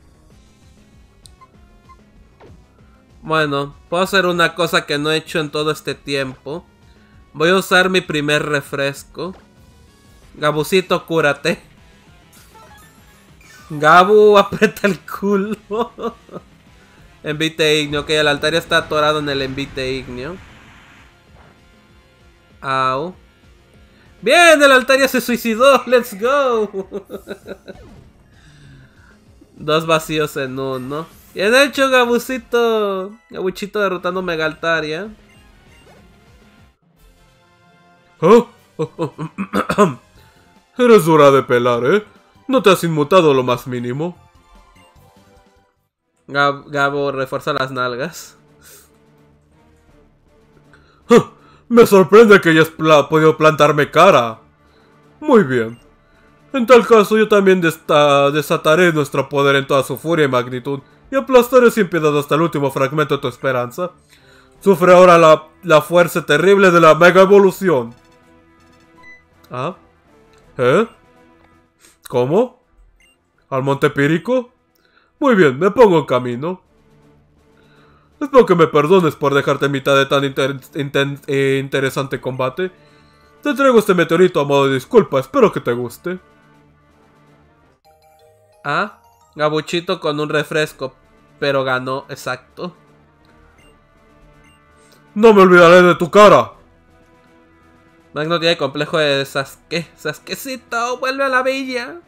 Bueno, puedo hacer una cosa que no he hecho en todo este tiempo. Voy a usar mi primer refresco. Gabucito, cúrate. Gabu, aprieta el culo. Envite Ignio. Ok, el Altaria está atorado en el Envite Ignio. Au. Bien, el Altaria se suicidó. Let's go. Dos vacíos en uno. Bien hecho, Gabucito. Gabuchito derrotando a Mega Altaria. ¿Oh? Eres dura de pelar, ¿eh? No te has inmutado lo más mínimo. Gab Gabo refuerza las nalgas. Me sorprende que hayas pla podido plantarme cara. Muy bien. En tal caso yo también desataré nuestro poder en toda su furia y magnitud y aplastaré sin piedad hasta el último fragmento de tu esperanza. Sufre ahora la, la fuerza terrible de la mega evolución. ¿Ah? ¿Eh? ¿Cómo? ¿Al Monte Pírico? Muy bien, me pongo en camino. Espero que me perdones por dejarte en mitad de tan inter inter eh, interesante combate. Te traigo este meteorito a modo de disculpa, espero que te guste. Ah, Gabuchito con un refresco, pero ganó, exacto. No me olvidaré de tu cara. Magno tiene complejo de Sasuke. Sasuquecito, vuelve a la villa.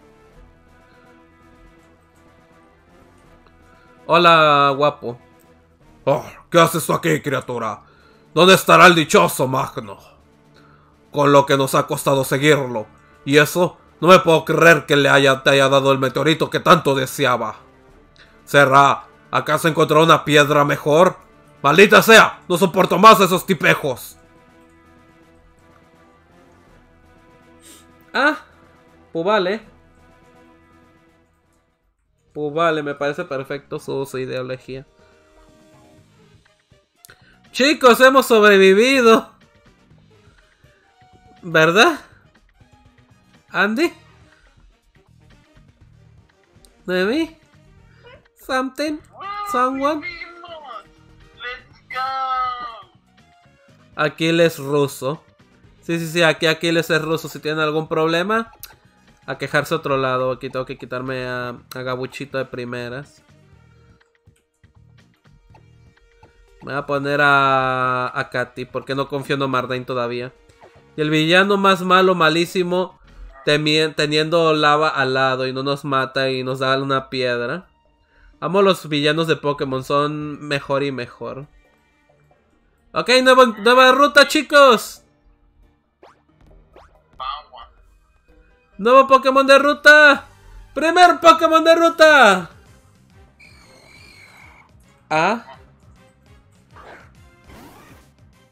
Hola, guapo. Oh, ¿qué haces tú aquí, criatura? ¿Dónde estará el dichoso Magno? Con lo que nos ha costado seguirlo. Y eso, no me puedo creer que le haya, te haya dado el meteorito que tanto deseaba. ¿Será? ¿Acaso encontró una piedra mejor? ¡Maldita sea! No soporto más esos tipejos. Ah, pues vale. Pues vale, me parece perfecto su, su ideología. Chicos, hemos sobrevivido. ¿Verdad? ¿Andy? ¿Maybe? ¿Something? ¿Someone? Aquiles ruso. Sí, sí, sí, aquí Aquiles es ruso. Si tienen algún problema, a quejarse a otro lado. Aquí tengo que quitarme a, a Gabuchito de primeras. Me voy a poner a, a Katy, porque no confío en Mardain todavía. Y el villano más malo, malísimo, teniendo lava al lado y no nos mata y nos da una piedra. Amo los villanos de Pokémon, son mejor y mejor. Ok, nueva, nueva ruta, chicos. Nuevo Pokémon de ruta. Primer Pokémon de ruta. Ah.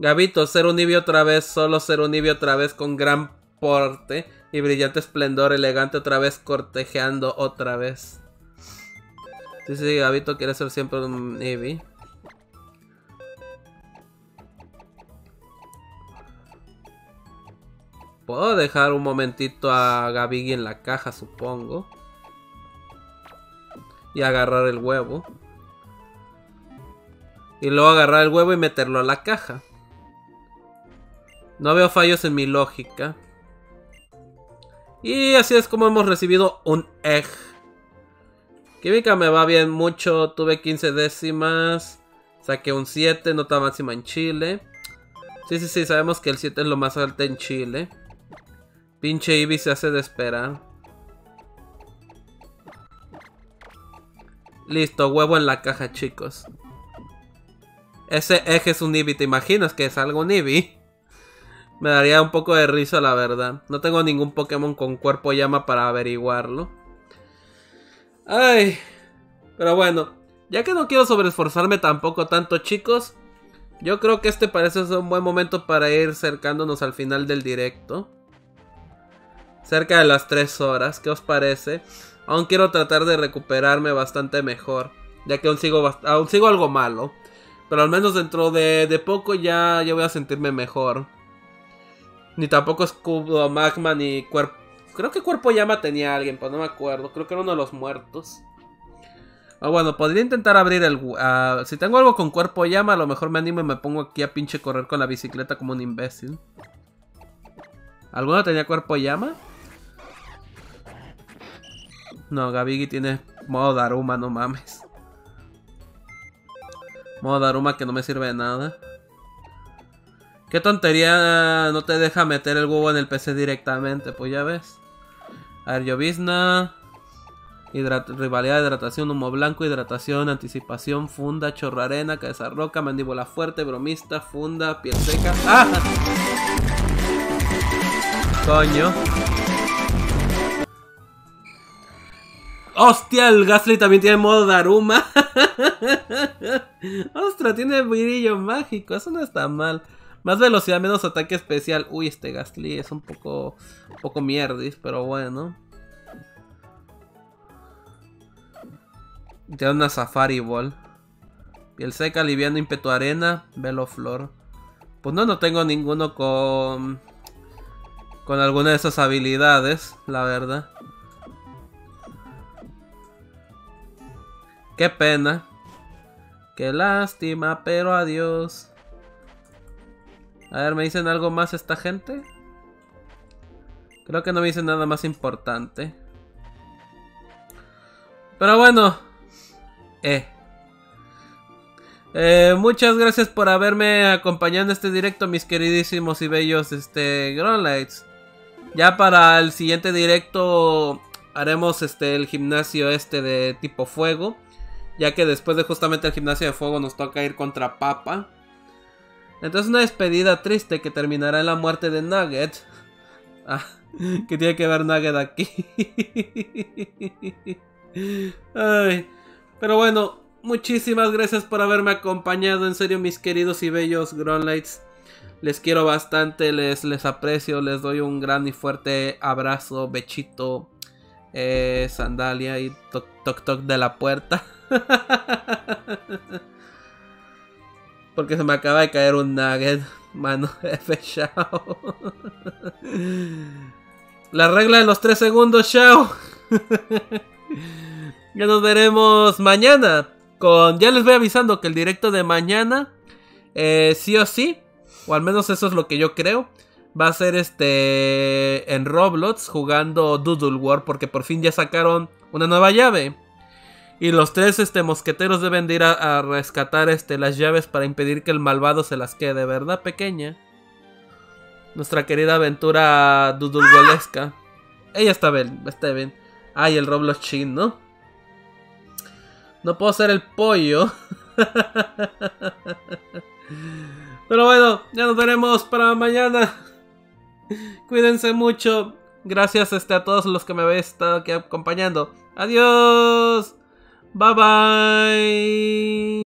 Gabito, ser un Eevee otra vez, solo ser un Eevee otra vez con gran porte y brillante esplendor, elegante otra vez, cortejeando otra vez. Sí, sí, Gabito quiere ser siempre un Eevee. Puedo dejar un momentito a Gabiggy en la caja, supongo. Y agarrar el huevo. Y luego agarrar el huevo y meterlo a la caja. No veo fallos en mi lógica. Y así es como hemos recibido un egg. Química me va bien mucho. Tuve quince décimas. Saqué un siete, nota máxima en Chile. Sí, sí, sí, sabemos que el siete es lo más alto en Chile. Pinche Eevee se hace de esperar. Listo, huevo en la caja, chicos. Ese eje es un Eevee, ¿te imaginas que salga un Eevee? Me daría un poco de risa, la verdad. No tengo ningún Pokémon con cuerpo llama para averiguarlo. Ay. Pero bueno, ya que no quiero sobreesforzarme tampoco tanto, chicos, yo creo que este parece ser un buen momento para ir acercándonos al final del directo. Cerca de las tres horas, ¿qué os parece? Aún quiero tratar de recuperarme bastante mejor, ya que aún sigo, aún sigo algo malo. Pero al menos dentro de, de poco ya, ya voy a sentirme mejor. Ni tampoco escudo magma ni cuerpo. Creo que cuerpo llama tenía alguien, pero no me acuerdo. Creo que era uno de los muertos. Ah, bueno, podría intentar abrir el... Uh, si tengo algo con cuerpo llama, a lo mejor me animo y me pongo aquí a pinche correr con la bicicleta como un imbécil. ¿Alguno tenía cuerpo llama? No, Gabiggy tiene modo Daruma, no mames. Modo Daruma que no me sirve de nada. Qué tontería, no te deja meter el huevo en el P C directamente, pues ya ves. A ver, llovizna. Hidrat rivalidad, hidratación, humo blanco, hidratación, anticipación, funda, chorro arena, cabeza roca, mandíbula fuerte, bromista, funda, piel seca. ¡Ah! Coño. ¡Hostia! El Gastly también tiene modo Daruma. ¡Ostras! Tiene brillo mágico. Eso no está mal. Más velocidad, menos ataque especial. Uy, este Gastly es un poco... Un poco mierdis, pero bueno. Tiene una Safari Ball. Piel seca, liviano, ímpetu arena, velo flor. Pues no, no tengo ninguno con... Con alguna de esas habilidades, la verdad. Qué pena. Qué lástima, pero adiós. A ver, ¿me dicen algo más esta gente? Creo que no me dicen nada más importante. Pero bueno. Eh. Eh, muchas gracias por haberme acompañado en este directo, mis queridísimos y bellos este, Growlites. Ya para el siguiente directo haremos este el gimnasio este de tipo fuego. Ya que después de justamente el gimnasio de fuego nos toca ir contra Papa. Entonces una despedida triste que terminará en la muerte de Nugget. Ah, ¿qué tiene que ver Nugget aquí? Ay, pero bueno, muchísimas gracias por haberme acompañado. En serio, mis queridos y bellos Growlites. Les quiero bastante, les, les aprecio, les doy un gran y fuerte abrazo, bechito, eh, sandalia y toc toc toc de la puerta. Porque se me acaba de caer un nugget. Mano, F, chao. La regla de los tres segundos, chao. Ya nos veremos mañana. Con, ya les voy avisando que el directo de mañana, eh, sí o sí, o al menos eso es lo que yo creo, va a ser este en Roblox jugando Doodle War, porque por fin ya sacaron una nueva llave. Y los tres este, mosqueteros deben de ir a, a rescatar este, las llaves para impedir que el malvado se las quede, ¿verdad, pequeña? Nuestra querida aventura Doodle-Wallesca. Ella está bien, está bien. Ay, el Roblox Chin, ¿no? No puedo ser el pollo. Pero bueno, ya nos veremos para mañana. Cuídense mucho. Gracias este, a todos los que me habéis estado aquí acompañando. Adiós. Bye bye.